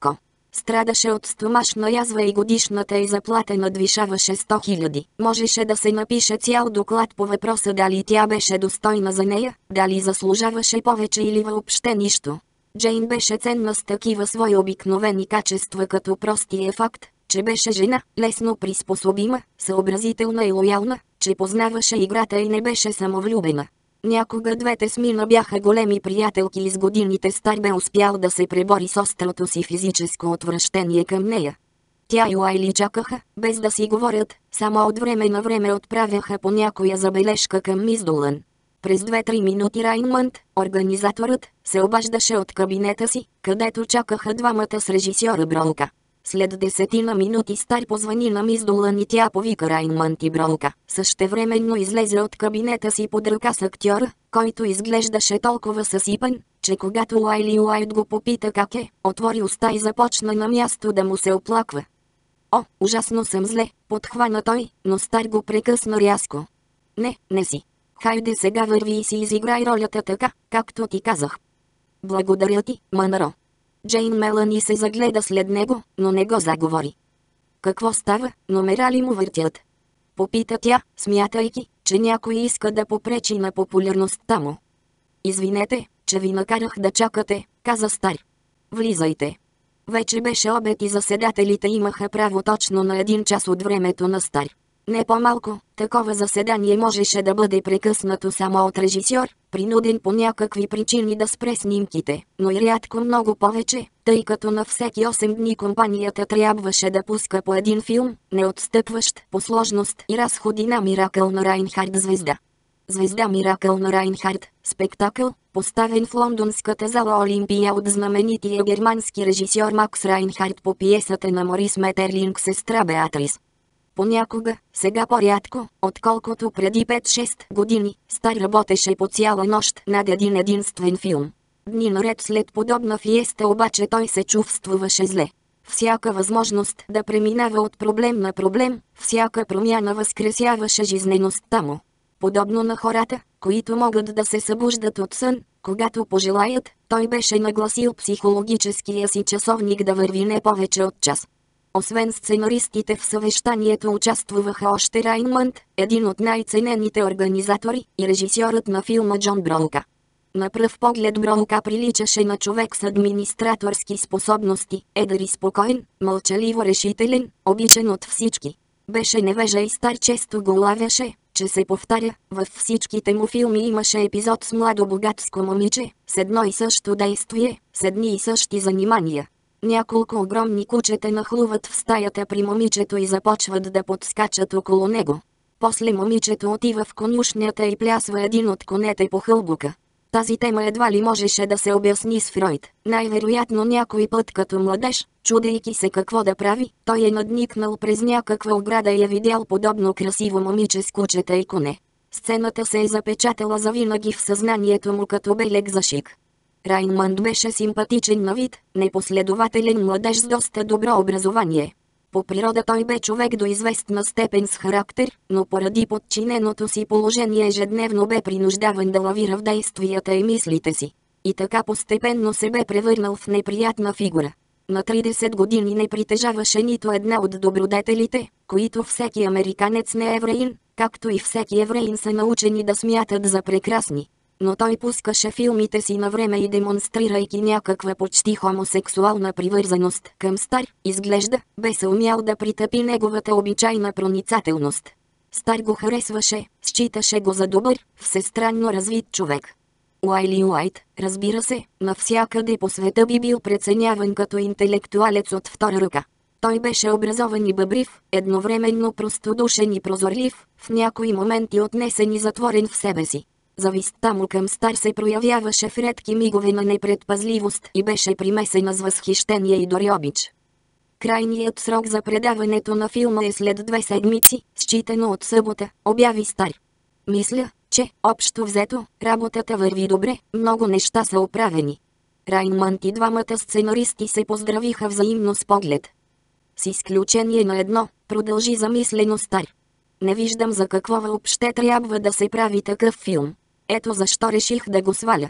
Страдаше от стомашна язва и годишната й заплата надвишаваше сто хиляди. Можеше да се напише цял доклад по въпроса дали тя беше достойна за нея, дали заслужаваше повече или въобще нищо. Джейн беше ценна с такива свои обикновени качества като простия факт, че беше жена, лесно приспособима, съобразителна и лоялна, че познаваше играта и не беше самовлюбена. Някога двете с Мина бяха големи приятелки и с годините Стар бе успял да се пребори с острото си физическо отвращение към нея. Тя и Уайли чакаха, без да си говорят, само от време на време отправяха по някоя забележка към мис Долън. През две-три минути Раймънд, организаторът, се обаждаше от кабинета си, където чакаха двамата с режисьора Броука. След десетина минути Стар позвани на мис Долън и тя повика Раймънд и Броука. Същевременно излезе от кабинета си под ръка с актьора, който изглеждаше толкова съсипан, че когато Уайли Уайт го попита как е, отвори уста и започна на място да му се оплаква. О, ужасно съм зле, подхвана той, но Стар го прекъсна рязко. Не, не си. Хайде сега върви и си изиграй ролята така, както ти казах. Благодаря ти, Мънро. Джейн Мелани се загледа след него, но не го заговори. Какво става, номера ли му въртят? Попита тя, смятайки, че някой иска да попречи на популярността му. Извинете, че ви накарах да чакате, каза Стар. Влизайте. Вече беше обед и заседателите имаха право точно на един час от времето на Стар. Не по-малко, такова заседание можеше да бъде прекъснато само от режисьор, принуден по някакви причини да спре снимките, но и рядко много повече, тъй като на всеки осем дни компанията трябваше да пуска по един филм, не отстъпващ по сложност и разходи на Миракъл на Райнхард звезда. Звезда Миракъл на Райнхард, спектакъл, поставен в лондонската зала Олимпия от знаменития германски режисьор Макс Райнхард по пиесата на Морис Метерлинг Сестра Беатрис. Понякога, сега по-рядко, отколкото преди пет-шест години, Стар работеше по цяла нощ над един единствен филм. Дни наред след подобна фиеста обаче той се чувствуваше зле. Всяка възможност да преминава от проблем на проблем, всяка промяна възкресяваше жизнеността му. Подобно на хората, които могат да се събуждат от сън, когато пожелаят, той беше нагласил психологическия си часовник да върви не повече от час. Освен сценаристите в съвещанието участвуваха още Раймънд, един от най-ценените организатори, и режисьорът на филма Джон Броука. На пръв поглед Броука приличаше на човек с администраторски способности, едър и спокоен, мълчаливо решителен, обичан от всички. Беше невежа и Стар често го улавяше, че се повтаря, във всичките му филми имаше епизод с младо богатско момиче, с едно и също действие, с едни и същи занимания. Няколко огромни кучета нахлуват в стаята при момичето и започват да подскачат около него. После момичето отива в конюшнята и плясва един от конете по хълбука. Тази тема едва ли можеше да се обясни с Фройд. Най-вероятно някой път като младеж, чудейки се какво да прави, той е надникнал през някаква ограда и е видял подобно красиво момиче с кучета и коне. Сцената се е запечатала завинаги в съзнанието му като белег за шик. Раймънд беше симпатичен на вид, непоследователен младеж с доста добро образование. По природа той бе човек до известна степен с характер, но поради подчиненото си положение ежедневно бе принуждаван да лавира в действията и мислите си. И така постепенно се бе превърнал в неприятна фигура. На тридесет години не притежаваше нито една от добродетелите, които всеки американец не е евреин, както и всеки евреин са научени да смятат за прекрасни. Но той пускаше филмите си на време и демонстрирайки някаква почти хомосексуална привързаност към Стар, изглежда, бе се умял да притъпи неговата обичайна проницателност. Стар го харесваше, считаше го за добър, всестранно развит човек. Уайли Уайт, разбира се, навсякъде по света би бил преценяван като интелектуалец от втора ръка. Той беше образован и бъбрив, едновременно простодушен и прозорлив, в някои моменти отнесен и затворен в себе си. Завистта му към Стар се проявяваше в редки мигове на непредпазливост и беше примесена с възхищение и дори обич. Крайният срок за предаването на филма е след две седмици, считано от събота, обяви Стар. Мисля, че, общо взето, работата върви добре, много неща са оправени. Раймънд и двамата сценаристи се поздравиха взаимно с поглед. С изключение на едно, продължи замислено Стар. Не виждам за какво въобще трябва да се прави такъв филм. Ето защо реших да го сваля.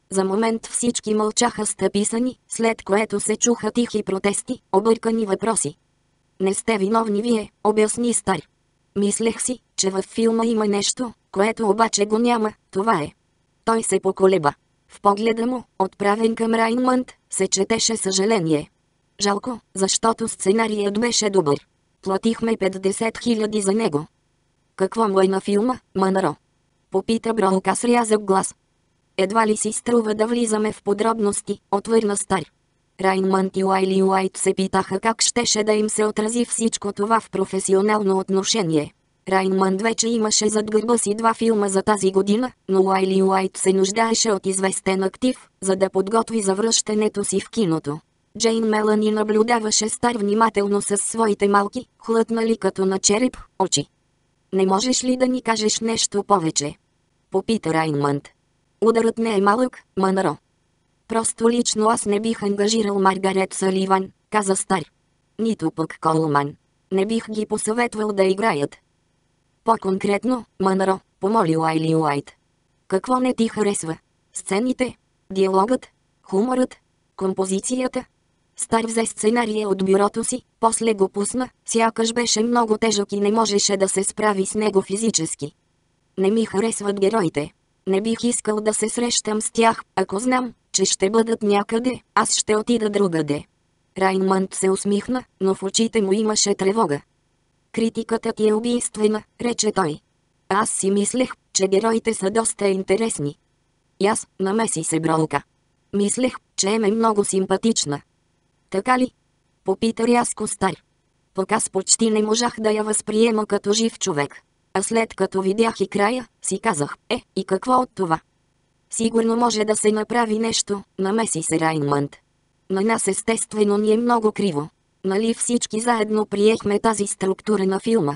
За момент всички мълчаха стъписани, след което се чуха тихи протести, объркани въпроси. Не сте виновни вие, обясни Стар. Мислех си, че във филма има нещо, което обаче го няма, това е. Той се поколеба. В погледа му, отправен към Раймънд, се четеше съжаление. Жалко, защото сценарият беше добър. Платихме петдесет хиляди за него. Какво му е на филма, Мънро? Попита Броука с рязък глас. Едва ли си струва да влизаме в подробности, отвърна Стар. Раймънд и Уайли Уайт се питаха как щеше да им се отрази всичко това в професионално отношение. Раймънд вече имаше зад гърба си два филма за тази година, но Уайли Уайт се нуждаеше от известен актив, за да подготви завръщането си в киното. Джейн Мелани наблюдаваше Стар внимателно със своите малки, хлътнали като на череп, очи. Не можеш ли да ни кажеш нещо повече? Попита Раймънд. Ударът не е малък, Мънро. Просто лично аз не бих ангажирал Маргарет Саливан, каза Стар. Нито пък Колман. Не бих ги посъветвал да играят. По-конкретно, Мънро, помоли Уайли Уайт. Какво не ти харесва? Сцените? Диалогът? Хуморът? Композицията? Стар взе сценария от бюрото си, после го пусна, сякаш беше много тежък и не можеше да се справи с него физически. Не ми харесват героите. Не бих искал да се срещам с тях, ако знам, че ще бъдат някъде, аз ще отида другаде. Раймънд се усмихна, но в очите му имаше тревога. Критиката ти е убийствена, рече той. Аз си мислех, че героите са доста интересни. И аз, намеси се Броука. Мислех, че Ем е много симпатична. Така ли? Попита рязко Стар. Пък аз почти не можах да я възприема като жив човек. А след като видях и края, си казах, е, и какво от това? Сигурно може да се направи нещо, намеси се Раймънд. На нас естествено ни е много криво. Нали всички заедно приехме тази структура на филма?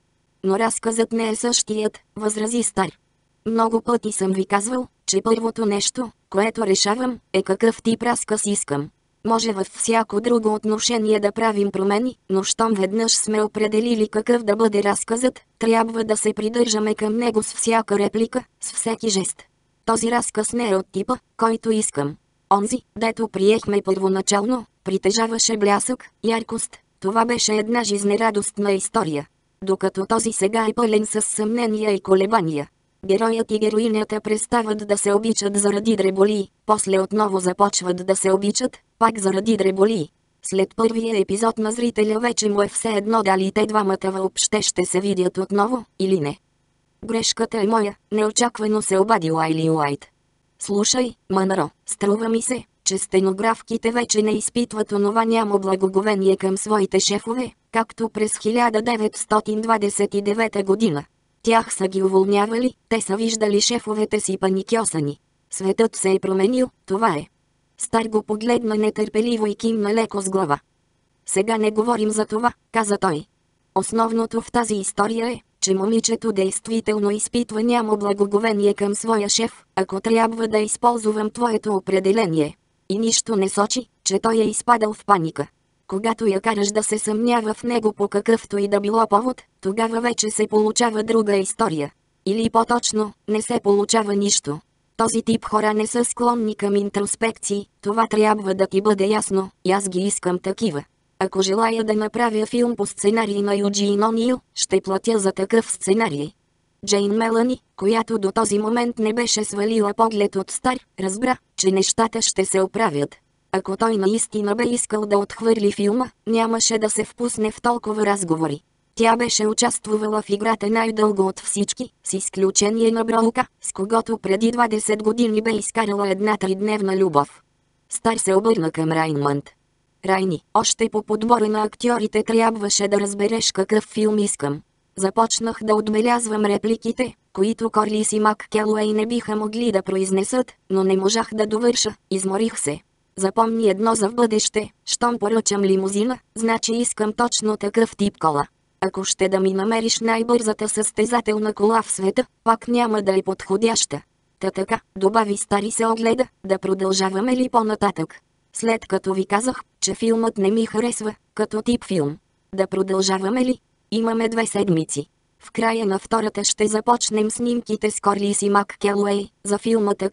Но разказът не е същият, възрази Стар. Много пъти съм ви казвал, че първото нещо, което решавам, е какъв тип разказ искам. Може във всяко друго отношение да правим промени, но щом веднъж сме определили какъв да бъде разказът, трябва да се придържаме към него с всяка реплика, с всеки жест. Този разказ не е от типа, който искам. Онзи, дето приехме първоначално, притежаваше блясък, яркост, това беше една жизнерадостна история. Докато този сега е пълен с съмнения и колебания. Героят и героинята престават да се обичат заради дреболии, после отново започват да се обичат, пак заради дреболии. След първия епизод на зрителя вече му е все едно дали те двамата въобще ще се видят отново, или не. Грешката е моя, неочаквано се обади Уайли Уайт. Слушай, Мънро, струва ми се, че стенографките вече не изпитват онова нямо благоговение към своите шефове, както през хиляда деветстотин двадесет и девета година. Тях са ги уволнявали, те са виждали шефовете си паникьосани. Светът се е променил, това е. Стар го погледна нетърпеливо и кимна леко с глава. Сега не говорим за това, каза той. Основното в тази история е, че момичето действително изпитва нямо благоговение към своя шеф, ако трябва да използвам твоето определение. И нищо не сочи, че той е изпадал в паника. Когато я караш да се съмнява в него по какъвто и да било повод, тогава вече се получава друга история. Или по-точно, не се получава нищо. Този тип хора не са склонни към интроспекции, това трябва да ти бъде ясно, и аз ги искам такива. Ако желая да направя филм по сценарий на Юджин О'Нил, ще платя за такъв сценарий. Джейн Мелани, която до този момент не беше свалила поглед от Стар, разбра, че нещата ще се оправят. Ако той наистина бе искал да отхвърли филма, нямаше да се впусне в толкова разговори. Тя беше участвала в играта най-дълго от всички, с изключение на Броука, с когото преди двадесет години бе изкарала една тридневна любов. Стар се обърна към Раймънд. Райни, още по подбора на актьорите трябваше да разбереш какъв филм искам. Започнах да отбелязвам репликите, които Корлис и МакКелуей не биха могли да произнесат, но не можах да довърша, изморих се. Запомни едно за в бъдеще, щом поръчам лимузина, значи искам точно такъв тип кола. Ако ще да ми намериш най-бързата състезателна кола в света, пак няма да е подходяща. Та така, добави Стар и се огледа, да продължаваме ли по-нататък. След като ви казах, че филмът не ми харесва, като тип филм. Да продължаваме ли? Имаме две седмици. В края на втората ще започнем снимките с Корлис и МакКелуей, за филма такъв,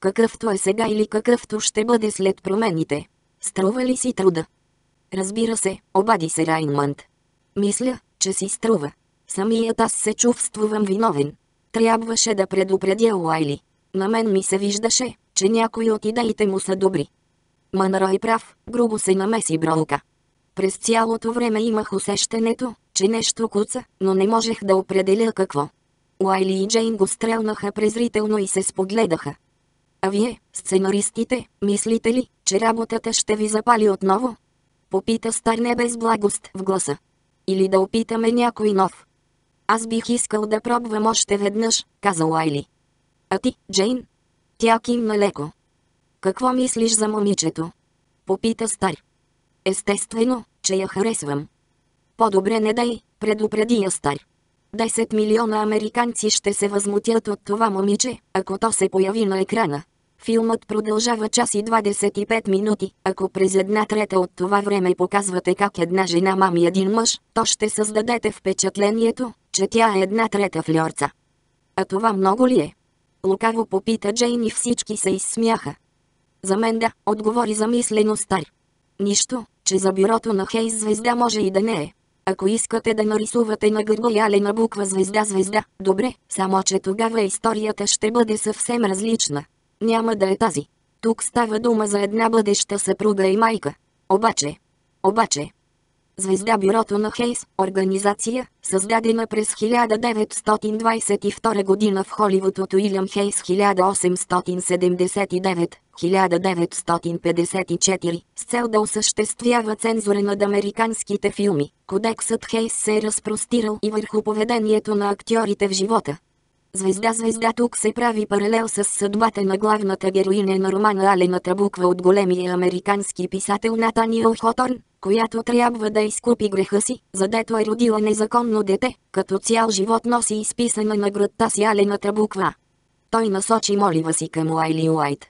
какъвто е сега или какъвто ще бъде след промените. Струва ли си труда? Разбира се, обади се Раймънд. Мисля, че си струва. Самият аз се чувствувам виновен. Трябваше да предупредя Уайли. На мен ми се виждаше, че някои от идеите му са добри. Мънро е прав, грубо се намеси Броука. През цялото време имах усещането, че нещо куца, но не можех да определя какво. Уайли и Джейн го стрелнаха презрително и се спогледаха. А вие, сценаристите, мислите ли, че работата ще ви запали отново? Попита Стар не без благост в гласа. Или да опитаме някой нов. Аз бих искал да пробвам още веднъж, каза Уайли. А ти, Джейн? Тя кимна леко. Какво мислиш за момичето? Попита Стар. Естествено, че я харесвам. По-добре не дай, предупреди я Стар. Десет милиона американци ще се възмутят от това момиче, ако то се появи на екрана. Филмът продължава час и двадесет и пет минути. Ако през една трета от това време показвате как една жена мами един мъж, то ще създадете впечатлението, че тя е една трета фльорца. А това много ли е? Лукаво попита Джейн и всички се изсмяха. За мен да, отговори замислено Стар. Нищо, че за бюрото на Хейс звезда може и да не е. Ако искате да нарисувате на гърба ялена буква звезда-звезда, добре, само че тогава историята ще бъде съвсем различна. Няма да е тази. Тук става дума за една бъдеща съпруга и майка. Обаче, обаче, Звезда бюрото на Хейс, организация, създадена през хиляда деветстотин двадесет и втора година в Холивуд от Уилям Хейс хиляда осемстотин седемдесет и девет до хиляда деветстотин петдесет и четири, с цел да осъществява цензура над американските филми. Кодексът Хейс се е разпростирал и върху поведението на актьорите в живота. Звезда-звезда тук се прави паралел с съдбата на главната героиня на романа Алената буква от големия американски писател Натаниел Хоторн, която трябва да изкупи греха си, задето е родила незаконно дете, като цял живот носи изписана на гръдта си Алената буква. Той насочи молива си към Уайли Уайт.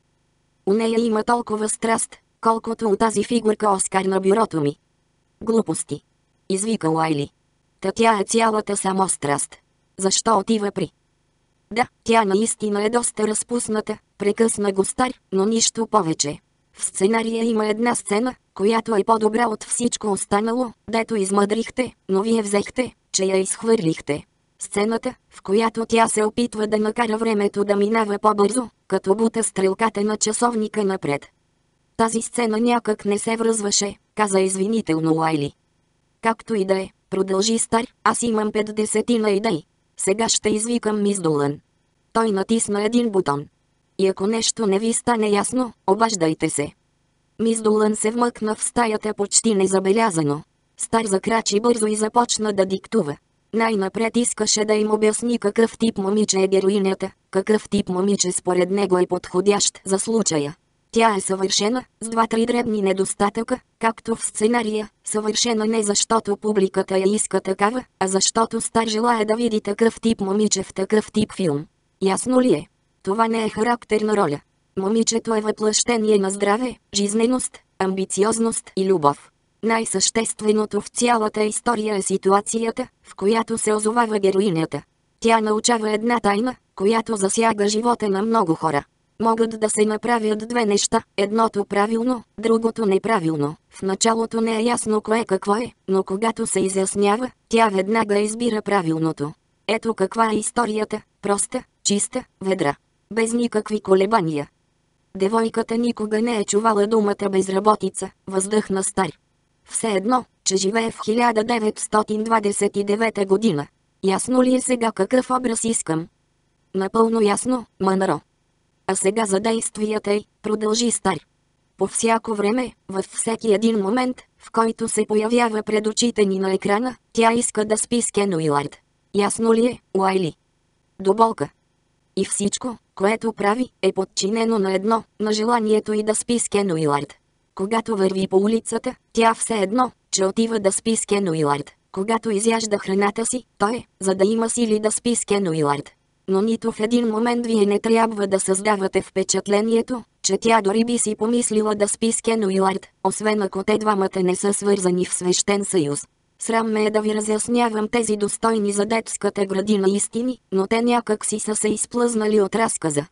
У нея има толкова страст, колкото от тази фигурка Оскар на бюрото ми. Глупости. Извика Уайли. Та тя е цялата само страст. Защо отива при? Да, тя наистина е доста разпусната, прекъсна го Стар, но нищо повече. В сценария има една сцена, която е по-добра от всичко останало, дето измъдрихте, но вие взехте, че я изхвърлихте. Сцената, в която тя се опитва да накара времето да минава по-бързо, като бута стрелката на часовника напред. Тази сцена някак не се връзваше, каза извинително Уайли. Както и да е, продължи Стар, аз имам петдесетина идеи. Сега ще извикам мис Долън. Той натисна един бутон. И ако нещо не ви стане ясно, обаждайте се. Мис Долън се вмъкна в стаята почти незабелязано. Стар закрачи бързо и започна да диктува. Най-напред искаше да им обясни какъв тип момиче е героинята, какъв тип момиче според него е подходящ за случая. Тя е съвършена, с два-три дребни недостатъка, както в сценария, съвършена не защото публиката я иска такава, а защото Стар желае да види такъв тип момиче в такъв тип филм. Ясно ли е? Това не е характерна роля. Момичето е въплъщение на здраве, жизненост, амбициозност и любов. Най-същественото в цялата история е ситуацията, в която се озовава героинята. Тя научава една тайна, която засяга живота на много хора. Могат да се направят две неща, едното правилно, другото неправилно. В началото не е ясно кое какво е, но когато се изяснява, тя веднага избира правилното. Ето каква е историята, проста, чиста, ведра. Без никакви колебания. Девойката никога не е чувала думата безработица, въздъхна Стар. Все едно, че живее в хиляда деветстотин двадесет и девета година. Ясно ли е сега какъв образ искам? Напълно ясно, Мънро. А сега за действията й, продължи Стар. По всяко време, във всеки един момент, в който се появява пред очите ни на екрана, тя иска да спи с Кен Уилард. Ясно ли е, Уайли? До болка. И всичко, което прави, е подчинено на едно, на желанието й да спи с Кен Уилард. Когато върви по улицата, тя все едно, че отива да спи с Кен Уилард. Когато изяжда храната си, той е, за да има сили да спи с Кен Уилард. Но нито в един момент вие не трябва да създавате впечатлението, че тя дори би си помислила да спи с Кен Уилард, освен ако те двамата не са свързани в свещен съюз. Срам ме е да ви разяснявам тези достойни за детската градина истини, но те някак си са се изплъзнали от разказа.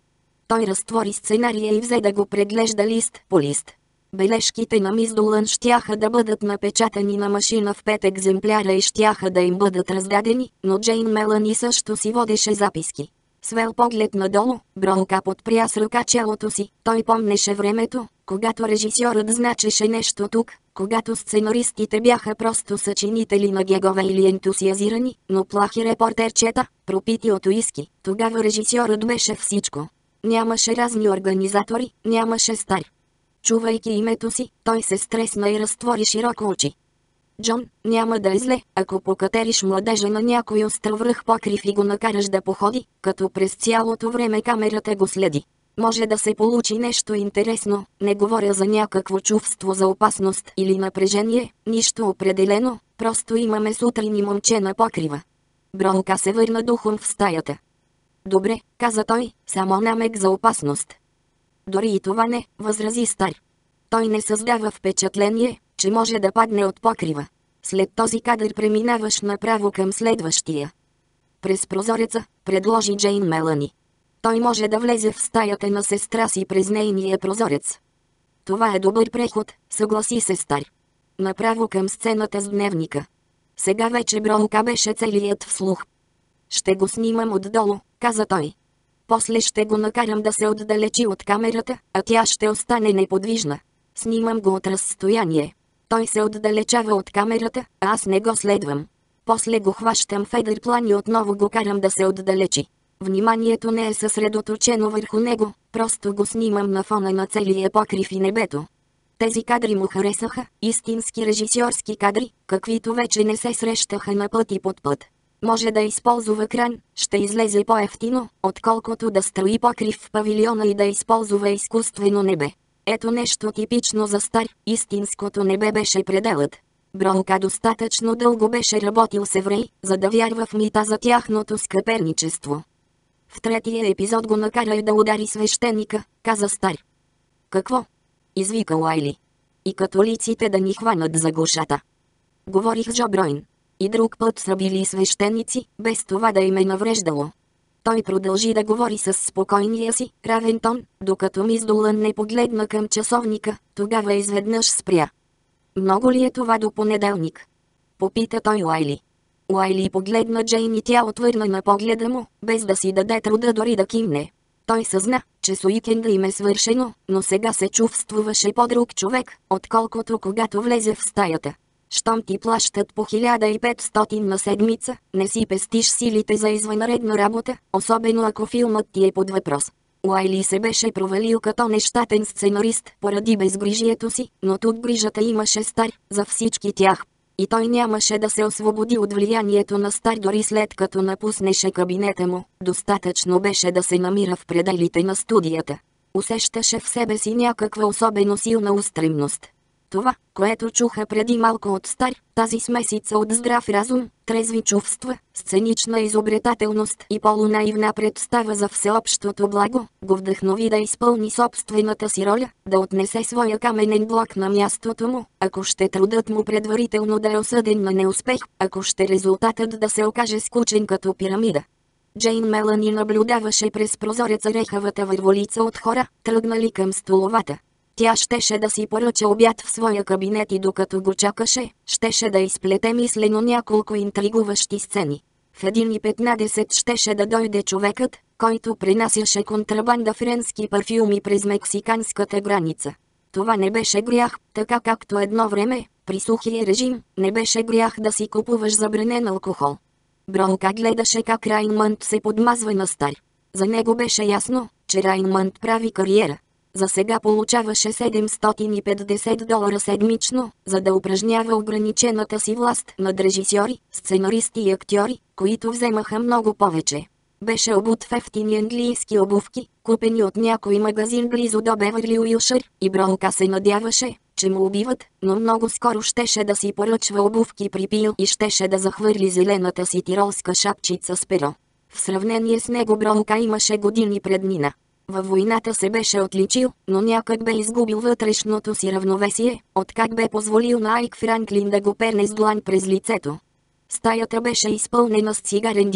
Той разтвори сценария и взе да го преглежда лист по лист. Бележките на мис Долън щяха да бъдат напечатани на машина в пет екземпляра и щяха да им бъдат раздадени, но Джейн Мелани също си водеше записки. Свел поглед надолу, Бронка подпря с ръка челото си. Той помнеше времето, когато режисьорът значеше нещо тук, когато сценаристите бяха просто съчинители на гегове или ентусиазирани, но плахи репортерчета, пропити от уиски. Тогава режисьорът беше всичко. Нямаше разни организатори, нямаше стар. Чувайки името си, той се стресна и разтвори широко очи. Джон, няма да е зле, ако покатериш младежа на някой остров връх покрив и го накараш да походи, като през цялото време камерата го следи. Може да се получи нещо интересно, не говоря за някакво чувство за опасност или напрежение, нищо определено, просто имаме сутрин и момче на покрива. Бронка се върна духом в стаята. Добре, каза той, само намек за опасност. Дори и това не, възрази стар. Той не създава впечатление, че може да падне от покрива. След този кадър преминаваш направо към следващия. През прозореца, предложи Джейн Мелани. Той може да влезе в стаята на сестра си през нейния прозорец. Това е добър преход, съгласи се стар. Направо към сцената с дневника. Сега вече Бронка беше целият вслух. Ще го снимам отдолу, каза той. После ще го накарам да се отдалечи от камерата, а тя ще остане неподвижна. Снимам го от разстояние. Той се отдалечава от камерата, а аз не го следвам. После го хващам в едър план и отново го карам да се отдалечи. Вниманието не е съсредоточено върху него, просто го снимам на фона на целия покрив и небето. Тези кадри му харесаха, истински режисьорски кадри, каквито вече не се срещаха на път и под път. Може да използва кран, ще излезе по-ефтино, отколкото да строи покрив в павилиона и да използва изкуствено небе. Ето нещо типично за стар, истинското небе беше пределът. Бронка достатъчно дълго беше работил с евреи, за да вярва в мита за тяхното скъперничество. В третия епизод го накара да удари свещеника, каза стар. Какво? Извика Уайли. И католиците да ни хванат за гушата. Говорих с Джо Бройн. И друг път са били свещеници, без това да им е навреждало. Той продължи да говори с спокойния си, равен тон, докато мис Долън не погледна към часовника, тогава изведнъж спря. Много ли е това до понеделник? Попита той Уайли. Уайли погледна Джейн и тя отвърна на погледа му, без да си даде труда дори да кимне. Той съзна, че с уикенда им е свършено, но сега се чувствуваше по-друг човек, отколкото когато влезе в стаята. Щом ти плащат по хиляда и петстотин на седмица, не си пестиш силите за извънредна работа, особено ако филмът ти е под въпрос. Уайли се беше провалил като нещатен сценарист поради безгрижието си, но тук грижата имаше стар, за всички тях. И той нямаше да се освободи от влиянието на стар дори след като напуснеше кабинета му, достатъчно беше да се намира в пределите на студията. Усещаше в себе си някаква особено силна устремност. Това, което чуха преди малко от стар, тази смесица от здрав разум, трезви чувства, сценична изобретателност и полунаивна представа за всеобщото благо, го вдъхнови да изпълни собствената си роля, да отнесе своя каменен блок на мястото му, ако ще трудът му предварително да е осъден на неуспех, ако ще резултатът да се окаже скучен като пирамида. Джейн Мелани наблюдаваше през прозореца рехавата върволица от хора, тръгнали към столовата. Тя щеше да си поръча обяд в своя кабинет и докато го чакаше, щеше да изплете мислено няколко интригуващи сцени. В един и петнадесет щеше да дойде човекът, който пренасяше контрабанда френски парфюми през мексиканската граница. Това не беше грях, така както едно време, при сухия режим, не беше грях да си купуваш забранен алкохол. Бронка гледаше как Раймънд се подмазва на стар. За него беше ясно, че Раймънд прави кариера. За сега получаваше седемстотин и петдесет долара седмично, за да упражнява ограничената си власт над режисьори, сценаристи и актьори, които вземаха много повече. Беше обут в ефтини английски обувки, купени от някой магазин близо до Беверли Уилшър, и Бронка се надяваше, че му убиват, но много скоро щеше да си поръчва обувки при Пил и щеше да захвърли зелената си тиролска шапчица с перо. В сравнение с него Бронка имаше години преднина. Във войната се беше отличил, но някак бе изгубил вътрешното си равновесие, откак бе позволил на Айк Франклин да го перне с длан през лицето. Стаята беше изпълнена с цигарен дим.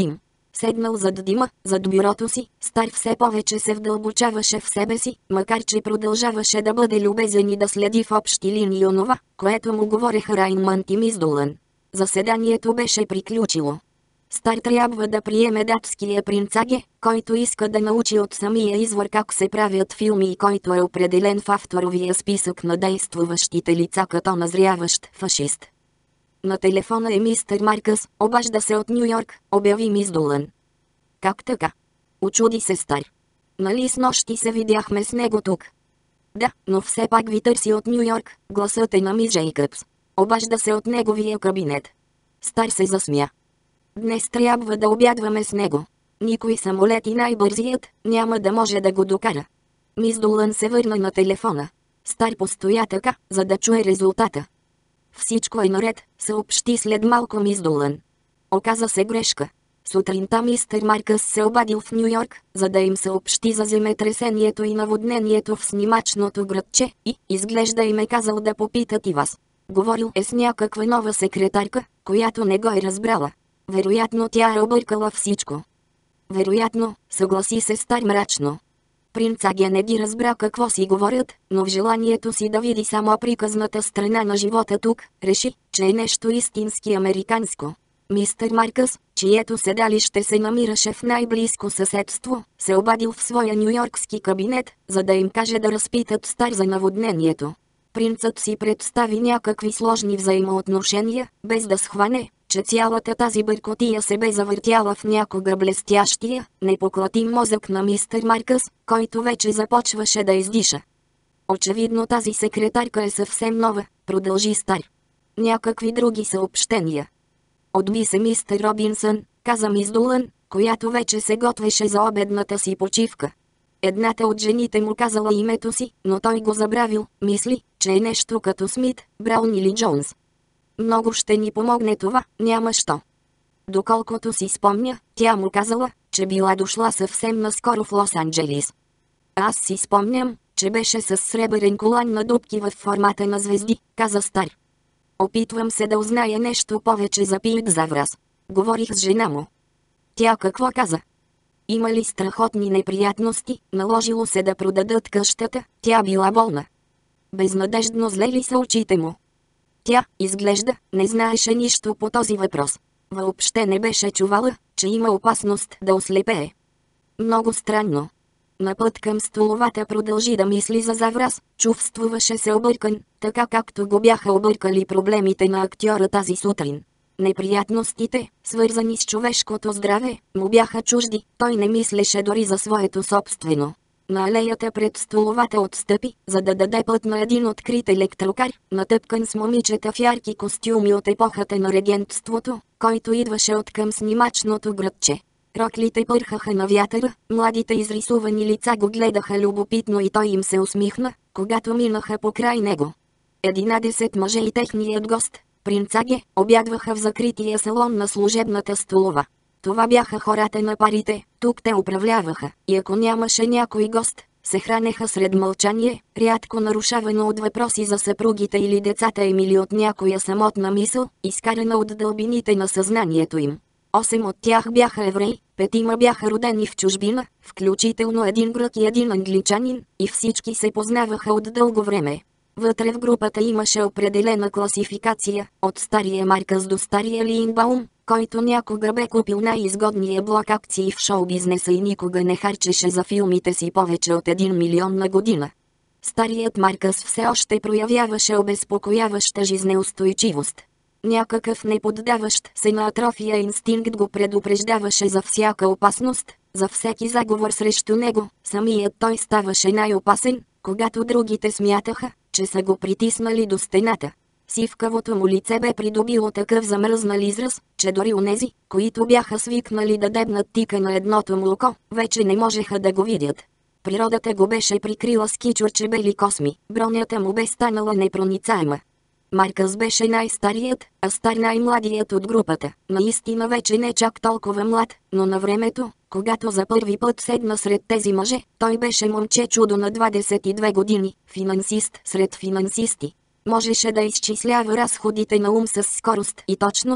Седнал зад дима, зад бюрото си, Стар все повече се вдълбочаваше в себе си, макар че продължаваше да бъде любезен и да следи в общи линии онова, което му говореха Раймънд и мис Долън. Заседанието беше приключило. Стар трябва да приеме датския принцаге, който иска да научи от самия извор как се правят филми и който е определен в авторовия списък на действуващите лица като назряващ фашист. На телефона е мистер Маркъс, обажда се от Ню Йорк, обяви мис Долън. Как така? Учуди се Стар. Нали с нощи се видяхме с него тук? Да, но все пак ви търси от Ню Йорк, гласът е на мис Джейкъбс. Обажда се от неговия кабинет. Стар се засмя. Днес трябва да обядваме с него. Никой самолет и най-бързият няма да може да го докара. Мис Долън се върна на телефона. Стар постоя така, за да чуе резултата. Всичко е наред, съобщи след малко мис Долън. Оказа се грешка. Сутринта мистер Маркъс се обадил в Ню Йорк, за да им съобщи за земетресението и наводнението в снимачното градче, и изглежда им е казал да попитат и вас. Говорил е с някаква нова секретарка, която не го е разбрала. Вероятно тя е объркала всичко. Вероятно, съгласи се Стар мрачно. Принц Аге не ги разбра какво си говорят, но в желанието си да види само приказната страна на живота тук, реши, че е нещо истински американско. Мистер Маркъс, чието седалище се намираше в най-близко съседство, се обадил в своя нюйоркски кабинет, за да им каже да разпитат Стар за наводнението. Принцът си представи някакви сложни взаимоотношения, без да схване, че цялата тази бъркотия се бе завъртяла в някога блестящия, непоклатим мозък на мистер Маркъс, който вече започваше да издиша. Очевидно тази секретарка е съвсем нова, продължи Стар. Някакви други съобщения. Отби се мистер Робинсън, каза мис Долън, която вече се готвеше за обедната си почивка. Едната от жените му казала името си, но той го забравил, мисли, че е нещо като Смит, Браун или Джонс. Много ще ни помогне това, няма що. Доколкото си спомня, тя му казала, че била дошла съвсем наскоро в Лос-Анджелис. Аз си спомням, че беше с сребърен колан на дупки в формата на звезди, каза Стар. Опитвам се да узная нещо повече за Пит Заврас. Говорих с жена му. Тя какво каза? Имали страхотни неприятности, наложило се да продадат къщата, тя била болна. Безнадеждно зле ли са очите му? Тя, изглежда, не знаеше нищо по този въпрос. Въобще не беше чувала, че има опасност да ослепее. Много странно. На път към столовата продължи да мисли за Заврас, чувствуваше се объркан, така както го бяха объркали проблемите на актьора тази сутрин. Неприятностите, свързани с човешкото здраве, му бяха чужди, той не мислеше дори за своето собствено. На алеята пред столовата отстъпи, за да даде път на един открит електрокар, натъпкан с момичета в ярки костюми от епохата на регентството, който идваше от към снимачното градче. Роклите пърхаха на вятъра, младите изрисувани лица го гледаха любопитно и той им се усмихна, когато минаха покрай него. Единадесет мъже и техният гост, принц Аге, обядваха в закрития салон на служебната столова. Това бяха хората на парите, тук те управляваха, и ако нямаше някой гост, се хранеха сред мълчание, рядко нарушавано от въпроси за съпругите или децата им или от някоя самотна мисъл, изкарана от дълбините на съзнанието им. Осем от тях бяха евреи, петима бяха родени в чужбина, включително един грък и един англичанин, и всички се познаваха от дълго време. Вътре в групата имаше определена класификация, от стария Маркъс до стария Лиинбаум, който някога бе купил най-изгодния блок акции в шоу-бизнеса и никога не харчеше за филмите си повече от един милион на година. Старият Маркъс все още проявяваше обезпокояваща жизнеустойчивост. Някакъв неподдаващ се на атрофия инстинкт го предупреждаваше за всяка опасност, за всеки заговор срещу него. Самият той ставаше най-опасен, когато другите смятаха, че са го притиснали до стената. Сивкавото му лице бе придобило такъв замръзнал израз, че дори онези, които бяха свикнали да дебнат тика на едното му око, вече не можеха да го видят. Природата го беше прикрила с кичурче бели косми, бронята му бе станала непроницаема. Маркъс беше най-старият, а Стар най-младият от групата. Наистина вече не чак толкова млад, но на времето, когато за първи път седна сред тези мъже, той беше момче чудо на двадесет и две години, финансист сред финансисти. Можеше да изчислява разходите на ум с скорост и точност,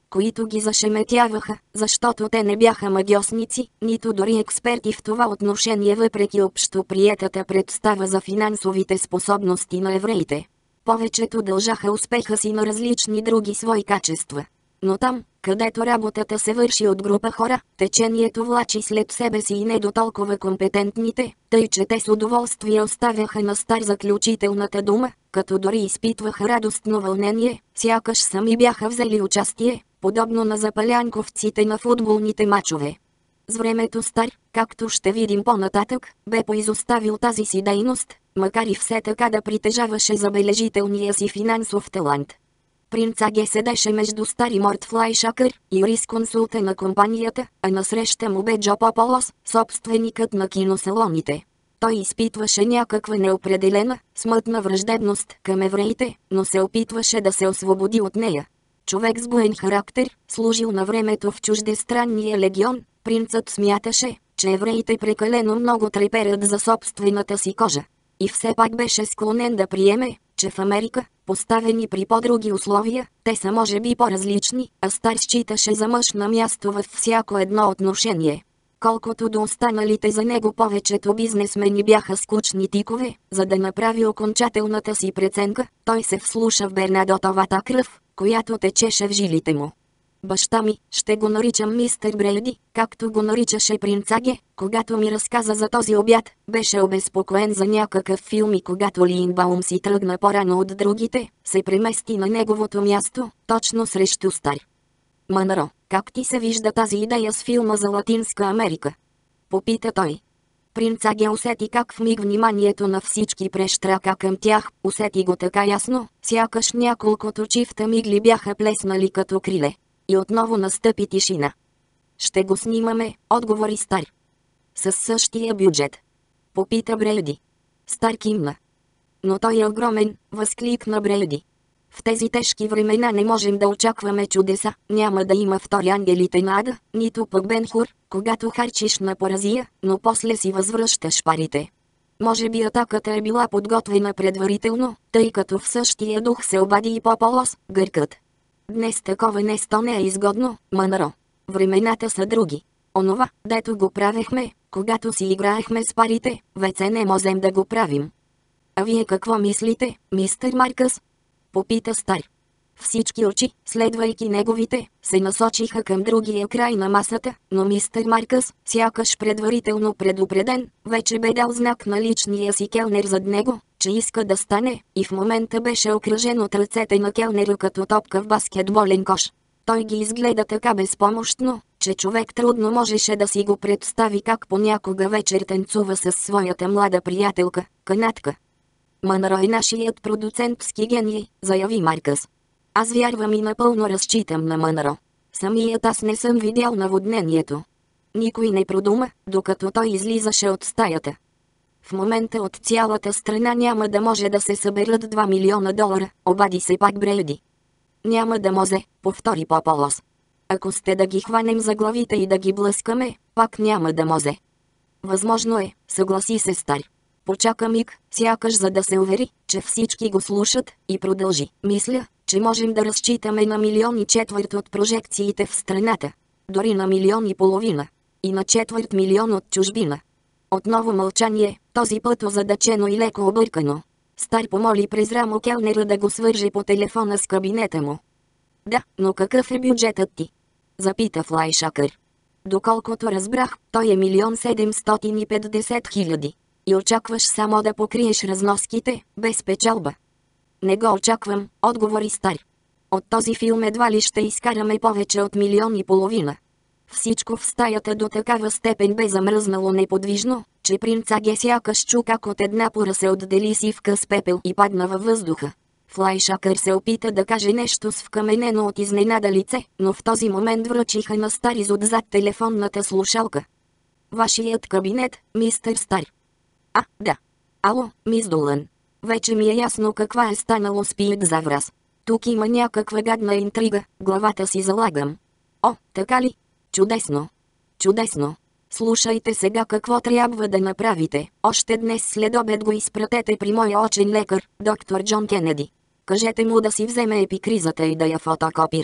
които ги зашеметяваха, защото те не бяха магьосници, нито дори експерти в това отношение въпреки общоприетата представа за финансовите способности на евреите. Повечето дължаха успеха си на различни други свои качества. Но там, където работата се върши от група хора, течението влачи след себе си и не до толкова компетентните, тъй че те с удоволствие оставяха на Стар заключителната дума, като дори изпитваха радостно вълнение, сякаш сами бяха взели участие, подобно на запалянковците на футболните мачове. С времето Стар, както ще видим по-нататък, бе поизоставил тази си дейност, макар и все така да притежаваше забележителния си финансов талант. Принц Аге седеше между Стар и Морт Флайшакър, юрисконсулта на компанията, а насреща му бе Джо Пополос, собственикът на киносалоните. Той изпитваше някаква неопределена, смътна враждебност към евреите, но се опитваше да се освободи от нея. Човек с буен характер, служил на времето в чуждестранния легион, принцът смяташе, че евреите прекалено много треперят за собствената си кожа. И все пак беше склонен да приеме, че в Америка, поставени при по-други условия, те са може би по-различни, а Стар считаше за мъж на място във всяко едно отношение. Колкото до останалите за него повечето бизнесмени бяха скучни тикове, за да направи окончателната си преценка, той се вслуша в Бернадотовата кръв, която течеше в жилите му. Баща ми, ще го наричам мистер Брейди, както го наричаше принц Аге, когато ми разказа за този обяд, беше обезпокоен за някакъв филм и когато Линдбаум си тръгна по-рано от другите, се премести на неговото място, точно срещу Стар. Мънро, как ти се вижда тази идея с филма за Латинска Америка? Попита той. Принц Аге усети как в миг вниманието на всички прещрака към тях, усети го така ясно, сякаш няколкото чифта мигли бяха плеснали като криле. И отново настъпи тишина. Ще го снимаме, отговори Стар. Със същия бюджет. Попита Брейди. Стар кимна. Но той е огромен, възкликна Брейди. В тези тежки времена не можем да очакваме чудеса, няма да има втори ангелите на Ада, нито пък Бен-Хур, когато харчиш на поразия, но после си възвръщаш парите. Може би атаката е била подготвена предварително, тъй като в същия дух се обади и Пополос, гъркът. Днес такова несто не е изгодно, Мънро. Времената са други. Онова, дето го правехме, когато си играехме с парите, вече не можем да го правим. А вие какво мислите, мистер Маркъс? Попита Стар. Всички очи, следвайки неговите, се насочиха към другия край на масата, но мистер Маркъс, сякаш предварително предупреден, вече бе дал знак на личния си келнер зад него, че иска да стане, и в момента беше окръжен от ръцете на келнера като топка в баскетболен кош. Той ги изгледа така безпомощно, че човек трудно можеше да си го представи как понякога вечер танцува със своята млада приятелка, канадка. Мънро е нашият продуцентски гений, заяви Маркъс. Аз вярвам и напълно разчитам на Мънро. Самият аз не съм видял наводнението. Никой не продума, докато той излизаше от стаята. В момента от цялата страна няма да може да се съберат два милиона долара, обади се пак Брейди. Няма да може, повтори Пополос. Ако сте да ги хванем за главите и да ги блъскаме, пак няма да може. Възможно е, съгласи се Стар. Почака миг, сякаш за да се увери, че всички го слушат, и продължи. Мисля, че можем да разчитаме на милион и четвърт от прожекциите в страната. Дори на милион и половина. И на четвърт милион от чужбина. Отново мълчание, този път озадачено и леко объркано. Стар помоли през рамо келнера да го свърже по телефона с кабинета му. Да, но какъв е бюджетът ти? Запита Флайшакър. Доколкото разбрах, той е милион седемстотин и петдесет хиляди. И очакваш само да покриеш разноските, без печалба. Не го очаквам, отговори Стар. От този филм едва ли ще изкараме повече от милион и половина. Всичко в стаята до такава степен бе замръзнало неподвижно, че принц Аге сякаш чу как от една пора се отдели сивка с пепел и падна във въздуха. Флайшакър се опита да каже нещо с вкаменено от изненада лице, но в този момент връчиха на Стар изотзад телефонната слушалка. Вашият кабинет, мистер Стар. А, да. Ало, мис Долън. Вече ми е ясно каква е станало с Пиет Заврас. Тук има някаква гадна интрига, главата си залагам. О, така ли? Чудесно. Чудесно. Слушайте сега какво трябва да направите. Още днес след обед го изпратете при моя очен лекар, доктор Джон Кенеди. Кажете му да си вземе епикризата и да я фотокопира.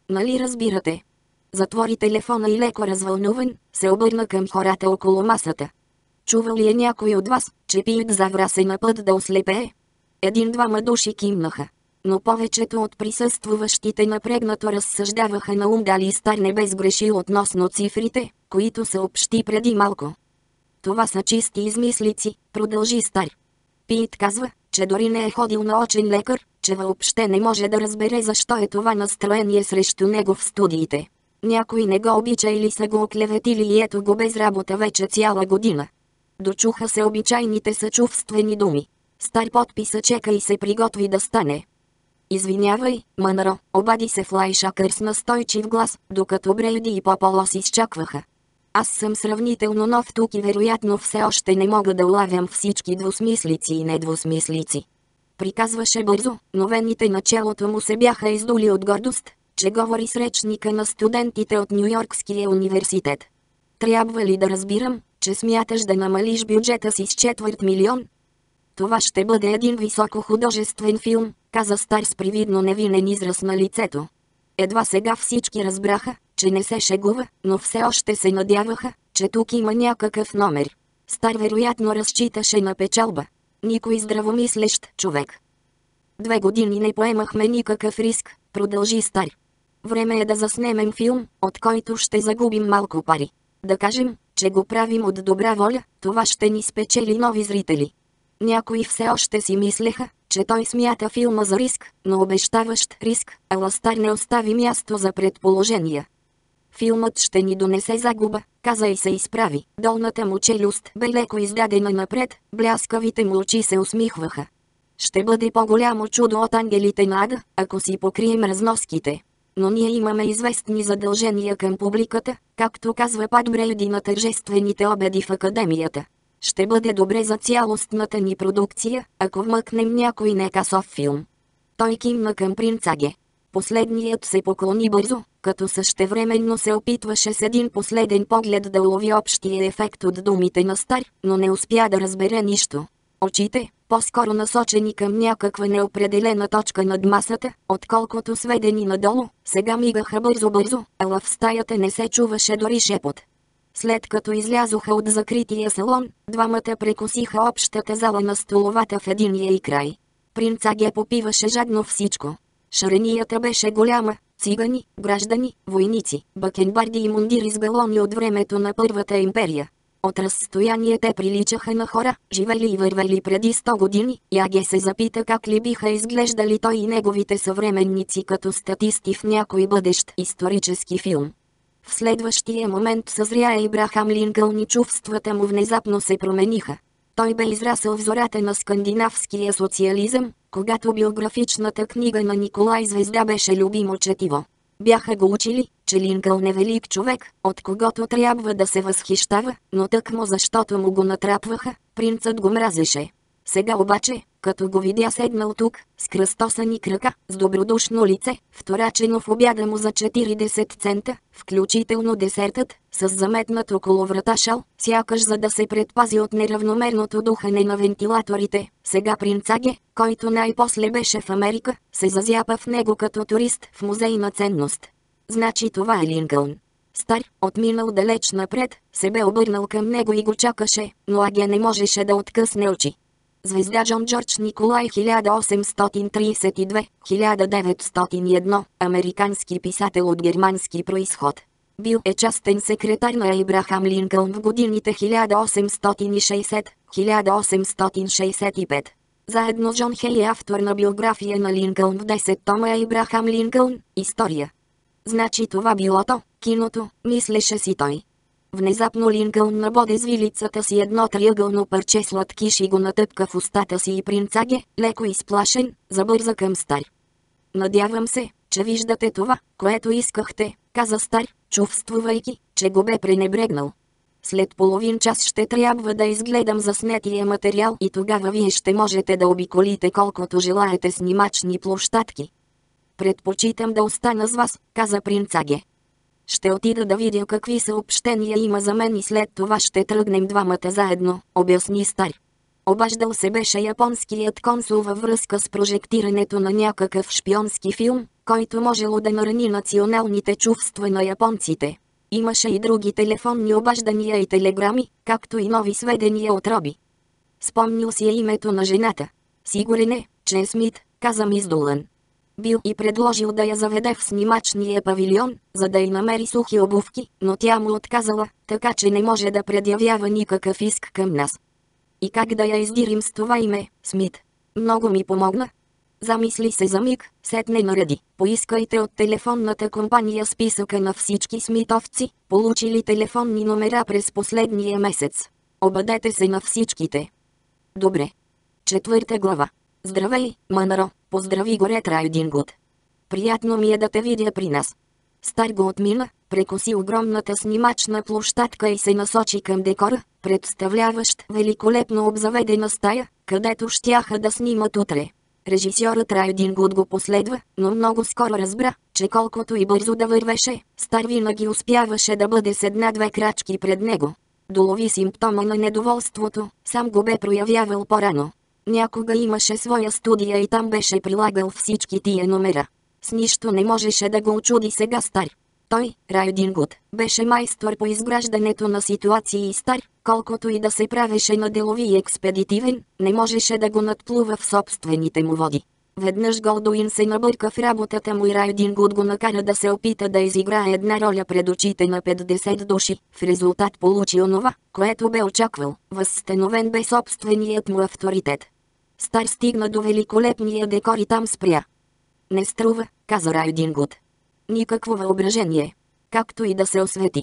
нали разбирате? Затвори телефона и леко развълнуван, се обърна към хората около масата. Чува ли е някой от вас, че Пит Заврас е на път да ослепее? Един-двама души кимнаха. Но повечето от присъствуващите напрегнато разсъждаваха на ум дали Стар не бе сгрешил относно цифрите, които съобщи преди малко. Това са чисти измислици, продължи Стар. Пит казва, че дори не е ходил на очен лекар, че въобще не може да разбере защо е това настроение срещу него в студиите. Някой не го обича или са го оклеветили и ето го без работа вече цяла година. Дочуха се обичайните съчувствени думи. Стар подписа чека и се приготви да стане. Извинявай, Мънро, обади се Флайшакър с настойчив глас, докато Брейди и Пополос изчакваха. Аз съм сравнително нов тук и вероятно все още не мога да улавям всички двусмислици и недвусмислици. Приказваше бързо, но вените на челото му се бяха издули от гордост, че говори с речника на студентите от Нюйоркския университет. Трябва ли да разбирам, че смяташ да намалиш бюджета си с четвърт милион? Това ще бъде един високохудожествен филм, каза Стар с привидно невинен израз на лицето. Едва сега всички разбраха, че не се шегува, но все още се надяваха, че тук има някакъв номер. Стар вероятно разчиташе на печалба. Никой здравомислещ човек. Две години не поемахме никакъв риск, продължи Стар. Време е да заснемем филм, от който ще загубим малко пари. Да кажем, че го правим от добра воля, това ще ни спечели нови зрители. Някои все още си мислеха, че той смята филма за риск, но обещаващ риск, ала Стар не остави място за предположения. Филмът ще ни донесе загуба, каза и се изправи. Долната му челюст бе леко издадена напред, бляскавите му очи се усмихваха. Ще бъде по-голямо чудо от ангелите на ада, ако си покрием разноските. Но ние имаме известни задължения към публиката, както казва Пат Брейди на тържествените обеди в академията. Ще бъде добре за цялостната ни продукция, ако вмъкнем някой некасов филм. Той кимна към принц Аге. Последният се поклони бързо, като същевременно се опитваше с един последен поглед да улови общия ефект от думите на Стар, но не успя да разбере нищо. Очите, по-скоро насочени към някаква неопределена точка над масата, отколкото сведени надолу, сега мигаха бързо-бързо, ала в стаята не се чуваше дори шепот. След като излязоха от закрития салон, двамата прекосиха общата зала на столовата в единия й край. Принц Аге попиваше жадно всичко. Шаренията беше голяма, цигани, граждани, войници, бакенбарди и мундири с галони от времето на Първата империя. От разстояние те приличаха на хора, живели и вървели преди сто години, и Аге се запита как ли биха изглеждали той и неговите съвременници като статисти в някой бъдещ исторически филм. В следващия момент съзря Ейбрахам Линкълн и чувствата му внезапно се промениха. Той бе израсъл в зората на скандинавския социализъм, когато биографичната книга на Николай Звезда беше любимо четиво. Бяха го учили, че Линкълн е велик човек, от когото трябва да се възхищава, но тъкмо защото му го натрапваха, принцът го мразеше. Сега обаче, като го видя седнал тук, с кръстосани крака, с добродушно лице, вторачено в обяда му за четиридесет цента, включително десертът, с заметнат около врата шал, сякаш за да се предпази от неравномерното духане на вентилаторите, сега принц Аге, който най-после беше в Америка, се зазяпа в него като турист в музейна ценност. Значи това е Линкълн. Стар, отминал далеч напред, се бе обърнал към него и го чакаше, но Аге не можеше да откъсне очи. Звезда Джон Джордж Николай хиляда осемстотин тридесет и две до хиляда деветстотин и едно, американски писател от германски произход. Бил е частен секретар на Ейбрахам Линкълн в годините хиляда осемстотин и шейсет до хиляда осемстотин шейсет и пет. Заедно с Джон Хей е автор на биография на Линкълн в десет тома Ейбрахам Линкълн – история. Значи това било то, киното, мислеше си той. Внезапно Линкълн набоде с вилицата си едно триъгълно парче сладкиш и го натъпка в устата си и принц Аге, леко изплашен, забърза към Стар. Надявам се, че виждате това, което искахте, каза Стар, чувствувайки, че го бе пренебрегнал. След половин час ще трябва да изгледам заснетия материал и тогава вие ще можете да обиколите колкото желаете снимачни площадки. Предпочитам да остана с вас, каза принц Аге. Ще отида да видя какви съобщения има за мен и след това ще тръгнем двамата заедно, обясни Стар. Обаждал се беше японският консул във връзка с прожектирането на някакъв шпионски филм, който можело да нарани националните чувства на японците. Имаше и други телефонни обаждания и телеграми, както и нови сведения от Роби. Спомнил си е името на жената. Сигурен е, че е Смит, каза мис Долън. Бил и предложил да я заведе в снимачния павилион, за да й намери сухи обувки, но тя му отказала, така че не може да предявява никакъв иск към нас. И как да я издирим с това име, Смит? Много ми помогна. Замисли се за миг, сетне нареди. Поискайте от телефонната компания списъка на всички смитовци, получили телефонни номера през последния месец. Обадете се на всичките. Добре. Четвърта глава. Здравей, Мънро, поздрави го Ред Райдингуд. Приятно ми е да те видя при нас. Стар го отмина, прекоси огромната снимачна площадка и се насочи към декора, представляващ великолепно обзаведена стая, където щяха да снимат утре. Режисьорът Райдингуд го последва, но много скоро разбра, че колкото и бързо да вървеше, Стар винаги успяваше да бъде с една-две крачки пред него. Долови симптома на недоволството, сам го бе проявявал по-рано. Някога имаше своя студия и там беше прилагал всички тия номера. С нищо не можеше да го очуди сега Стар. Той, Райдингуд, беше майстор по изграждането на ситуации и Стар, колкото и да се правеше на делови и експедитивен, не можеше да го надплува в собствените му води. Веднъж Голдуин се набърка в работата му и Райдингуд го накара да се опита да изиграе една роля пред очите на петдесет души. В резултат получи онова, което бе очаквал. Възстановен бе собственият му авторитет. Стар стигна до великолепния декор и там спря. Не струва, каза Райдингуд. Никакво въображение. Както и да се освети.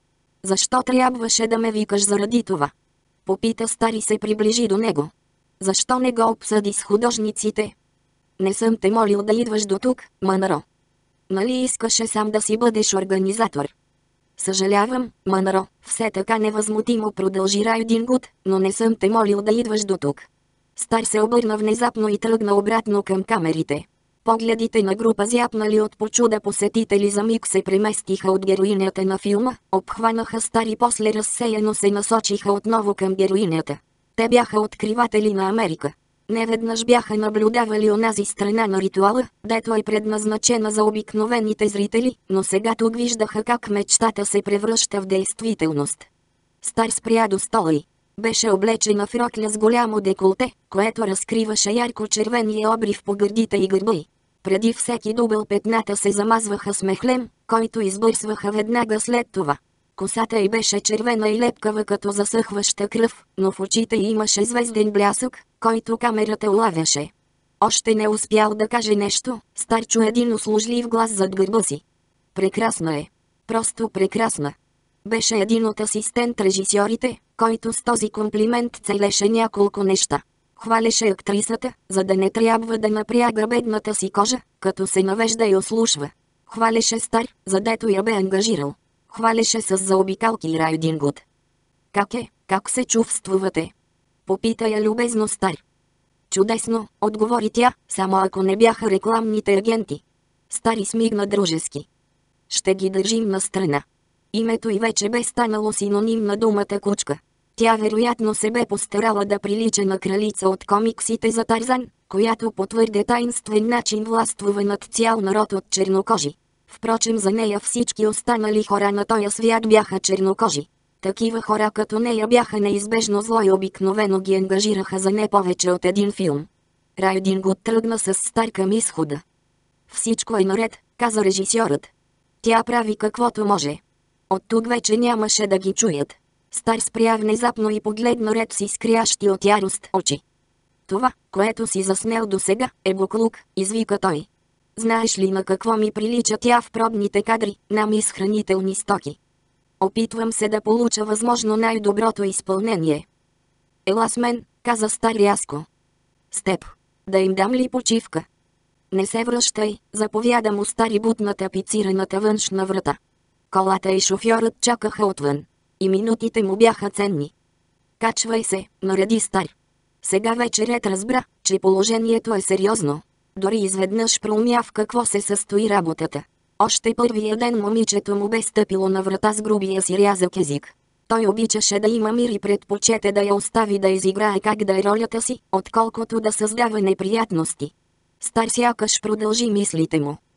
Защо трябваше да ме викаш заради това? Попита Стар и се приближи до него. Защо не го обсъди с художниците? Не съм те молил да идваш до тук, Мънро. Нали искаше сам да си бъдеш организатор? Съжалявам, Мънро, все така невъзмутимо продължи Райдингуд, но не съм те молил да идваш до тук. Стар се обърна внезапно и тръгна обратно към камерите. Погледите на група зяпнали от почуда посетители за миг се преместиха от героинята на филма, обхванаха Стар и после разсеяно се насочиха отново към героинята. Те бяха откриватели на Америка. Неведнъж бяха наблюдавали онази страна на ритуала, дето е предназначена за обикновените зрители, но сега тук виждаха как мечтата се превръща в действителност. Стар спря до стола й. Беше облечена в рокля с голямо деколте, което разкриваше ярко-червения обрив по гърдите и гърба й. Преди всеки дубъл петната се замазваха с мехлем, който избърсваха веднага след това. Косата й беше червена и лепкава като засъхваща кръв, но в очите й имаше звезден блясък, който камерата улавяше. Още не успял да каже нещо, Стар чу един услужлив глас зад гърба си. Прекрасна е. Просто прекрасна. Беше един от асистент-режисьорите, който с този комплимент целеше няколко неща. Хвалеше актрисата, за да не трябва да напряга бедната си кожа, като се навежда и ослушва. Хвалеше Стар, задето я бе ангажирал. Хвалеше с заобикалки Райдингуд. Как е, как се чувствувате? Попита я любезно Стар. Чудесно, отговори тя, само ако не бяха рекламните агенти. Стар смигна дружески. Ще ги държим на страна. Името й вече бе станало синоним на думата кучка. Тя вероятно се бе постарала да прилича на кралица от комиксите за Тарзан, която по твърде таинствен начин властвува над цял народ от чернокожи. Впрочем за нея всички останали хора на този свят бяха чернокожи. Такива хора като нея бяха неизбежно зло и обикновено ги ангажираха за не повече от един филм. Райдингуд тръгна с Стар към изхода. Всичко е наред, каза режисьорът. Тя прави каквото може. От тук вече нямаше да ги чуят. Стар спря внезапно и погледна Ред си скрящи от ярост очи. Това, което си заснел досега, е буклук, извика той. Знаеш ли на какво ми прилича тя в пробните кадри, на мис хранителни стоки? Опитвам се да получа възможно най-доброто изпълнение. Ела с мен, каза Стар рязко. С теб. Да им дам ли почивка? Не се връщай, заповяда му Стар и бутна тапицираната външна врата. Колата и шофьорът чакаха отвън. И минутите му бяха ценни. Качвай се, нареди Стар. Сега вече Ред разбра, че положението е сериозно. Дори изведнъж проумя в какво се състои работата. Още първия ден момичето му бе стъпило на врата с грубия си рязък език. Той обичаше да има мир и предпочете да я остави да изиграе как да е ролята си, отколкото да създава неприятности. Стар сякаш продължи мислите му.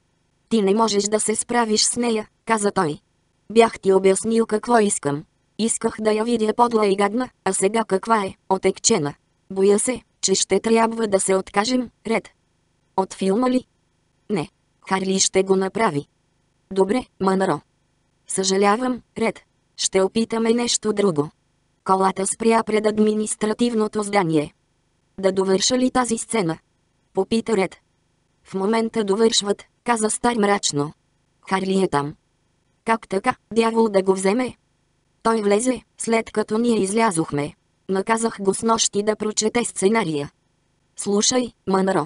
Ти не можеш да се справиш с нея, каза той. Бях ти обяснил какво искам. Исках да я видя подла и гадна, а сега каква е, отекчена. Боя се, че ще трябва да се откажем, Ред. От филма ли? Не. Харли ще го направи. Добре, Мънро. Съжалявам, Ред. Ще опитаме нещо друго. Колата спря пред административното здание. Да довърша ли тази сцена? Попита Ред. В момента довършват, каза Стар мрачно. Харли е там. Как така, дявол да го вземе? Той влезе, след като ние излязохме. Наказах го снощи да прочете сценария. Слушай, Мънро.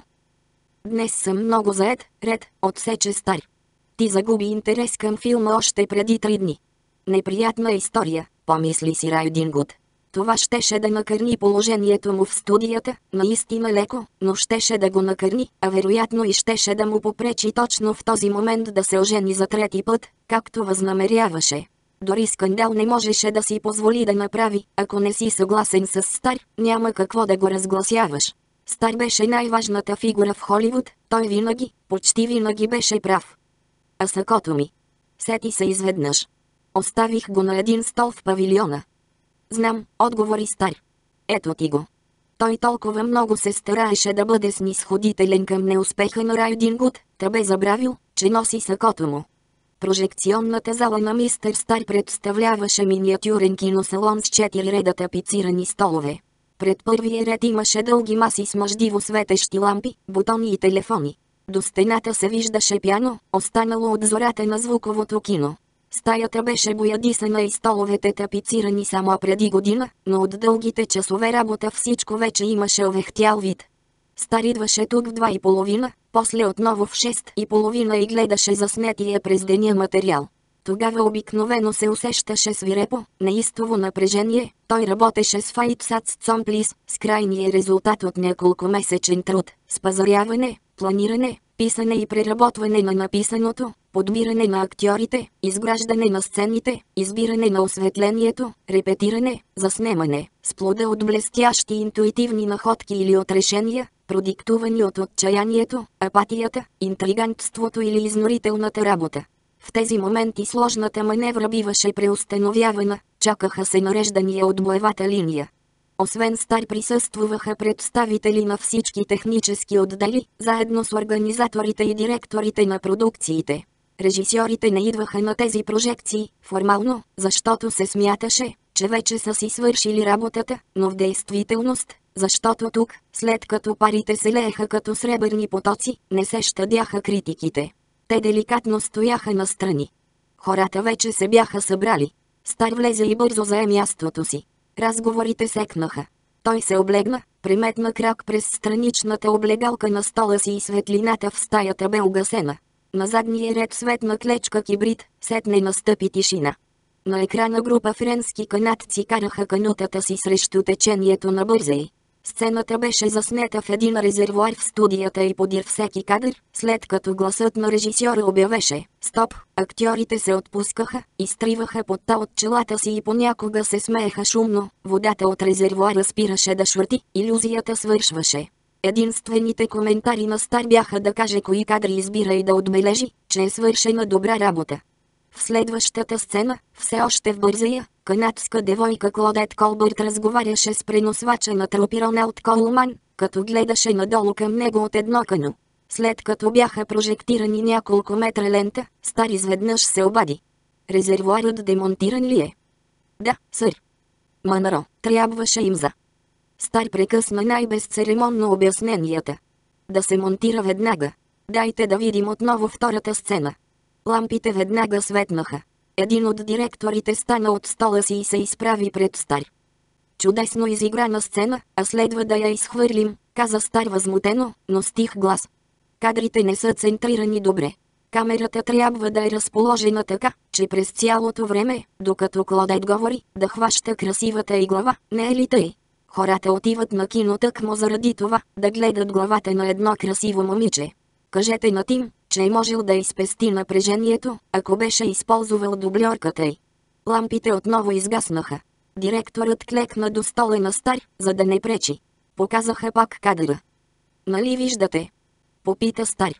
Днес съм много заед, Ред, отсече Стар. Ти загуби интерес към филма още преди три дни. Неприятна история, помисли си Райдингуд. Това щеше да накърни положението му в студията, наистина леко, но щеше да го накърни, а вероятно и щеше да му попречи точно в този момент да се ожени за трети път, както възнамеряваше. Дори скандал не можеше да си позволи да направи, ако не си съгласен с Стар, няма какво да го разгласяваш. Стар беше най-важната фигура в Холивуд, той винаги, почти винаги беше прав. А сакото ми? Сети се изведнъж. Оставих го на един стол в павилиона. Знам, отговори Стар. Ето ти го. Той толкова много се стараеше да бъде снисходителен към неуспеха на Райдингуд, та бе забравил, че носи сакото му. Прожекционната зала на мистер Стар представляваше миниатюрен киносалон с четири реда тапицирани столове. Пред първия ред имаше дълги маси с мъждиво светещи лампи, бутони и телефони. До стената се виждаше пяно, останало от зората на звуковото кино. Стаята беше боядисана и столовете тапицирани само преди година, но от дългите часове работа всичко вече имаше овехтял вид. Стар идваше тук в два и половина, после отново в шест и половина и гледаше заснетия през деня материал. Тогава обикновено се усещаше свирепо, неистово напрежение, той работеше с Файтсац Цомплис, с крайния резултат от няколкомесечен труд, с пазаряване, планиране, писане и преработване на написаното, подбиране на актьорите, изграждане на сцените, избиране на осветлението, репетиране, заснемане, с плода от блестящи интуитивни находки или от решения, продиктувани от отчаянието, апатията, интригантството или изнорителната работа. В тези моменти сложната маневра биваше преустановявана, чакаха се нареждания от боевата линия. Освен Стар присъствуваха представители на всички технически отдели, заедно с организаторите и директорите на продукциите. Режисьорите не идваха на тези прожекции, формално, защото се смяташе, че вече са си свършили работата, но в действителност, защото тук, след като парите се лееха като сребърни потоци, не се щадяха критиките. Те деликатно стояха настрани. Хората вече се бяха събрали. Стар влезе и бързо зае мястото си. Разговорите секнаха. Той се облегна, приметна крак през страничната облегалка на стола си и светлината в стаята бе угасена. На задния ред светна клечка кибрид, сетне настъпи тишина. На екрана група френски канадци караха канутата си срещу течението на Бързей. Сцената беше заснета в един резервоар в студията и подир всеки кадър, след като гласът на режисьора обявеше «Стоп», актьорите се отпускаха, изтриваха потта от челата си и понякога се смееха шумно, водата от резервоара спираше да швърти, илюзията свършваше. Единствените коментари на Стар бяха да каже кои кадри избира и да отбележи, че е свършена добра работа. В следващата сцена, все още в Бързея, канадска девойка Клодет Колбърт разговаряше с преносвача на трупи Роналд Колман, като гледаше надолу към него от едно кано. След като бяха прожектирани няколко метра лента, Стар изведнъж се обади. Резервоарът демонтиран ли е? Да, сър. Мънро, трябваше им за. Стар прекъсна най-безцеремонно обясненията. Да се монтира веднага. Дайте да видим отново втората сцена. Лампите веднага светнаха. Един от директорите стана от стола си и се изправи пред Стар. Чудесно изиграна сцена, а следва да я изхвърлим, каза Стар възмутено, но с тих глас. Кадрите не са центрирани добре. Камерата трябва да е разположена така, че през цялото време, докато Клодет говори, да хваща красивата й глава, не е ли тъй? Хората отиват на кино тъкмо заради това, да гледат главата на едно красиво момиче. Кажете на Тим, че е можел да изпести напрежението, ако беше използвал дубльорката й. Лампите отново изгаснаха. Директорът клекна до стола на Стар, за да не пречи. Показаха пак кадъра. Нали виждате? Попита Стар.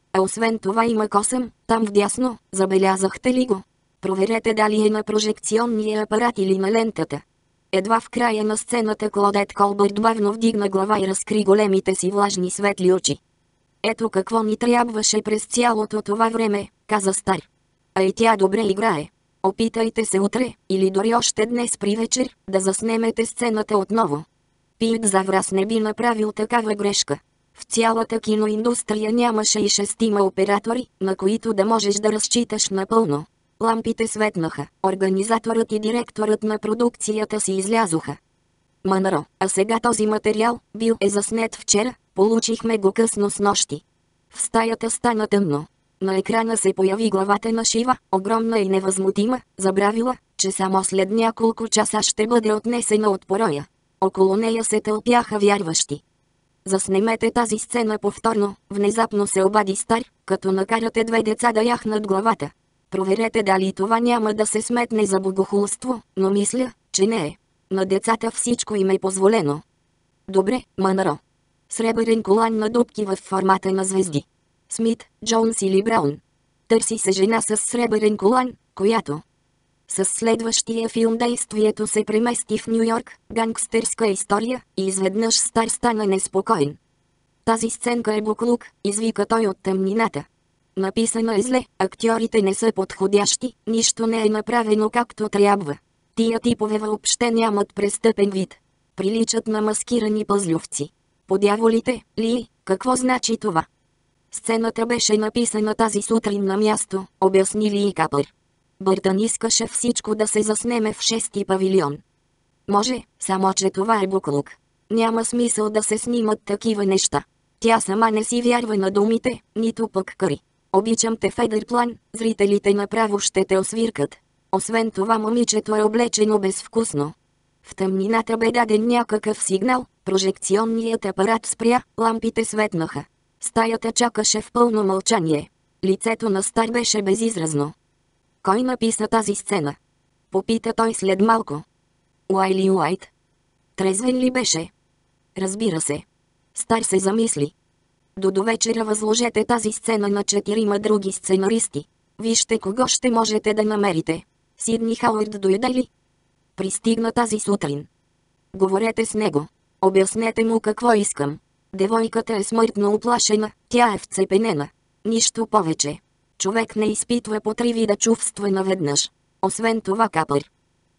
А освен това има косъм, там вдясно, забелязахте ли го? Проверете дали е на прожекционния апарат или на лентата. Едва в края на сцената Клодет Колбърт бавно вдигна глава и разкри големите си влажни светли очи. Ето какво ни трябваше през цялото това време, каза Стар. А и тя добре играе. Опитайте се утре, или дори още днес при вечер, да заснемете сцената отново. Пит Заврас не би направил такава грешка. В цялата киноиндустрия нямаше и шестима оператори, на които да можеш да разчиташ напълно. Лампите светнаха, организаторът и директорът на продукцията си излязоха. Мънро, а сега този материал, бил е заснет вчера, получихме го късно снощи. В стаята стана тъмно. На екрана се появи главата на Шива, огромна и невъзмутима, забравила, че само след няколко часа ще бъде отнесена от пороя. Около нея се тълпяха вярващи. Заснемете тази сцена повторно, внезапно се обади Стар, като накарате две деца да яхнат главата. Проверете дали това няма да се сметне за богохулство, но мисля, че не е. На децата всичко им е позволено. Добре, Мънро. Сребърен колан на дупки в формата на звезди. Смит, Джонс или Браун. Търси се жена с сребърен колан, която... С следващия филм действието се премести в Ню Йорк, гангстерска история, и изведнъж Стар стана неспокоен. Тази сценка е буклук, извика той от тъмнината. Написано е зле, актьорите не са подходящи, нищо не е направено както трябва. Тия типове въобще нямат престъпен вид. Приличат на маскирани пъзлювци. Подяволите, ли, какво значи това? Сцената беше написана тази сутрин на място, обясни Ли Капър. Бъртън искаше всичко да се заснеме в шести павилион. Може, само че това е буклук. Няма смисъл да се снимат такива неща. Тя сама не си вярва на думите, нито пък Къри. Обичам те Федерплан, зрителите направо ще те освиркат. Освен това момичето е облечено безвкусно. В тъмнината бе даден някакъв сигнал, прожекционният апарат спря, лампите светнаха. Стаята чакаше в пълно мълчание. Лицето на Стар беше безизразно. Кой написа тази сцена? Попита той след малко. Уайли Уайт. Трезвен ли беше? Разбира се. Стар се замисли. До довечера възложете тази сцена на четирима други сценаристи. Вижте кого ще можете да намерите. Сидни Хауърд дойде ли? Пристигна тази сутрин. Говорете с него. Обяснете му какво искам. Девойката е смъртно уплашена, тя е вцепенена. Нищо повече. Човек не изпитва по три вида чувства наведнъж. Освен това Капър.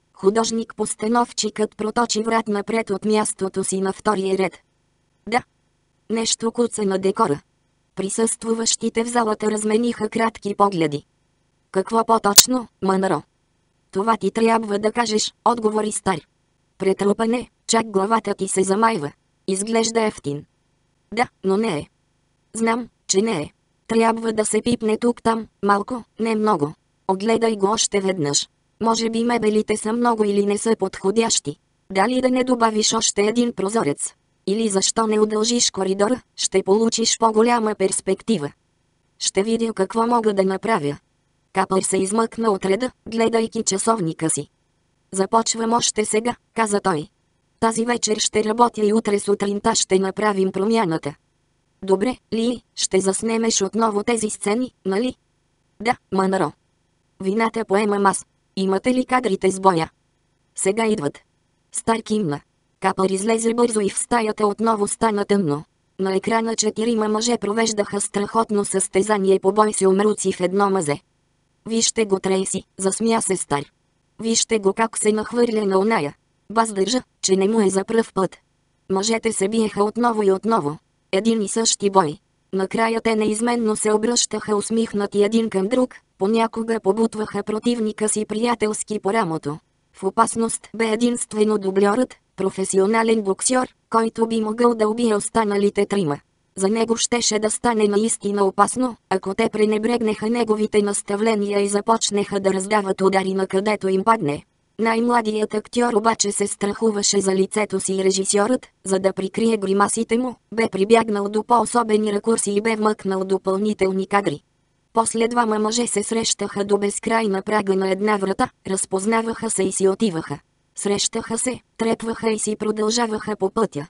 Художник-постановчикът проточи врат напред от мястото си на втория ред. Да. Нещо куца на декора. Присъствуващите в залата размениха кратки погледи. Какво по-точно, Мънро? Това ти трябва да кажеш, отговори Стар. Претрупане, чак главата ти се замайва. Изглежда ефтин. Да, но не е. Знам, че не е. Трябва да се пипне тук-там, малко, не много. Огледай го още веднъж. Може би мебелите са много или не са подходящи. Дали да не добавиш още един прозорец? Или защо не удължиш коридора, ще получиш по-голяма перспектива. Ще видя какво мога да направя. Капър се измъкна от реда, гледайки часовника си. Започвам още сега, каза той. Тази вечер ще работя и утре сутринта ще направим промяната. Добре, Ли, ще заснемеш отново тези сцени, нали? Да, Мънро. Вината поемам аз. Имате ли кадрите с боя? Сега идват. Стар кимна. Капър излезе бързо и в стаята отново стана тъмно. На екрана четирима мъже провеждаха страхотно състезание по бой с умруци в едно мазе. Вижте го, Трейси, засмя се Стар. Вижте го как се нахвърля на оная. Баз държа, че не му е за пръв път. Мъжете се биеха отново и отново. Един и същи бой. Накрая те неизменно се обръщаха усмихнати един към друг, понякога побутваха противника си приятелски по рамото. В опасност бе единствено дубльорът, професионален боксьор, който би могъл да убие останалите трима. За него щеше да стане наистина опасно, ако те пренебрегнеха неговите наставления и започнеха да раздават удари на където им падне. Най-младият актьор обаче се страхуваше за лицето си и режисьорът, за да прикрие гримасите му, бе прибягнал до по-особени ракурси и бе вмъкнал допълнителни кадри. После двама мъже се срещаха до безкрай на прага на една врата, разпознаваха се и си отиваха. Срещаха се, трепваха и си продължаваха по пътя.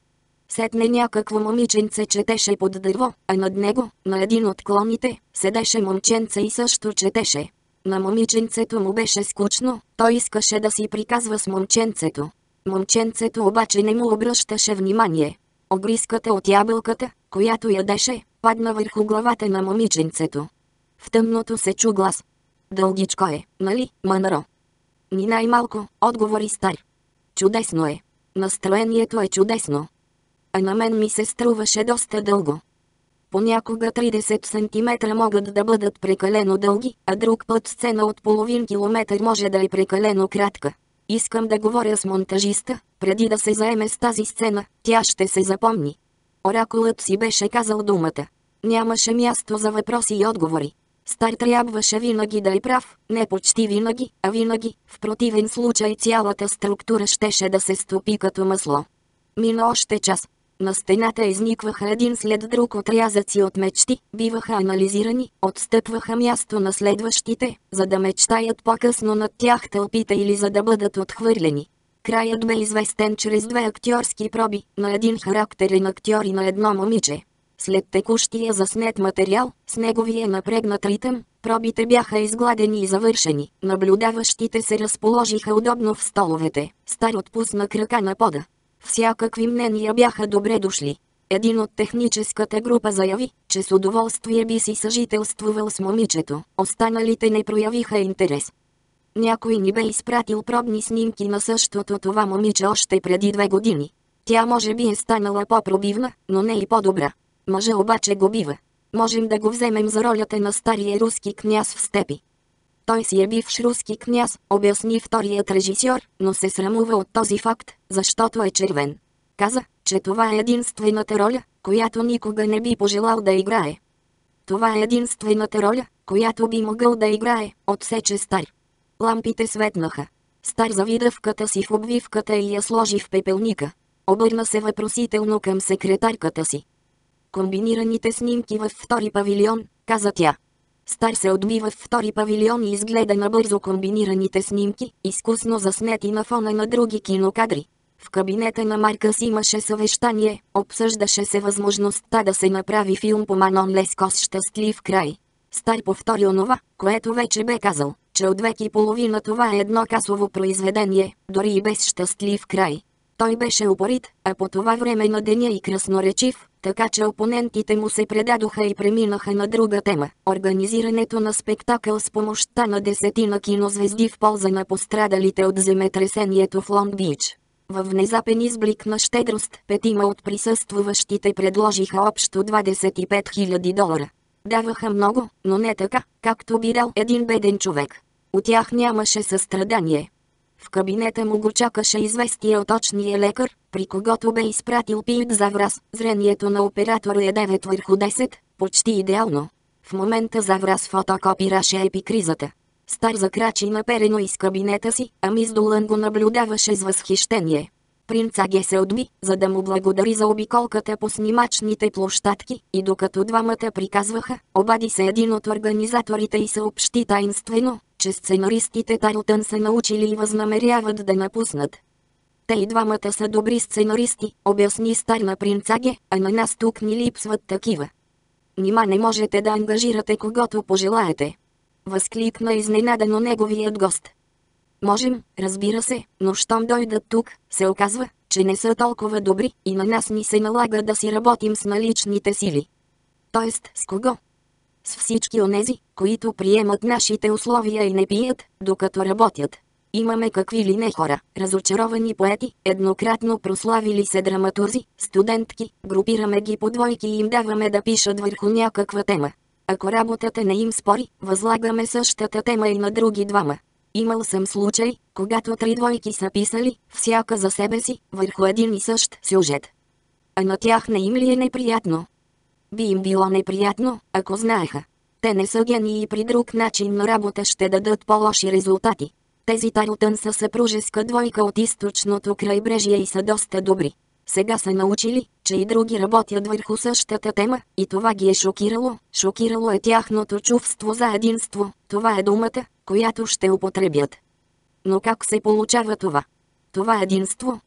Сетне някакво момиченце четеше под дърво, а над него, на един от клоните, седеше момченце и също четеше. На момиченцето му беше скучно, той искаше да си приказва с момченцето. Момченцето обаче не му обръщаше внимание. Огризката от ябълката, която ядеше, падна върху главата на момиченцето. В тъмното се чу глас. Дългичко е, нали, Мънро? Ни най-малко, отговори Стар. Чудесно е. Настроението е чудесно. А на мен ми се струваше доста дълго. Понякога тридесет сантиметра могат да бъдат прекалено дълги, а друг път сцена от половин километър може да е прекалено кратка. Искам да говоря с монтажиста, преди да се заеме с тази сцена, тя ще се запомни. Оракулът си беше казал думата. Нямаше място за въпроси и отговори. Стар трябваше винаги да е прав, не почти винаги, а винаги, в противен случай цялата структура щеше да се стопи като масло. Мина още час. На стената изникваха един след друг отрязъци от мечти, биваха анализирани, отстъпваха място на следващите, за да мечтаят по-късно над тях тълпите или за да бъдат отхвърлени. Краят бе известен чрез две актьорски проби, на един характерен актьор и на едно момиче. След текущия заснет материал, с неговия напрегнат ритъм, пробите бяха изгладени и завършени. Наблюдаващите се разположиха удобно в столовете. Стар отпусна крака на пода. Всякакви мнения бяха добре дошли. Един от техническата група заяви, че с удоволствие би си съжителствувал с момичето. Останалите не проявиха интерес. Някой ни бе изпратил пробни снимки на същото това момиче още преди две години. Тя може би е станала по-пробивна, но не и по-добра. Мъжа обаче го бива. Можем да го вземем за ролята на стария руски княз в степи. Той си е бивш руски княз, обясни вторият режисьор, но се срамува от този факт, защото е червен. Каза, че това е единствената роля, която никога не би пожелал да играе. Това е единствената роля, която би могъл да играе, отсече Стар. Лампите светнаха. Стар зави дъвката си в обвивката и я сложи в пепелника. Обърна се въпросително към секретарката си. Комбинираните снимки във втори павилион, каза тя. Стар се отби във втори павилион и изгледа набързо комбинираните снимки, изкусно заснети на фона на други кинокадри. В кабинета на Маркъс имаше съвещание, обсъждаше се възможността да се направи филм по Манон Лескос "Щастлив край". Стар повтори онова, което вече бе казал, че от век и половина това е едно касово произведение, дори и без щастлив край. Той беше упорит, а по това време на деня и красноречив, така че опонентите му се предадоха и преминаха на друга тема – организирането на спектакъл с помощта на десетина кинозвезди в полза на пострадалите от земетресението в Лонг Бич. Във внезапен изблик на щедрост, петима от присъствуващите предложиха общо двадесет и пет хиляди долара. Даваха много, но не така, както би дал един беден човек. От тях нямаше състрадание. В кабинета му го чакаше известие от очния лекар, при когото бе изпратил Пит Заврас. Зрението на оператора е девет върху десет, почти идеално. В момента Заврас фотокопираше епикризата. Стар закрачи наперено из кабинета си, а мис Долън го наблюдаваше с възхищение. Принц Аге се отби, за да му благодари за обиколката по снимачните площадки, и докато двамата приказваха, обади се един от организаторите и съобщи таинствено, че сценаристите Тарлтън са научили и възнамеряват да напуснат. Те и двамата са добри сценаристи, обясни Стар на принц Аге, а на нас тук ни липсват такива. Нима не можете да ангажирате когото пожелаете. Възкликна изненадано неговият гост. Можем, разбира се, но щом дойдат тук, се оказва, че не са толкова добри и на нас ни се налага да си работим с наличните сили. Тоест, с кого? С всички онези, които приемат нашите условия и не пият, докато работят. Имаме какви ли не хора, разочаровани поети, еднократно прославили се драматурзи, студентки, групираме ги по двойки и им даваме да пишат върху някаква тема. Ако работата не им спори, възлагаме същата тема и на други двама. Имал съм случай, когато три двойки са писали, всяка за себе си, върху един и същ сюжет. А на тях не им ли е неприятно? Би им било неприятно, ако знаеха. Те не са гении и при друг начин на работа ще дадат по-лоши резултати. Тези Тарлтън са съпружеска двойка от източното крайбрежие и са доста добри. Сега са научили, че и други работят върху същата тема, и това ги е шокирало. Шокирало е тяхното чувство за единство, това е думата, която ще употребят. Но как се получава това? Това единство?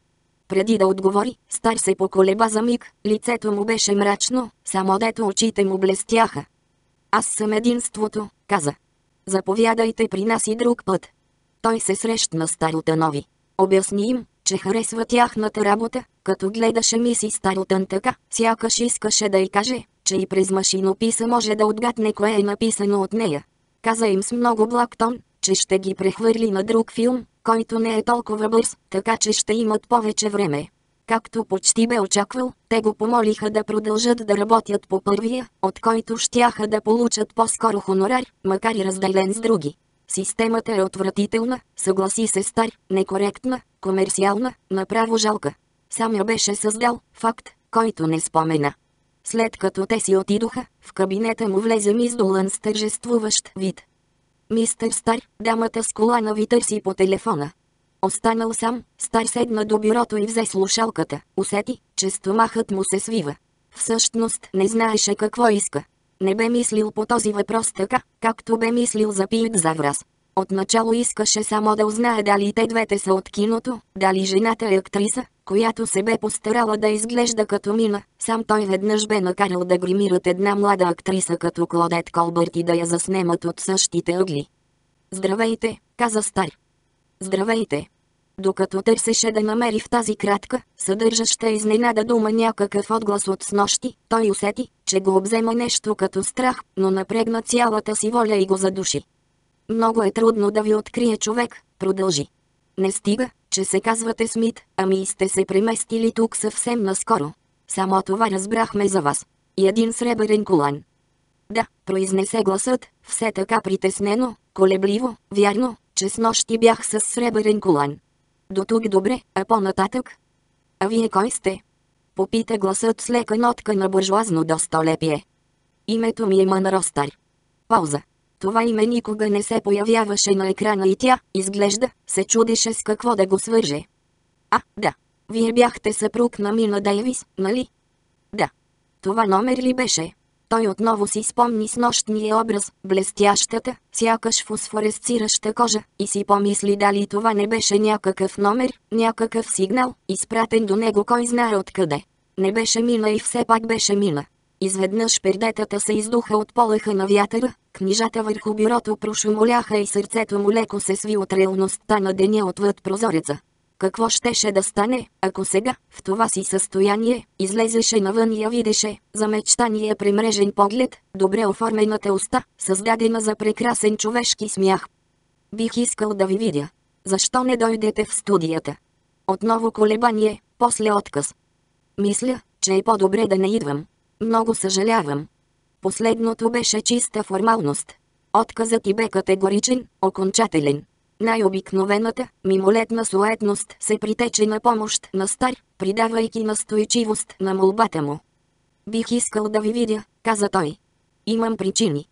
Преди да отговори, Стар се поколеба за миг, лицето му беше мрачно, само дето очите му блестяха. Аз съм единството, каза. Заповядайте при нас и друг път. Той се срещна с Тарутанови. Обясни им, че харесва тяхната работа, като гледаше миси Тарутан така, сякаш искаше да й каже, че и през машинописа може да отгадне кое е написано от нея. Каза им с много благ тон, че ще ги прехвърли на друг филм, който не е толкова бърз, така че ще имат повече време. Както почти бе очаквал, те го помолиха да продължат да работят по първия, от който щяха да получат по-скоро хонорар, макар и разделен с други. Системата е отвратителна, съгласи се Стар, некоректна, комерциална, направо жалка. Сам я беше създал, факт, който не спомена. След като те си отидоха, в кабинета му влезе мис Долън с тържествуващ вид. Мистер Стар, дамата с колана ви търси по телефона. Останал сам, Стар седна до бюрото и взе слушалката. Усети, че стомахът му се свива. Всъщност не знаеше какво иска. Не бе мислил по този въпрос така, както бе мислил за Пит Заврас. Отначало искаше само да узнае дали те двете са от киното, дали жената е актриса, която се бе постарала да изглежда като Мина. Сам той веднъж бе накарал да гримират една млада актриса като Клодет Колбърт и да я заснемат от същите ъгли. Здравейте, каза Стар. Здравейте. Докато търсеше да намери в тази кратка, съдържаща изненада дума някакъв отглас от снощи, той усети, че го обзема нещо като страх, но напрегна цялата си воля и го задуши. Много е трудно да ви открие човек, продължи. Не стига, че се казвате Смит, ами сте се преместили тук съвсем наскоро. Само това разбрахме за вас. И един сребърен колан. Да, произнесе гласът, все така притеснено, колебливо, вярно, че снощи бях с сребърен колан. До тук добре, а по-нататък? А вие кой сте? Попита гласът с лека нотка на буржуазно достолепие. Името ми е Монро Стар. Пауза. Това име никога не се появяваше на екрана и тя, изглежда, се чудеше с какво да го свърже. А, да. Вие бяхте съпруг на Мина Дейвис, нали? Да. Това номер ли беше? Той отново си спомни снощния образ, блестящата, сякаш фосфоресцираща кожа, и си помисли дали това не беше някакъв номер, някакъв сигнал, изпратен до него кой знае откъде. Не беше Мина и все пак беше Мина. Изведнъж пердетата се издуха от полъха на вятъра, книжата върху бюрото прошумоляха и сърцето му леко се сви от реалността на деня отвъд прозореца. Какво щеше да стане, ако сега, в това си състояние, излезеше навън и я видеше, за мечтания премрежен поглед, добре оформената уста, създадена за прекрасен човешки смях. Бих искал да ви видя. Защо не дойдете в студията? Отново колебание, после отказ. Мисля, че е по-добре да не идвам. Много съжалявам. Последното беше чиста формалност. Отказът ти бе категоричен, окончателен. Най-обикновената, мимолетна суетност се притече на помощ на Стар, придавайки настойчивост на молбата му. Бих искал да ви видя, каза той. Имам причини.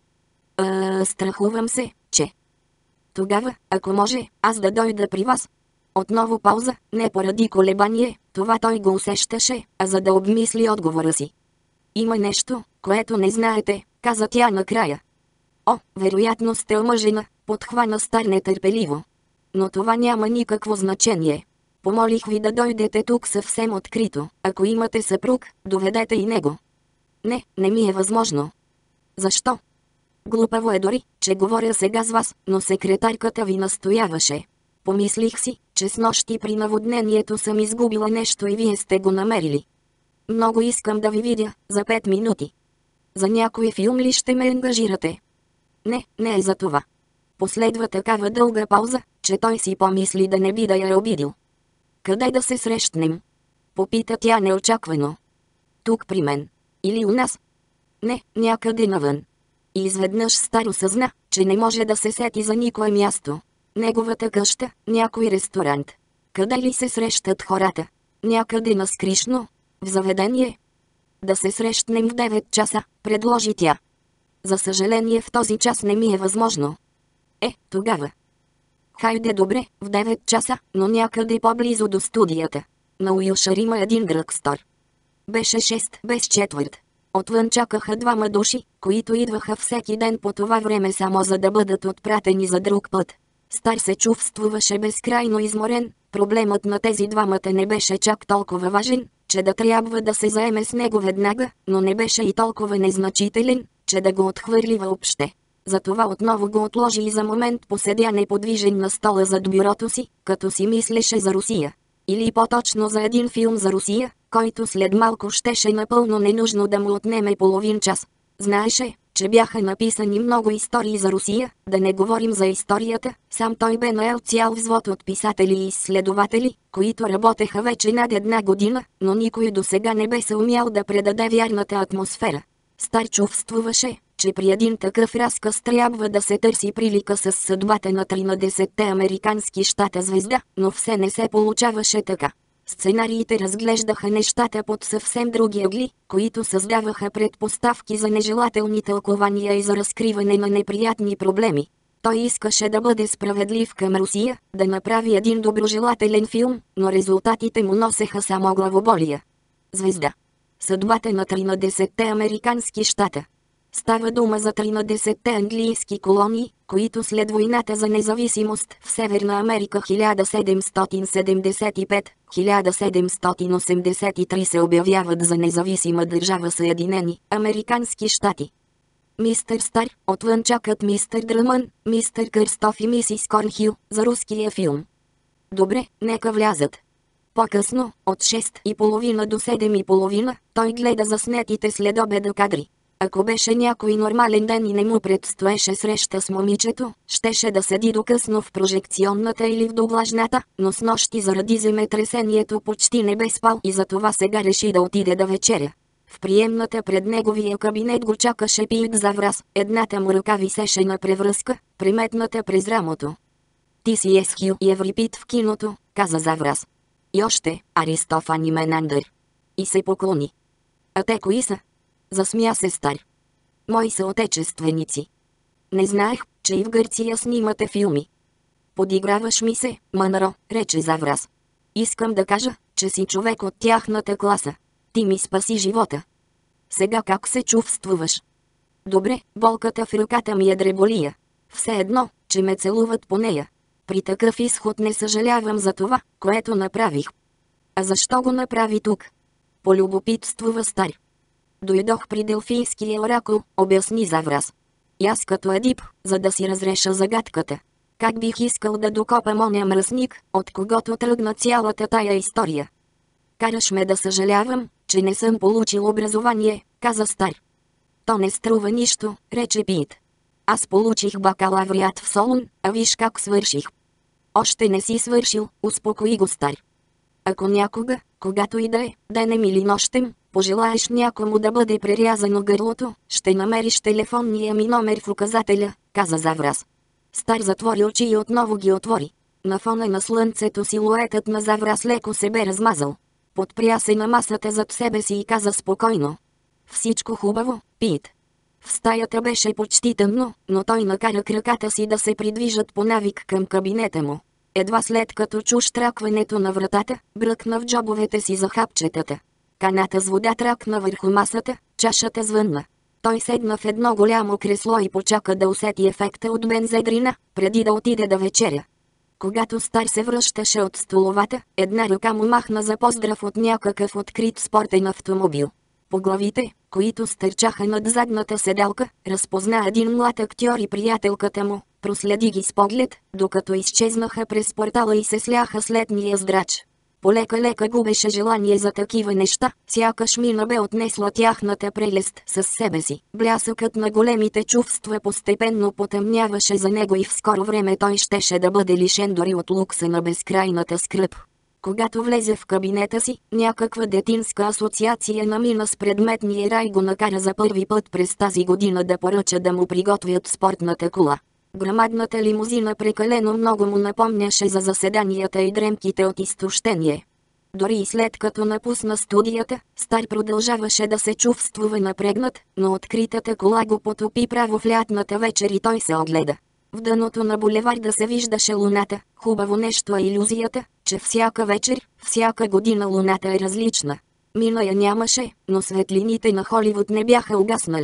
А, страхувам се, че... Тогава, ако може, аз да дойда при вас. Отново пауза, не поради колебание, това той го усещаше, а за да обмисли отговора си. Има нещо, което не знаете, каза тя накрая. О, вероятно сте омъжена, подхвана Стар нетърпеливо. Но това няма никакво значение. Помолих ви да дойдете тук съвсем открито. Ако имате съпруг, доведете и него. Не, не ми е възможно. Защо? Глупаво е дори, че говоря сега с вас, но секретарката ви настояваше. Помислих си, че снощи при наводнението съм изгубила нещо и вие сте го намерили. Много искам да ви видя, за пет минути. За някой филм ли ще ме ангажирате? Не, не е за това. Последва такава дълга пауза, че той си помисли да не би да я обидил. Къде да се срещнем? Попита тя неочаквано. Тук при мен. Или у нас? Не, някъде навън. И изведнъж Старо съзна, че не може да се сети за никое място. Неговата къща, някой ресторант. Къде ли се срещат хората? Някъде на скришно? В заведение? Да се срещнем в девет часа, предложи тя. За съжаление в този час не ми е възможно. Е, тогава. Хайде добре, в девет часа, но някъде по-близо до студията. На Уилшър има един дръгстор. Беше шест без четвърт. Отвън чакаха двама души, които идваха всеки ден по това време само за да бъдат отпратени за друг път. Стар се чувствуваше безкрайно изморен. Проблемът на тези двамата не беше чак толкова важен, че да трябва да се заеме с него веднага, но не беше и толкова незначителен, че да го отхвърли въобще. Затова отново го отложи и за момент поседя неподвижен на стола зад бюрото си, като си мислеше за Русия. Или по-точно за един филм за Русия, който след малко щеше напълно ненужно да му отнеме половин час. Знаеше, че бяха написани много истории за Русия, да не говорим за историята, сам той бе наел цял взвод от писатели и изследователи, които работеха вече над една година, но никой досега не бе се умял да предаде вярната атмосфера. Стар чувствуваше, че при един такъв разказ трябва да се търси прилика с съдбата на тринадесетте американски щата звезда, но все не се получаваше така. Сценариите разглеждаха нещата под съвсем други ъгли, които създаваха предпоставки за нежелателни тълкования и за разкриване на неприятни проблеми. Той искаше да бъде справедлив към Русия, да направи един доброжелателен филм, но резултатите му носеха само главоболия. Звезда. Съдбата на тринадесетте американски щата. Става дума за тринадесетте английски колонии, които след войната за независимост в Северна Америка хиляда седемстотин седемдесет и пет - хиляда седемстотин осемдесет и три се обявяват за независима държава Съединени американски щати. Мистер Стар, отвън чакат мистер Дръмън, мистер Кърстов и мисис Корнхил за руския филм. Добре, нека влязат. По-късно, от шест и половина до седем и половина, той гледа заснетите след обеда кадри. Ако беше някой нормален ден и не му предстоеше среща с момичето, щеше да седи до късно в прожекционната или в доблажната, но снощи заради земетресението почти не бе спал и затова сега реши да отиде да вечеря. В приемната пред неговия кабинет го чакаше Пит Заврас, едната му ръка висеше на превръзка, приметната през рамото. Ти си Есхил и Еврипид в киното, каза Заврас. И още, Аристофан и Менандър. И се поклони. А те кои са? Засмя се Стар. Мои съотечественици. Не знаех, че и в Гърция снимате филми. Подиграваш ми се, Манро, рече Заврас. Искам да кажа, че си човек от тяхната класа. Ти ми спаси живота. Сега как се чувствуваш? Добре, болката в ръката ми е дреболия. Все едно, че ме целуват по нея. При такъв изход не съжалявам за това, което направих. А защо го направи тук? Полюбопитствува Стар. Дойдох при Делфийския оракул, обясни Заврас. И аз като Едип, за да си разреша загадката. Как бих искал да докопам оня мръсник, от когото тръгна цялата тая история. Караш ме да съжалявам, че не съм получил образование, каза Стар. То не струва нищо, рече Пит. Аз получих бакалавриат в Солун, а виж как свърших. Още не си свършил, успокои го Стар. Ако някога, когато и да е, денем или нощем, пожелаеш някому да бъде прерязано гърлото, ще намериш телефонния ми номер в указателя, каза Заврас. Стар затвори очи и отново ги отвори. На фона на слънцето силуетът на Заврас леко се бе размазал. Подпря се на масата зад себе си и каза спокойно. Всичко хубаво, Пит. В стаята беше почти тъмно, но той накара краката си да се придвижат по навик към кабинета му. Едва след като чу штракването на вратата, бръкна в джобовете си за хапчетата. Каната с вода тракна върху масата, чашата звънна. Той седна в едно голямо кресло и почака да усети ефекта от бензедрина, преди да отиде да вечеря. Когато Стар се връщаше от столовата, една ръка му махна за поздрав от някакъв открит спортен автомобил. По главите, които стърчаха над задната седалка, разпозна един млад актьор и приятелката му, проследи ги с поглед, докато изчезнаха през портала и се сляха с летния здрач. Полека-лека губеше желание за такива неща, сякаш мина бе отнесла тяхната прелест със себе си. Блясъкът на големите чувства постепенно потъмняваше за него и в скоро време той щеше да бъде лишен дори от лукса на безкрайната скръб. Когато влезе в кабинета си, някаква детинска асоциация намина с предметния рай го накара за първи път през тази година да поръча да му приготвят спортната кола. Грамадната лимузина прекалено много му напомняше за заседанията и дремките от изтощение. Дори и след като напусна студията, Стар продължаваше да се чувствува напрегнат, но откритата кола го потопи право в лятната вечер и той се огледа. В дъното на булеварда се виждаше луната, хубаво нещо е илюзията, че всяка вечер, всяка година луната е различна. Мина я нямаше, но светлините на Холивуд не бяха угаснали.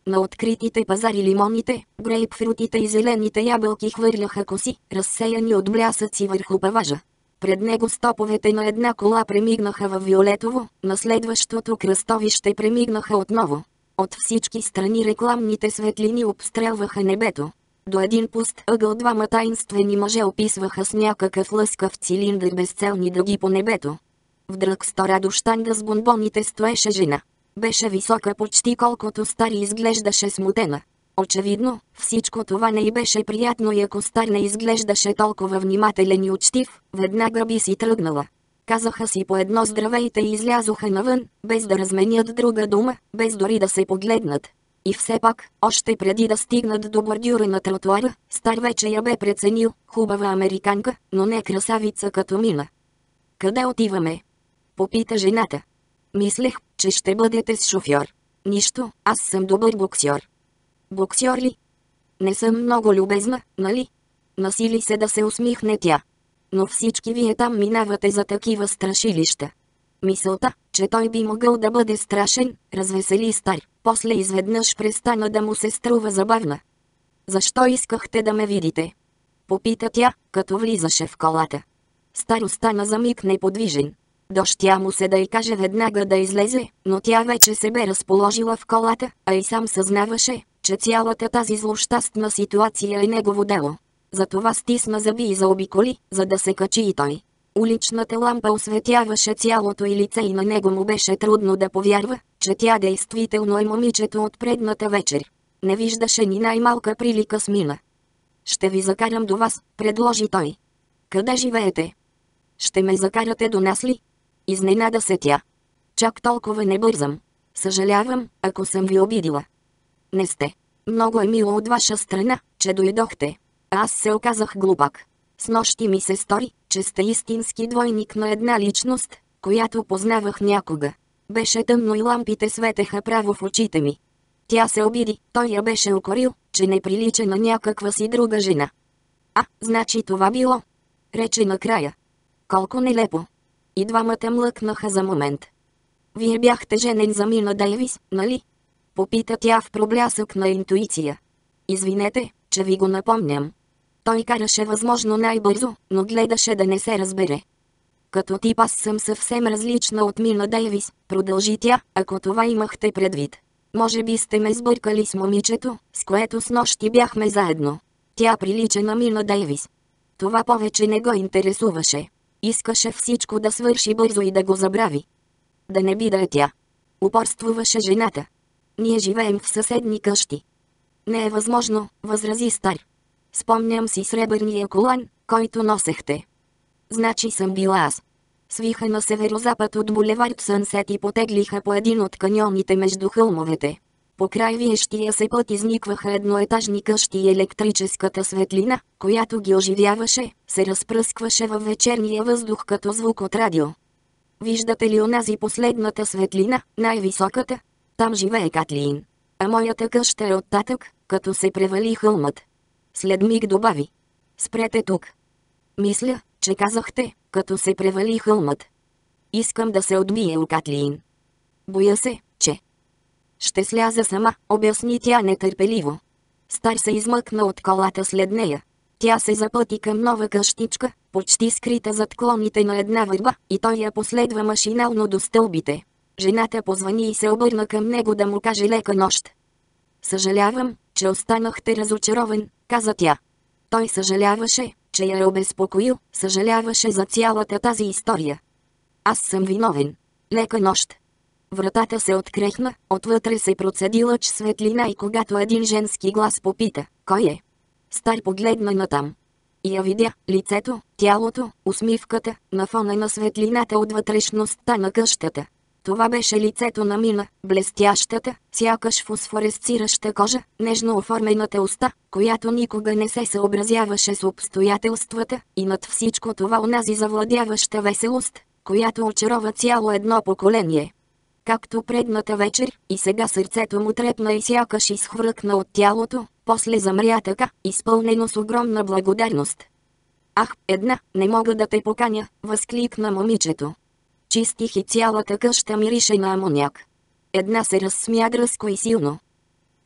На откритите пазари лимоните, грейпфрутите и зелените ябълки хвърляха коси, разсеяни от блясъци върху паважа. Пред него стоповете на една кола премигнаха във виолетово, на следващото кръстовище премигнаха отново. От всички страни рекламните светлини обстрелваха небето. До един пуст ъгъл двама таинствени мъже описваха с някакъв лъскав цилиндър безцелни дъги по небето. В дръгстора до щанда с бонбоните стоеше жена. Беше висока почти колкото Стар и изглеждаше смутена. Очевидно, всичко това не й беше приятно и ако Стар не изглеждаше толкова внимателен и учтив, веднага би си тръгнала. Казаха си по едно здравейте и излязоха навън, без да разменят друга дума, без дори да се погледнат. И все пак, още преди да стигнат до бордюра на тротуара, Стар вече я бе преценил, хубава американка, но не красавица като мина. «Къде отиваме?» попита жената. «Мислех, че ще бъдете с шофьор. Нищо, аз съм добър боксьор». «Боксьор ли? Не съм много любезна, нали?» Насили се да се усмихне тя. «Но всички вие там минавате за такива страшилища». Мисълта, че той би могъл да бъде страшен, развесели Стар. После изведнъж престана да му се струва забавна. «Защо искахте да ме видите?» попита тя, като влизаше в колата. Стар остана за миг неподвижен. Дощя му се да й каже веднага да излезе, но тя вече се бе разположила в колата, а и сам съзнаваше, че цялата тази злощастна ситуация е негово дело. Затова стисна зъби и заобиколи, за да се качи и той. Уличната лампа осветяваше цялото й лице и на него му беше трудно да повярва, че тя действително е момичето от предната вечер. Не виждаше ни най-малка прилика с мина. «Ще ви закарам до вас», предложи той. «Къде живеете?» «Ще ме закарате до нас ли?» Изненада се тя. «Чак толкова не бързам. Съжалявам, ако съм ви обидила». «Не сте. Много е мило от ваша страна, че дойдохте. Аз се оказах глупак. Снощи ми се стори, че сте истински двойник на една личност, която познавах някога. Беше тъмно и лампите светеха право в очите ми». Тя се обиди, той я беше укорил, че не прилича на някаква си друга жена. «А, значи това било?» рече накрая. «Колко нелепо». И двамата млъкнаха за момент. «Вие бяхте женен за Мина Дейвис, нали?» попита тя в проблясък на интуиция. «Извинете, че ви го напомням». Той караше възможно най-бързо, но гледаше да не се разбере. «Като тип аз съм съвсем различна от Мина Дейвис», продължи тя, «ако това имахте предвид. Може би сте ме сбъркали с момичето, с което снощи бяхме заедно. Тя прилича на Мина Дейвис». Това повече не го интересуваше. Искаше всичко да свърши бързо и да го забрави. Да не би да е тя. Упорствуваше жената. «Ние живеем в съседни къщи». «Не е възможно», възрази Стар. «Спомням си сребърния колан, който носехте». «Значи съм била аз». Свиха на северозапад от булевард Сънсет и потеглиха по един от каньоните между хълмовете. По край виещия се път изникваха едноетажни къщи и електрическата светлина, която ги оживяваше, се разпръскваше във вечерния въздух като звук от радио. «Виждате ли онази последната светлина, най-високата? Там живее Катлин. А моята къща е оттатък, като се превали хълмът». След миг добави: «Спрете тук». «Мисля, че казахте, като се превали хълмът. Искам да се отбие у Катлин. Боя се, че...» «Ще сляза сама», обясни тя нетърпеливо. Стар се измъкна от колата след нея. Тя се запъти към нова къщичка, почти скрита зад клоните на една върба, и той я последва машинално до стълбите. Жената позвани и се обърна към него да му каже лека нощ. «Съжалявам, че останахте разочарован», каза тя. Той съжаляваше, че я е обезпокоил, съжаляваше за цялата тази история. «Аз съм виновен. Лека нощ». Вратата се открехна, отвътре се процеди лъч светлина и когато един женски глас попита: «Кой е?», Стар погледна натам. И я видя, лицето, тялото, усмивката, на фона на светлината от вътрешността на къщата. Това беше лицето на Мина, блестящата, сякаш фосфоресцираща кожа, нежно оформената уста, която никога не се съобразяваше с обстоятелствата, и над всичко това онази завладяваща веселост, която очарова цяло едно поколение. Както предната вечер, и сега сърцето му трепна и сякаш изхвъркна от тялото, после замря така, изпълнено с огромна благодарност. «Ах, една, не мога да те поканя», възкликна момичето. Чистих и цялата къща мирише на амоняк. Една се разсмя дръско и силно.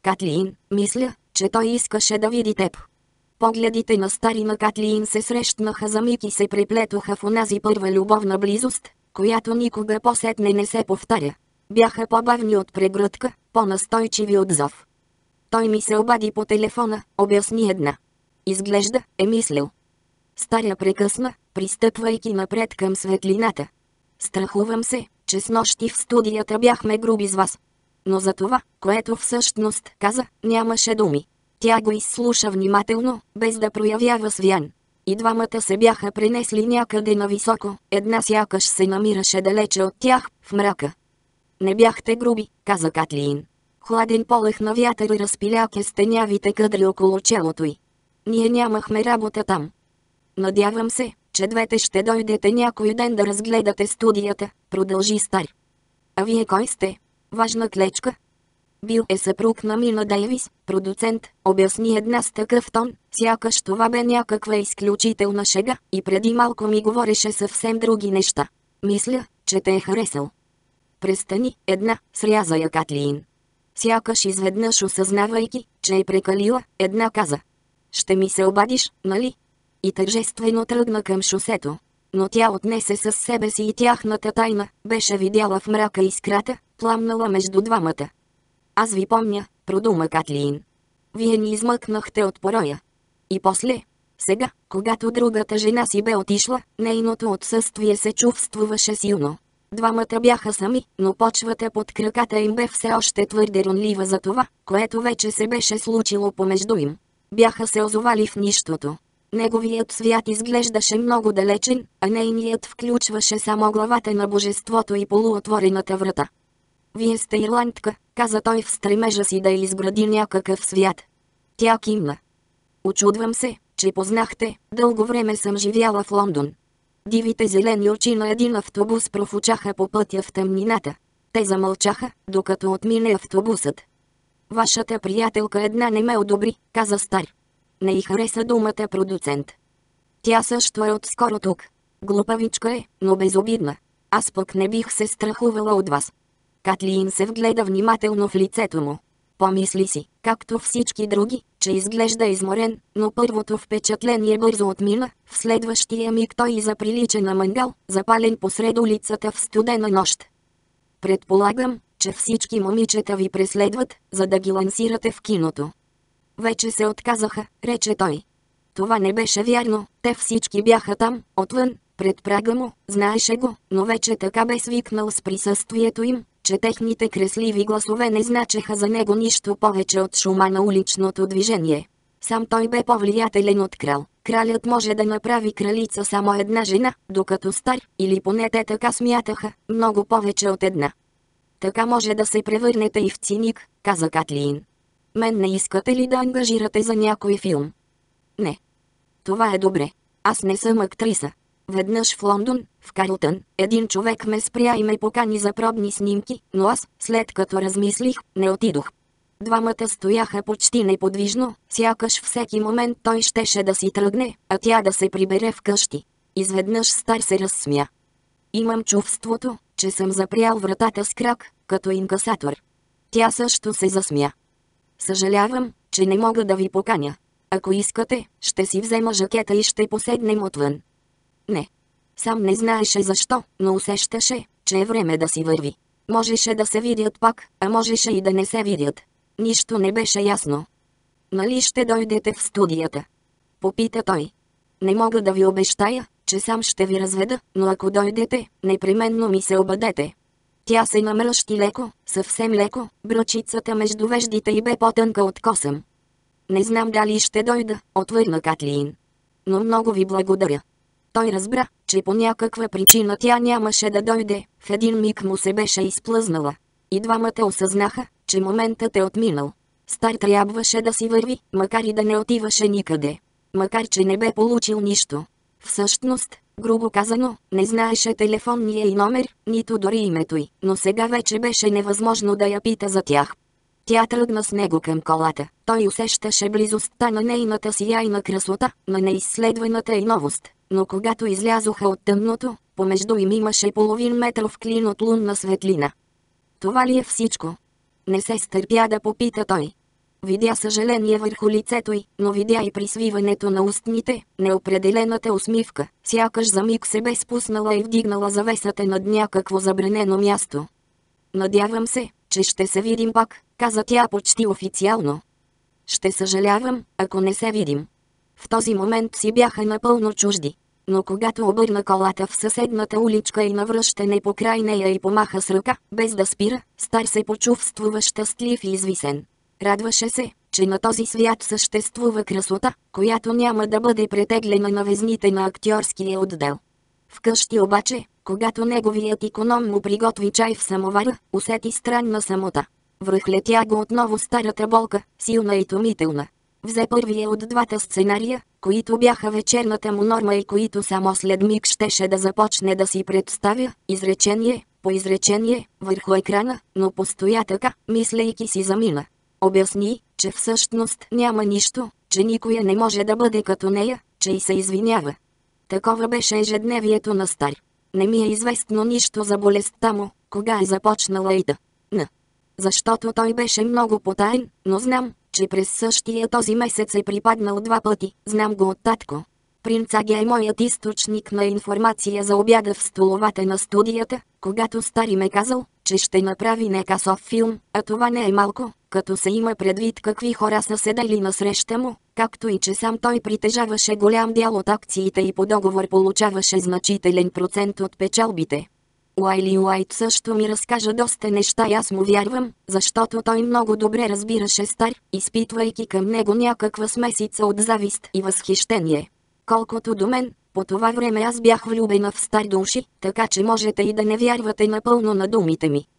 Катлин, мисля, че той искаше да види теб. Погледите на стари на Катлин се срещнаха за миг и се преплетоха в онази първа любовна близост, която никога по-сетне не се повтаря. Бяха по-бавни от прегръдка, по-настойчиви от зов. Той ми се обади по телефона, обясни една. Изглежда, е мислил. Старя прекъсна, пристъпвайки напред към светлината. Страхувам се, че снощи в студията бяхме груби с вас. Но за това, което всъщност каза, нямаше думи. Тя го изслуша внимателно, без да проявява свян. И двамата се бяха пренесли някъде нависоко, една сякаш се намираше далече от тях, в мрака. Не бяхте груби, каза Катлин. Хладен полъх на вятър разпиля кестенявите къдри около челото й. Ние нямахме работа там. Надявам се, че двете ще дойдете някой ден да разгледате студията, продължи Стар. А вие кой сте? Важна клечка? Бил е съпруг на Мина Дейвис, продуцент, обясни една с такъв тон, сякаш това бе някаква изключителна шега, и преди малко ми говореше съвсем други неща. Мисля, че те е харесал. Престани, една, сряза я Катлин. Сякаш изведнъж осъзнавайки, че е прекалила, една каза. Ще ми се обадиш, нали? И тържествено тръгна към шосето. Но тя отнесе със себе си и тяхната тайна, беше видяла в мрака искрата, пламнала между двамата. Аз ви помня, продума Катлин. Вие ни измъкнахте от пороя. И после, сега, когато другата жена си бе отишла, нейното отсъствие се чувствуваше силно. Двамата бяха сами, но почвата под краката им бе все още твърде ронлива за това, което вече се беше случило помежду им. Бяха се озовали в нищото. Неговият свят изглеждаше много далечен, а нейният включваше само главата на божеството и полуотворената врата. Вие сте ирландка, каза той в стремежа си да изгради някакъв свят. Тя кимна. Очудвам се, че познахте, дълго време съм живяла в Лондон. Дивите зелени очи на един автобус профучаха по пътя в тъмнината. Те замълчаха, докато отмине автобусът. Вашата приятелка една не ме одобри, каза Стар. Не й хареса думата продуцент. Тя също е отскоро тук. Глупавичка е, но безобидна. Аз пък не бих се страхувала от вас. Катлин се вгледа внимателно в лицето му. Помисли си, както всички други, че изглежда изморен, но първото впечатление бързо отмина, в следващия миг той заприлича на мангал, запален посред улицата в студена нощ. Предполагам, че всички момичета ви преследват, за да ги лансирате в киното. Вече се отказаха, рече той. Това не беше вярно, те всички бяха там, отвън, пред прага му, знаеше го, но вече така бе свикнал с присъствието им, че техните кресливи гласове не значеха за него нищо повече от шума на уличното движение. Сам той бе по-влиятелен от крал. Кралят може да направи кралица само една жена, докато Стар, или поне те така смятаха, много повече от една. Така може да се превърнете и в циник, каза Катлин. Мен не искате ли да ангажирате за някой филм? Не. Това е добре. Аз не съм актриса. Веднъж в Лондон, в Карлтън, един човек ме спря и ме покани за пробни снимки, но аз, след като размислих, не отидох. Двамата стояха почти неподвижно, сякаш всеки момент той щеше да си тръгне, а тя да се прибере вкъщи. Изведнъж Стар се разсмя. Имам чувството, че съм запрял вратата с крак, като инкасатор. Тя също се засмя. Съжалявам, че не мога да ви поканя. Ако искате, ще си взема жакета и ще поседнем отвън. Не. Сам не знаеше защо, но усещаше, че е време да си върви. Можеше да се видят пак, а можеше и да не се видят. Нищо не беше ясно. Нали ще дойдете в студията? Попита той. Не мога да ви обещая, че сам ще ви разведа, но ако дойдете, непременно ми се обадете. Тя се намръщи леко, съвсем леко, бръчицата между веждите й бе по-тънка от косъм. Не знам дали ще дойда, отвърна Катлин. Но много ви благодаря. Той разбра, че по някаква причина тя нямаше да дойде, в един миг му се беше изплъзнала. И двамата осъзнаха, че моментът е отминал. Стар трябваше да си върви, макар и да не отиваше никъде. Макар че не бе получил нищо. Всъщност, грубо казано, не знаеше телефонния й номер, нито дори името й, но сега вече беше невъзможно да я пита за тях. Тя тръгна с него към колата. Той усещаше близостта на нейната сияйна красота, на неизследваната й новост. Но когато излязоха от тъмното, помежду им имаше половин метров клин от лунна светлина. Това ли е всичко? Не се стърпя да попита той. Видя съжаление върху лицето й, но видя и присвиването на устните, неопределената усмивка, сякаш за миг се бе спуснала и вдигнала завесата над някакво забранено място. Надявам се, че ще се видим пак, каза тя почти официално. Ще съжалявам, ако не се видим. В този момент си бяха напълно чужди. Но когато обърна колата в съседната уличка и навръщане покрай нея и помаха с ръка, без да спира, Стар се почувствува щастлив и извисен. Радваше се, че на този свят съществува красота, която няма да бъде претеглена на везните на актьорския отдел. Вкъщи обаче, когато неговият иконом му приготви чай в самовара, усети странна самота. Връхлетя го отново старата болка, силна и томителна. Взе първия от двата сценария, които бяха вечерната му норма и които само след миг щеше да започне да си представя, изречение по изречение, върху екрана, но постоя така, мислейки си замина. Обясни, че всъщност няма нищо, че никоя не може да бъде като нея, че и се извинява. Такова беше ежедневието на Стар. Не ми е известно нищо за болестта му, кога е започнала и да. Н. Защото той беше много потаен, но знам, че през същия този месец е припаднал два пъти, знам го от татко. Принц Аги е моят източник на информация за обяда в столовата на студията, когато Стари ме казал, че ще направи некасов филм, а това не е малко, като се има предвид какви хора са седели насреща му, както и че сам той притежаваше голям дял от акциите и по договор получаваше значителен процент от печалбите. Уайли Уайт също ми разкажа доста неща и аз му вярвам, защото той много добре разбираше Стар, изпитвайки към него някаква смесица от завист и възхищение. Колкото до мен, по това време аз бях влюбена в Стар до уши, така че можете и да не вярвате напълно на думите ми.